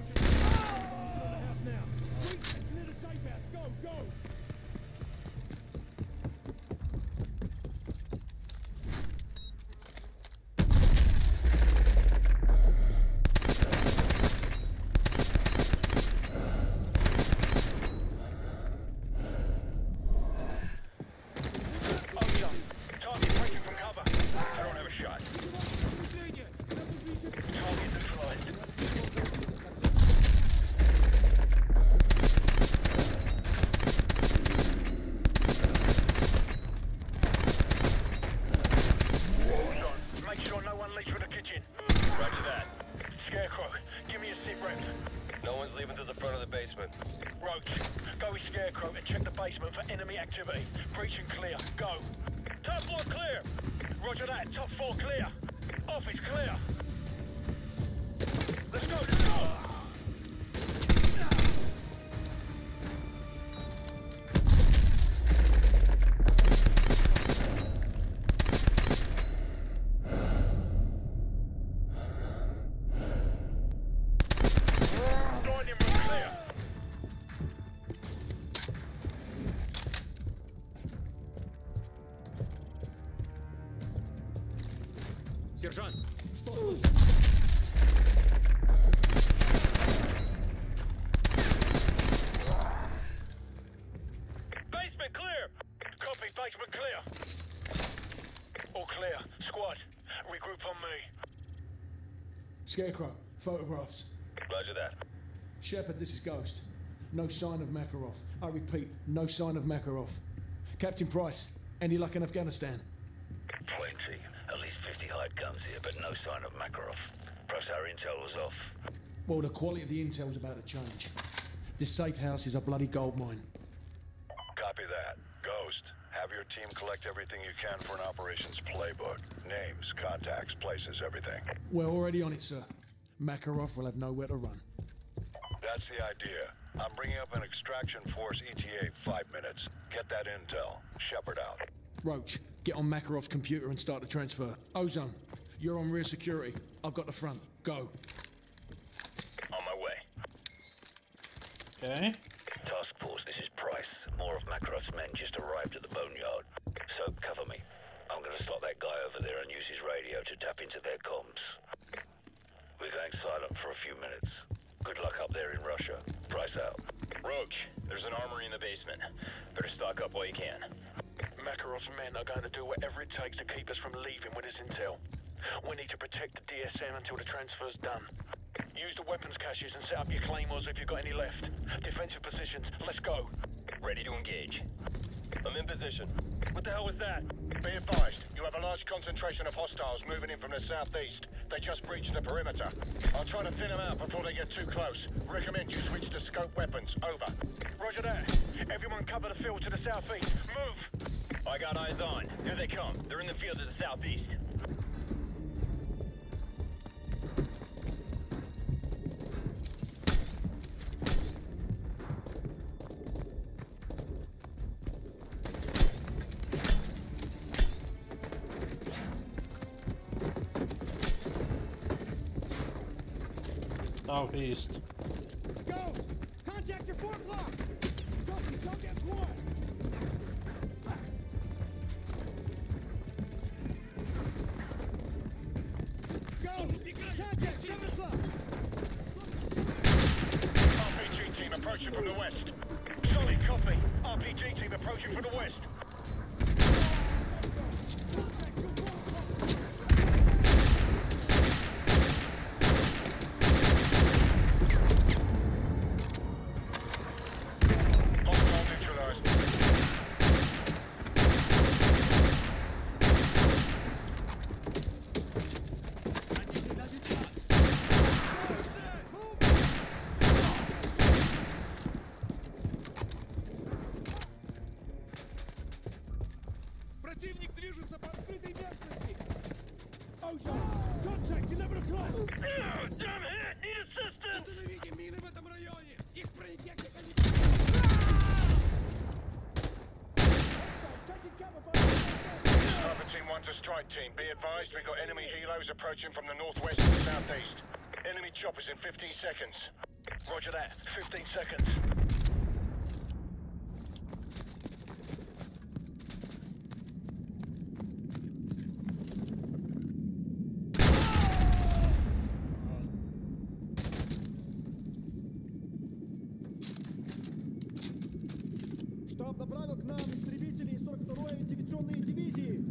Сержант, что Basement clear! Copy, basement clear. All clear. Squad, regroup on me. Scarecrow, photographs. Roger that. Shepard, this is Ghost. No sign of Makarov. I repeat, no sign of Makarov. Captain Price, any luck in Afghanistan? Plenty. At least 50 hide guns here, but no sign of Makarov. Perhaps our intel was off. Well, the quality of the intel's about to change. This safe house is a bloody gold mine. Copy that. Ghost, have your team collect everything you can for an operations playbook. Names, contacts, places, everything. We're already on it, sir. Makarov will have nowhere to run. That's the idea. I'm bringing up an extraction force ETA 5 minutes. Get that intel. Shepard out. Roach, get on Makarov's computer and start the transfer. Ozone, you're on rear security. I've got the front. Go. On my way. Okay. Task Force, this is Price. More of Makarov's men just arrived at the boneyard. So, cover me. I'm gonna stop that guy over there and use his radio to tap into their comms. We're going silent for a few minutes. Good luck up there in Russia. Price out. Roach, there's an armory in the basement. Better stock up while you can. Makarov's men are going to do whatever it takes to keep us from leaving with this intel. We need to protect the DSM until the transfer's done. Use the weapons caches and set up your claymores if you've got any left. Defensive positions, let's go. Ready to engage. I'm in position. What the hell was that? Be advised, you have a large concentration of hostiles moving in from the southeast. They just breached the perimeter. I'll try to thin them out before they get too close. Recommend you switch to scope weapons. Over. Roger that. Everyone cover the field to the southeast. Move! I got eyes on. Here they come. They're in the field to the southeast. Southeast. Ghost! Contact your 4 o'clock! Don't get one! Ghost! Contact 7 o'clock! RPG team approaching from the west. Solid copy. RPG team approaching from the west. Противник движется по открытой местности! Ocean! Contact! 11 o'clock! Damn it! Need assistance! Установите мины в этом районе! Их бронетехника не... Private Team 1 to strike team. Be advised, we've got enemy helos approaching from the northwest and southeast. Enemy choppers in 15 seconds. Roger that. 15 seconds. Штаб направил к нам истребителей 42-й авиационной дивизии.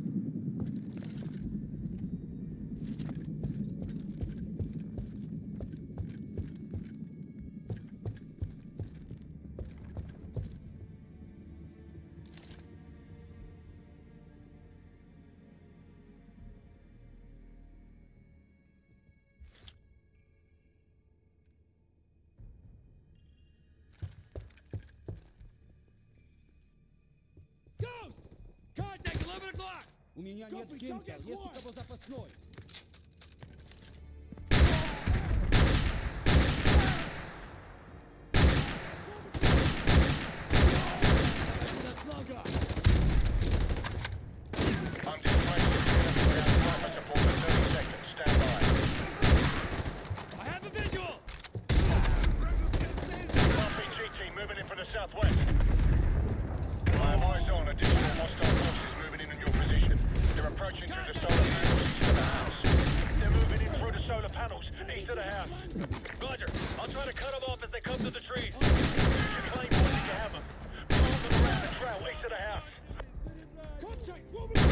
Contact 11 o'clock! У меня нет кинка, есть у кого запасной. I'm displacing support for 30 seconds. Stand by. I have a visual! RPG team moving in from the southwest. I have eyes on additional hostile forces moving in your position. They're approaching through the solar panels east of the house. They're moving in through the solar panels east of the house. Roger. I'll try to cut them off as they come to the trees. Use your claim point if you have them. Follow them around the trail east of the house. Contact!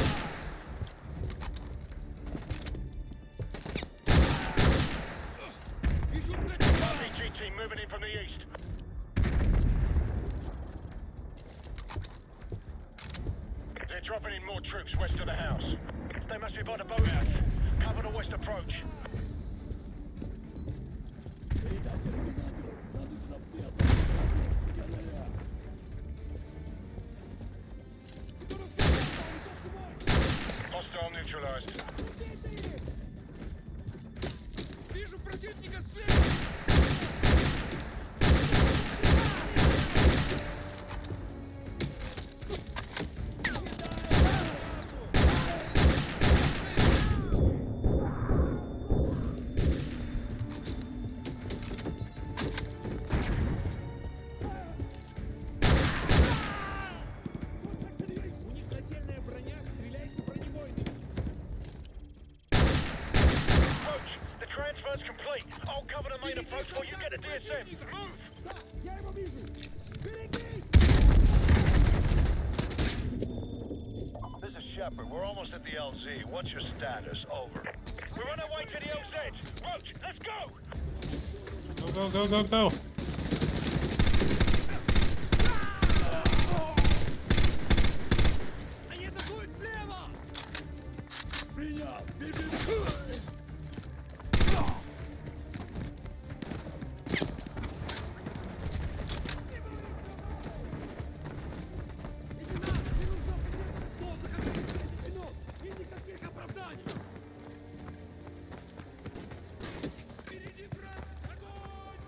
RPG team moving in from the east. They're dropping in more troops west of the house. They must be by the boathouse. Cover the west approach. Hostile neutralized. Вижу противника слева! У них нательная броня, стреляйте бронебойными! Approach. The transfer's complete. I'll cover the main approach while you get the DSM. Move! Да, я его вижу! Берегись! This is Shepard. We're almost at the LZ. What's your status? Over. We're on our way to the LZ. Roach, let's go! Go, go, go, go, go! Они атакуют слева! Меня! Бежим! И никаких оправданий! Впереди, брат! Огонь!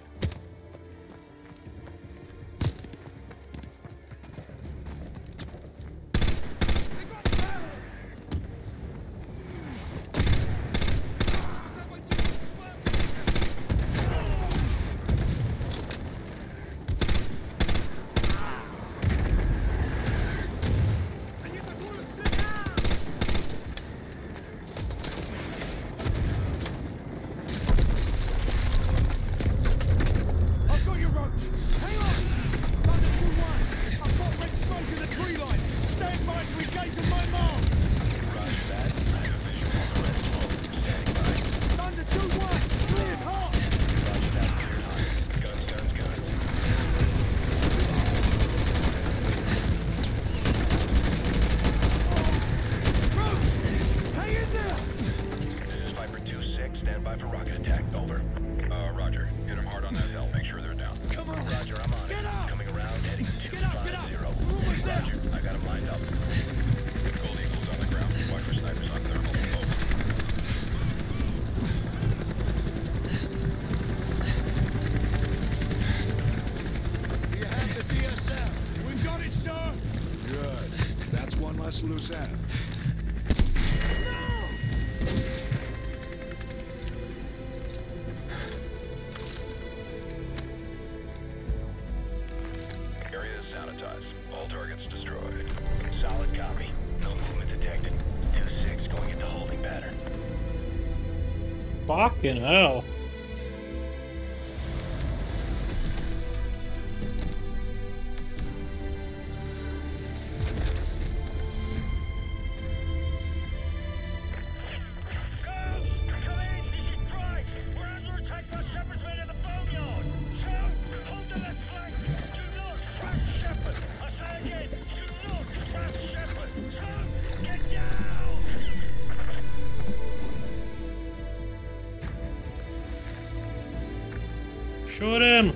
Они атакуют слева! I've got you, Roach! Hang on! Thunder 2-1! I've got red smoke in the tree line! Stand by to engage with my mark! Roger that. I have a visual on the red smoke. Standing by. Thunder 2-1! Cleared hot! Roger that. Cleared hot. Guns, guns, guns. Roach! Hang in there! This is Viper 2-6. Stand by for rocket attack. Over. Roger. Hit them hard on that hill. Make sure they're down. Come on! Roger, I'm on Get it. up! Coming around, heading 250. Get up! We're almost there! Roger, I got him lined up. Gold Eagle's center. Area is sanitized. All targets destroyed. Solid copy. No movement detected. 2-6 going into holding pattern. Fucking hell. Shoot him!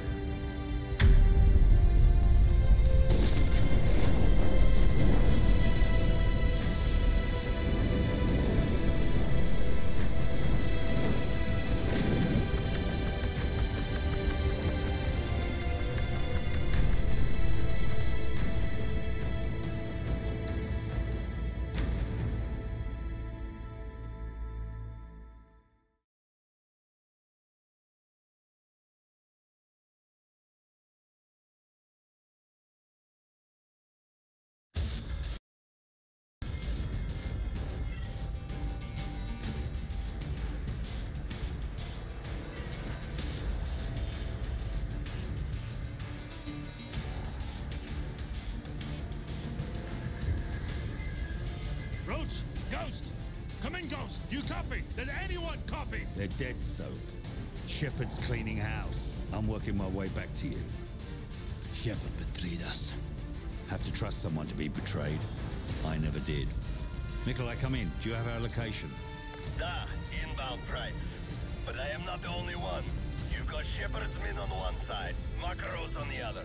Roach! Ghost! Come in, Ghost! You copy? Does anyone copy? They're dead, Soap. Shepard's cleaning house. I'm working my way back to you. Shepard betrayed us. Have to trust someone to be betrayed. I never did. Nikolai, come in. Do you have our location? Da, inbound Price. But I am not the only one. You got Shepard's men on one side, Makarov's on the other.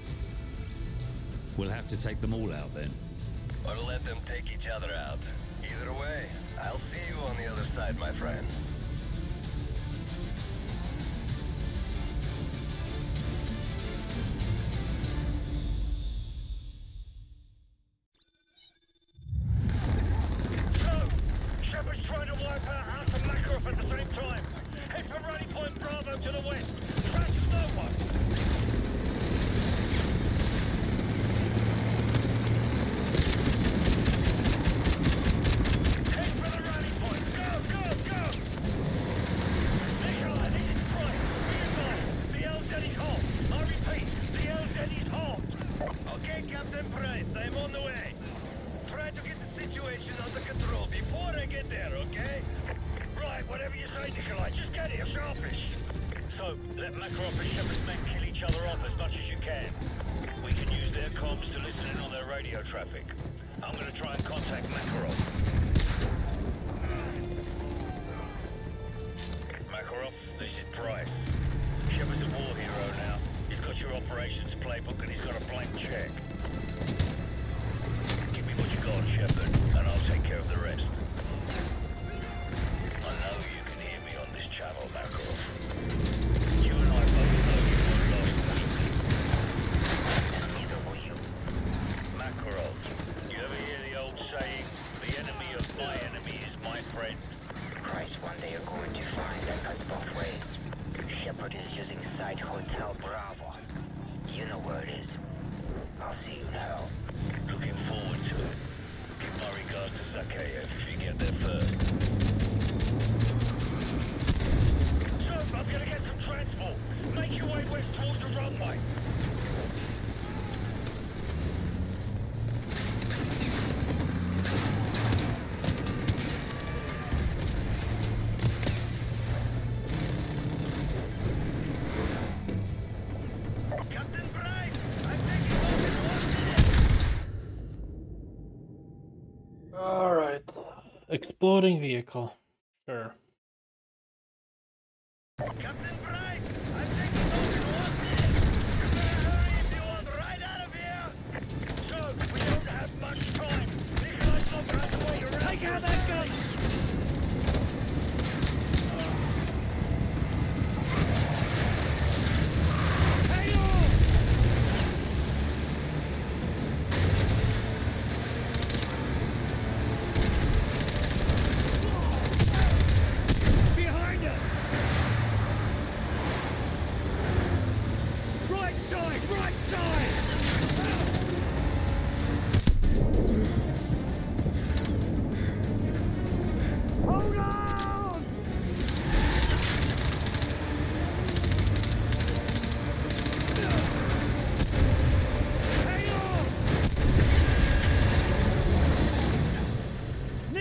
We'll have to take them all out then. Or let them take each other out. Either way, I'll see you on the other side, my friend. So, Shepard's trying to wipe out House and Makarov at the same time. Head for Rally Point Bravo to the west. Trash no one. Let Makarov and Shepard's men kill each other off as much as you can. We can use their comms to listen in on their radio traffic. I'm gonna try and contact Makarov. Makarov, this is Price. Shepard's a war hero now. He's got your operations playbook and he's got a blank check. Give me what you got, Shepard, and I'll take care of the rest. I know you can hear me on this channel, Makarov. You and I both know you were lost. And neither were you. Makarov, you ever hear the old saying, the enemy of my enemy is my friend? Christ, one day you're going to find that cuts both ways. Shepard is using Site Hotel Bravo. You know where it is. I'll see you now. Looking forward to it. Give my regards to 𝐒𝐸𝐬 if you get there first. So, I'm gonna get some transport. Make your way west towards the runway. Captain Price, I'm taking over. Alright. Exploding vehicle. Sure. Captain Price, I'm taking over Austin. You better hurry if you want right out of here. So, we don't have much time. Nikolai's not going to wait around. Take out that gate!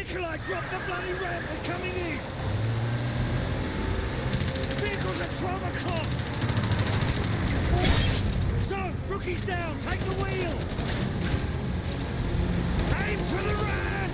Nikolai, drop the bloody ramp! We're coming in! Vehicles at 12 o'clock! So, rookie's down! Take the wheel! Aim for the ramp!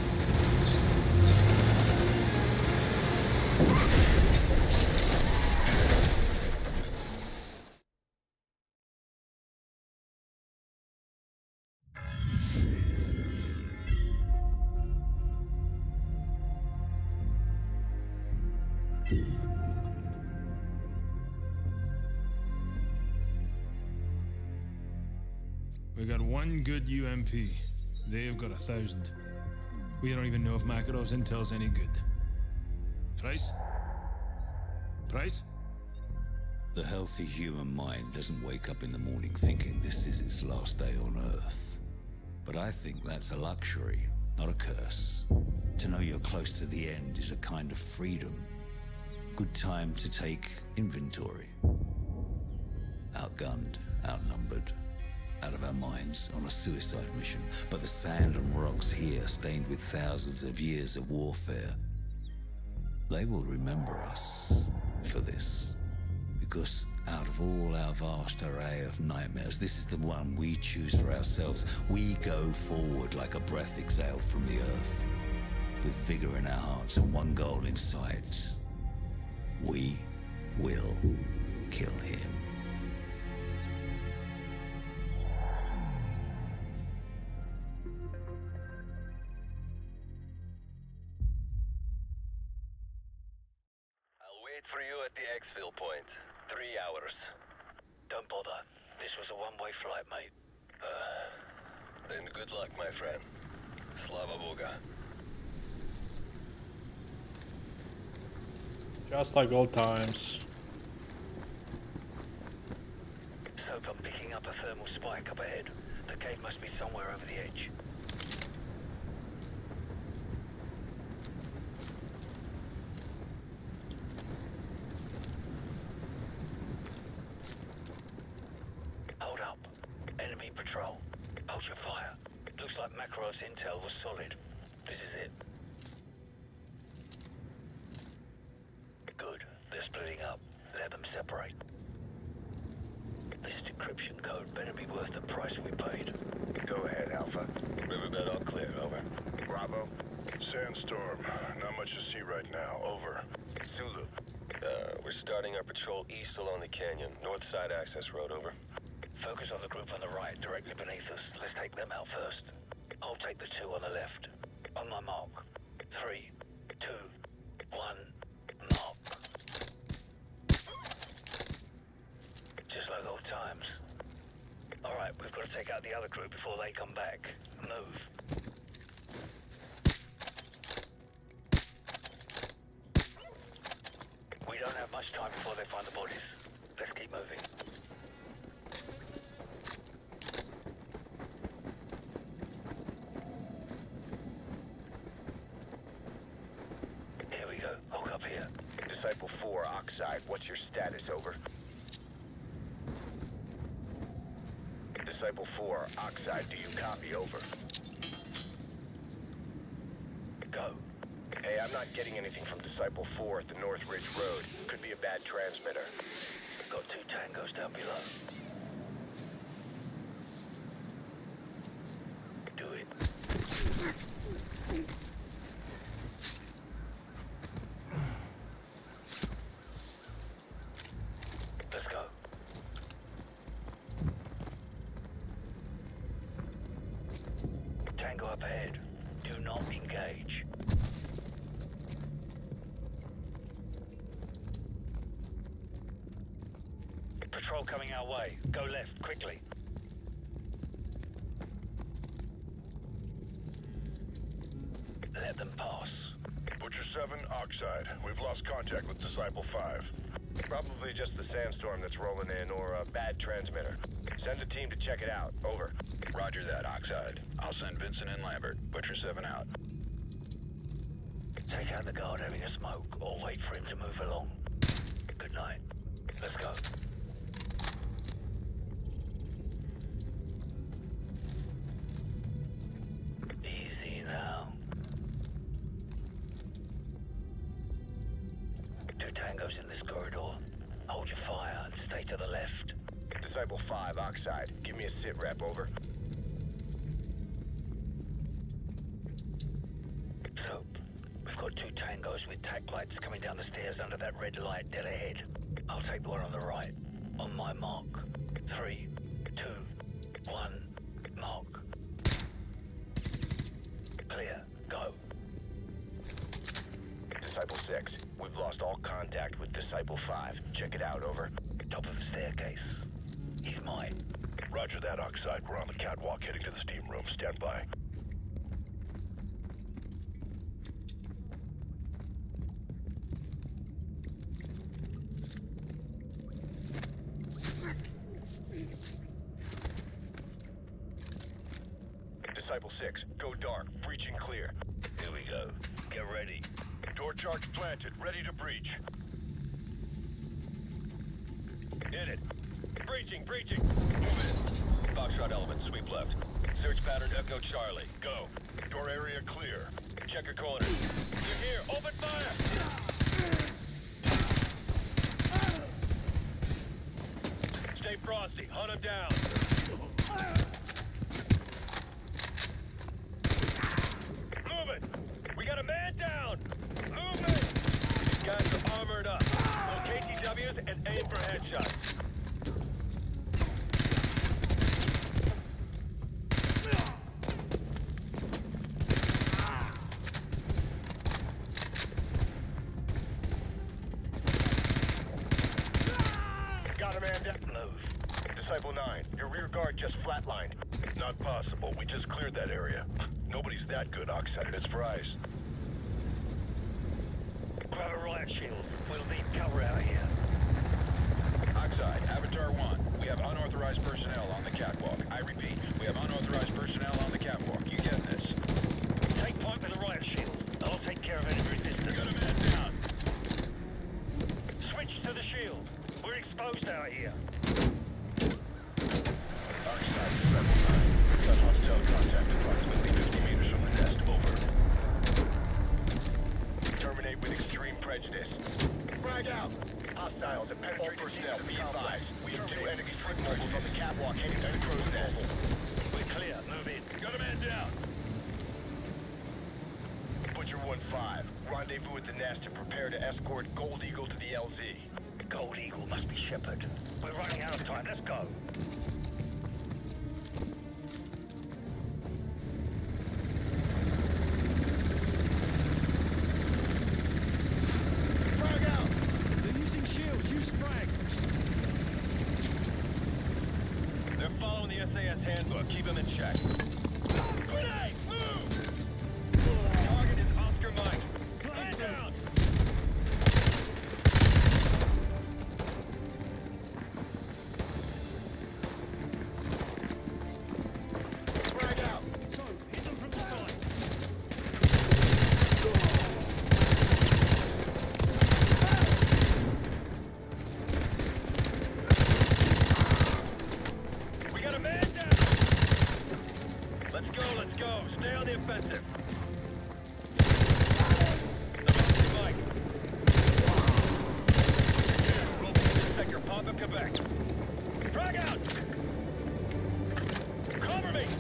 We got one good UMP. They've got 1,000. We don't even know if Makarov's intel's any good. Price? Price? The healthy human mind doesn't wake up in the morning thinking this is its last day on Earth. But I think that's a luxury, not a curse. To know you're close to the end is a kind of freedom. Good time to take inventory. Outgunned, outnumbered, out of our minds on a suicide mission. But the sand and rocks here, stained with thousands of years of warfare, they will remember us for this. Because out of all our vast array of nightmares, this is the one we choose for ourselves. We go forward like a breath exhaled from the earth, with vigor in our hearts and one goal in sight. We will kill him. For you at the exfil point. 3 hours. Don't bother. This was a one-way flight, mate. Then good luck, my friend. Slava Boga. Just like old times. Soap, I'm picking up a thermal spike up ahead. The gate must be somewhere over the edge. Makarov's intel was solid. This is it. Good. They're splitting up. Let them separate. This decryption code better be worth the price we paid. Go ahead, Alpha. Riverbed all clear. Over. Bravo. Sandstorm. Not much to see right now. Over. Zulu. We're starting our patrol east along the canyon. North side access road. Over. Focus on the group on the right, directly beneath us. Let's take them out first. I'll take the two on the left. On my mark. 3, 2, 1, mark. Just like old times. Alright, we've got to take out the other group before they come back. Move. We don't have much time before they find the bodies. Let's keep moving. Disciple 4, Oxide. What's your status? Over. Disciple 4, Oxide. Do you copy? Over. Go. Hey, I'm not getting anything from Disciple 4 at the North Ridge Road. Could be a bad transmitter. Got 2 tangos down below. Do it. Let's go. Tango up ahead. Do not engage. Patrol coming our way. Go left, quickly. Let them pass. Butcher 7, Oxide. We've lost contact with Disciple 5. Probably just the sandstorm that's rolling in, or a bad transmitter. Send a team to check it out. Over. Roger that, Oxide. I'll send Vincent and Lambert. Butcher 7 out. Take out the guard having a smoke, or wait for him to move along. Good night. Let's go. Easy now. tangos in this corridor. Hold your fire and stay to the left. Disciple 5, Oxide. Give me a sit rep, over. So, we've got 2 tangos with tack lights coming down the stairs under that red light dead ahead. I'll take the one on the right. On my mark. 3, 2, 1, mark. Clear. Go. Disciple 6, we've lost all contact with Disciple 5. Check it out, over. Top of the staircase. He's mine. Roger that, Oxide. We're on the catwalk heading to the steam room. Stand by. Disciple 6, go dark. Breaching clear. Here we go. Get ready. Door charge planted. Ready to breach. Hit it. Breaching, breaching. Move in. Foxtrot elements, sweep left. Search pattern Echo Charlie. Go. Door area clear. Check your corners. You're here. Open fire. Stay frosty. Hunt him down. Move it. We got a man down. Move it. These guys are armored up. Roll KTWs and aim for headshots. Got a man down. Move. Disciple 9, your rear guard just flatlined. Not possible. We just cleared that area. Nobody's that good, Oxide. It's Price. Grab a riot shield. We'll need cover out here. Oxide, Avatar 1. We have unauthorized personnel on the catwalk. I repeat, we have unauthorized personnel on the catwalk. You get this? Take point with the riot shield. I'll take care of any resistance. Got a man down. Switch to the shield. We're exposed out here. Oxide, Disciple 9. Cut off cell contact approximately 50 meters from the nest. Over. Terminate with extreme prejudice. Frag out. Hostiles and penetrated personnel. Be advised. We have 2 enemy strip mobiles on the catwalk heading to the crew's nest. We're clear. Move in. Got a man down. Butcher 1-5. Rendezvous at the nest and prepare to escort Gold Eagle to the LZ. Gold Eagle must be Shepard. We're running out of time. Let's go. Frag out! They're using shields. Use frags. They're following the SAS handbook. Keep them in check. Grenade! Move! Target is Oscar Mike. Man down! Frag out. So, hit them from the side. We got a man down! Let's go, let's go. Stay on the offensive. Mike. Roll sector, pop up Quebec. Frag out! Cover me!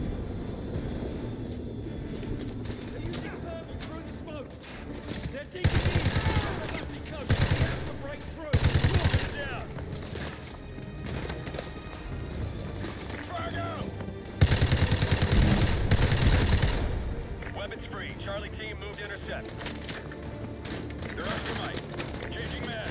They're using thermal through the smoke. They're digging in. On the Atlantic coast. We have to break through. Down! Frag out! Weapons free. Charlie team moved to intercept. They're Oscar Mike. Changing mag.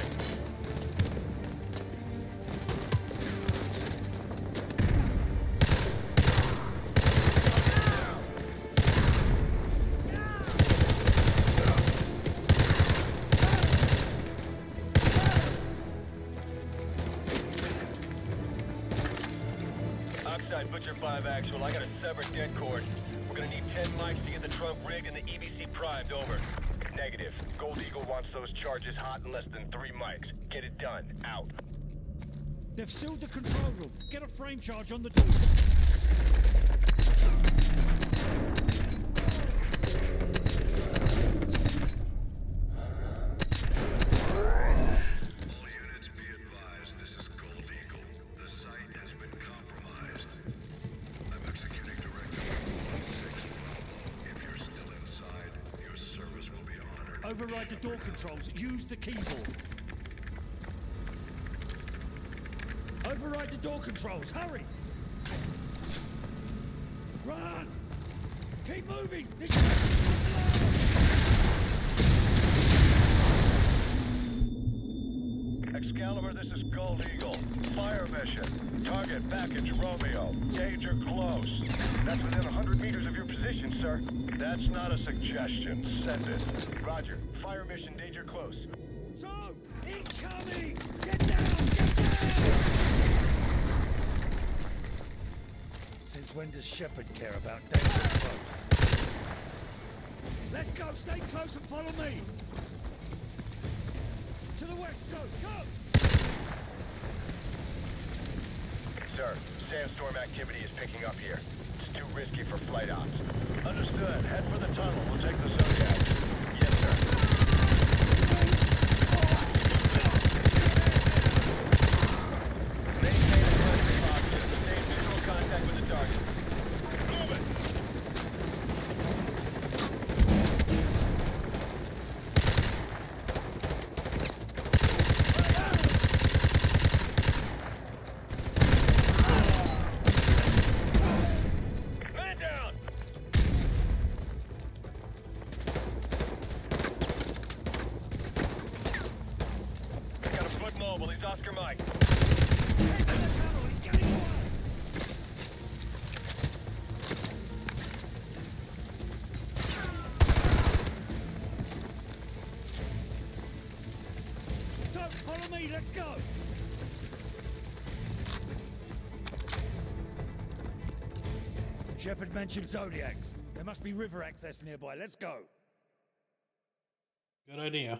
Oxide, Butcher 5 actual. I got a severed dead cord. We're gonna need 10 mics to get the trunk rigged and the EBC primed. Over. Negative. Gold Eagle wants those charges hot in less than 3 mics. Get it done. Out. They've sealed the control room. Get a frame charge on the door. Override the door controls. Use the keyboard. Override the door controls. Hurry! Run! Keep moving! This Excalibur, this is 𝐒𝐲𝐞𝐜𝐬. Fire mission. Target package Romeo. Danger close. That's within 100 meters of your position, sir. That's not a suggestion. Send it. Roger. Fire mission. Danger close. So, incoming! Get down! Get down! Since when does Shepard care about danger close? Let's go! Stay close and follow me! To the west, so go! Sir, sandstorm activity is picking up here. It's too risky for flight ops. Understood. Head for the tunnel. We'll take the Zodiac. Yes, sir. Maintain a presence posture. Stay in visual contact with the target. Move it! Man down! Got a foot mobile. He's Oscar Mike. So, follow me, let's go! Shepard mentioned Zodiacs. There must be river access nearby. Let's go. Good idea.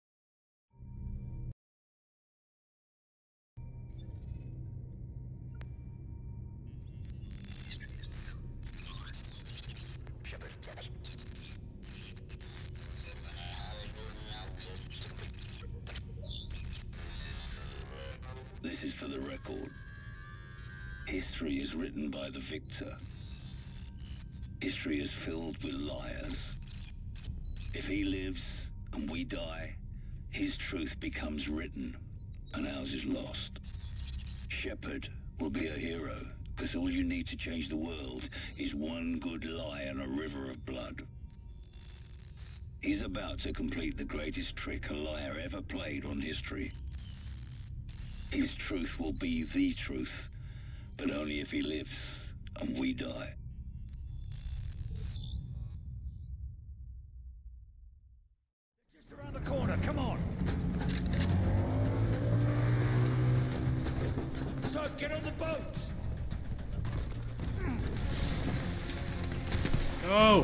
This is for the record. History is written by the victor. History is filled with liars. If he lives and we die, his truth becomes written and ours is lost. Shepard will be a hero because all you need to change the world is one good lie and a river of blood. He's about to complete the greatest trick a liar ever played on history. His truth will be the truth, but only if he lives and we die. Just around the corner, come on! So, get on the boat! Go!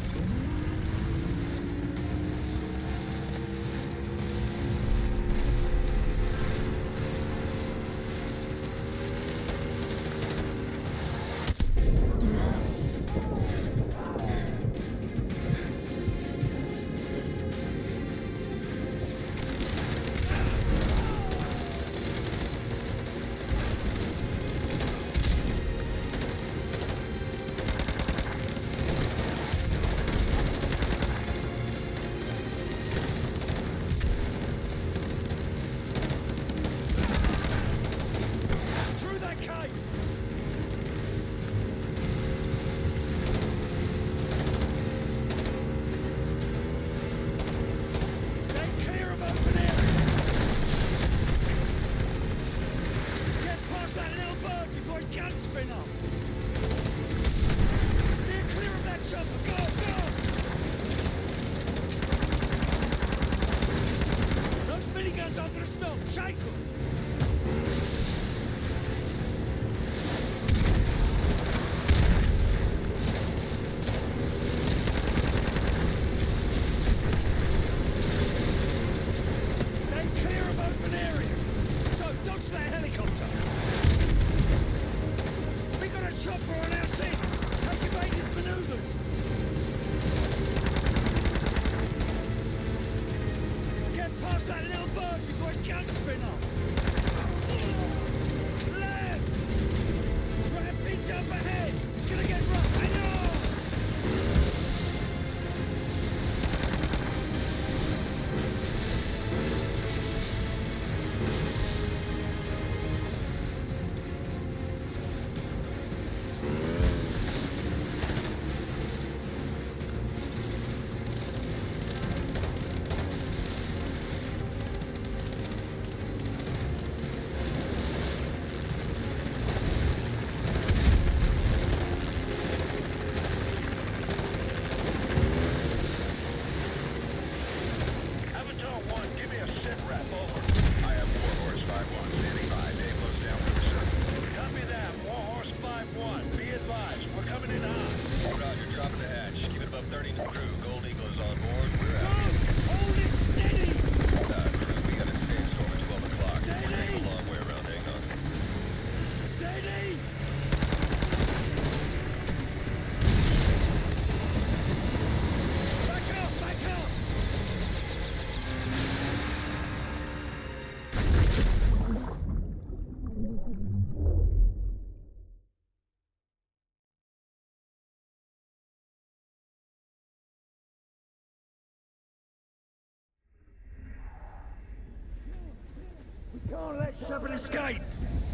That little bird before his gun spin off! Shepard escaped!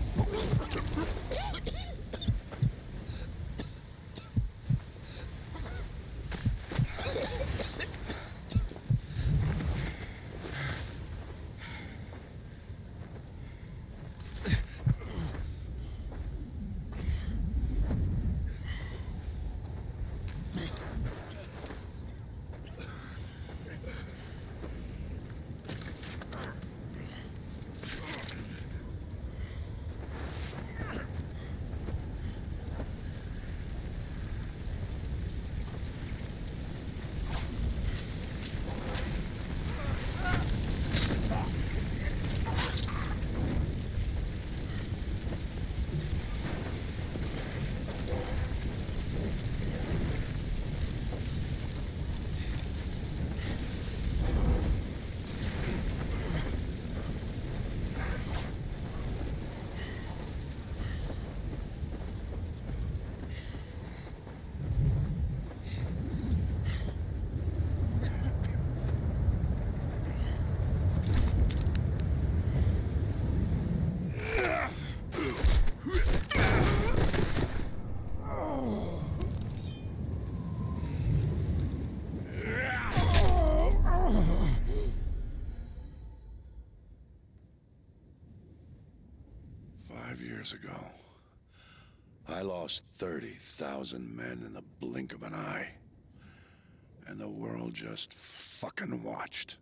Years ago, I lost 30,000 men in the blink of an eye. And the world just fucking watched.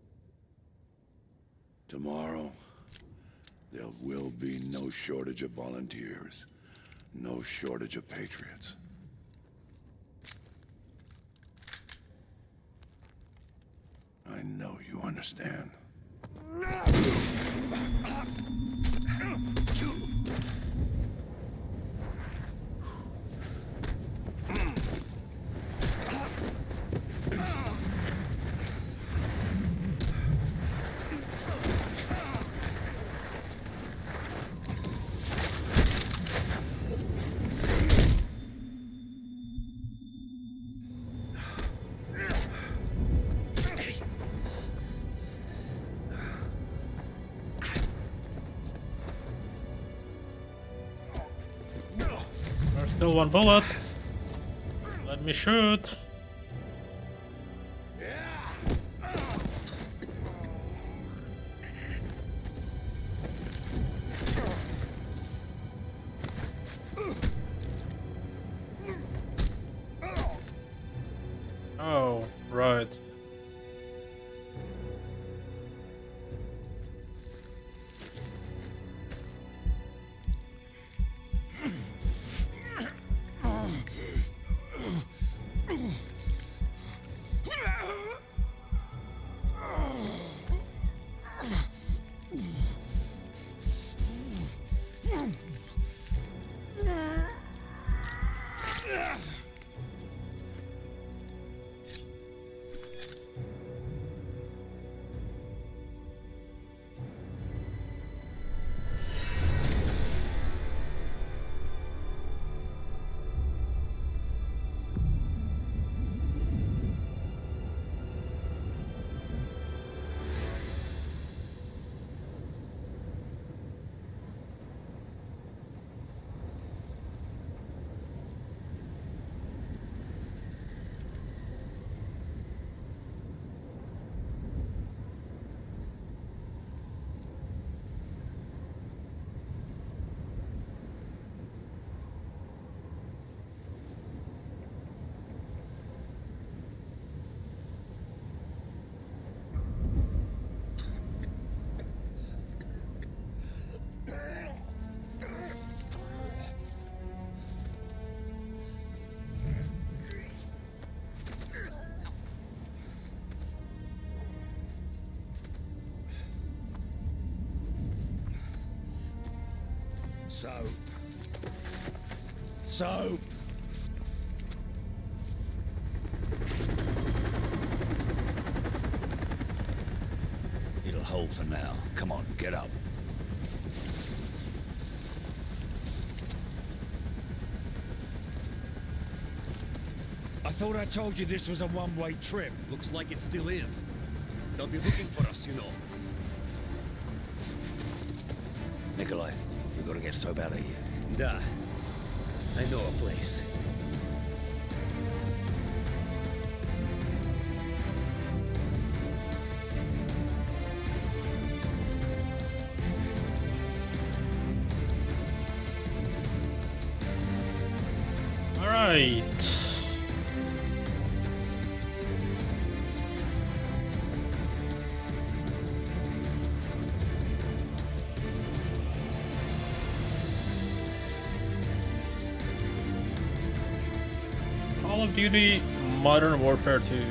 Tomorrow, there will be no shortage of volunteers, no shortage of patriots. I know you understand. Still one bullet. Let me shoot. Oh, right. Soap. It'll hold for now. Come on, get up. I thought I told you this was a one-way trip. Looks like it still is. They'll be looking for us, you know. Nikolai, we gotta get Soap out of here. Da. I know a place. All right. Call of Duty Modern Warfare 2.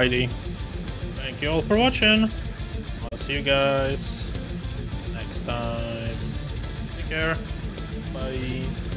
Alrighty. Thank you all for watching. I'll see you guys next time. Take care. Bye.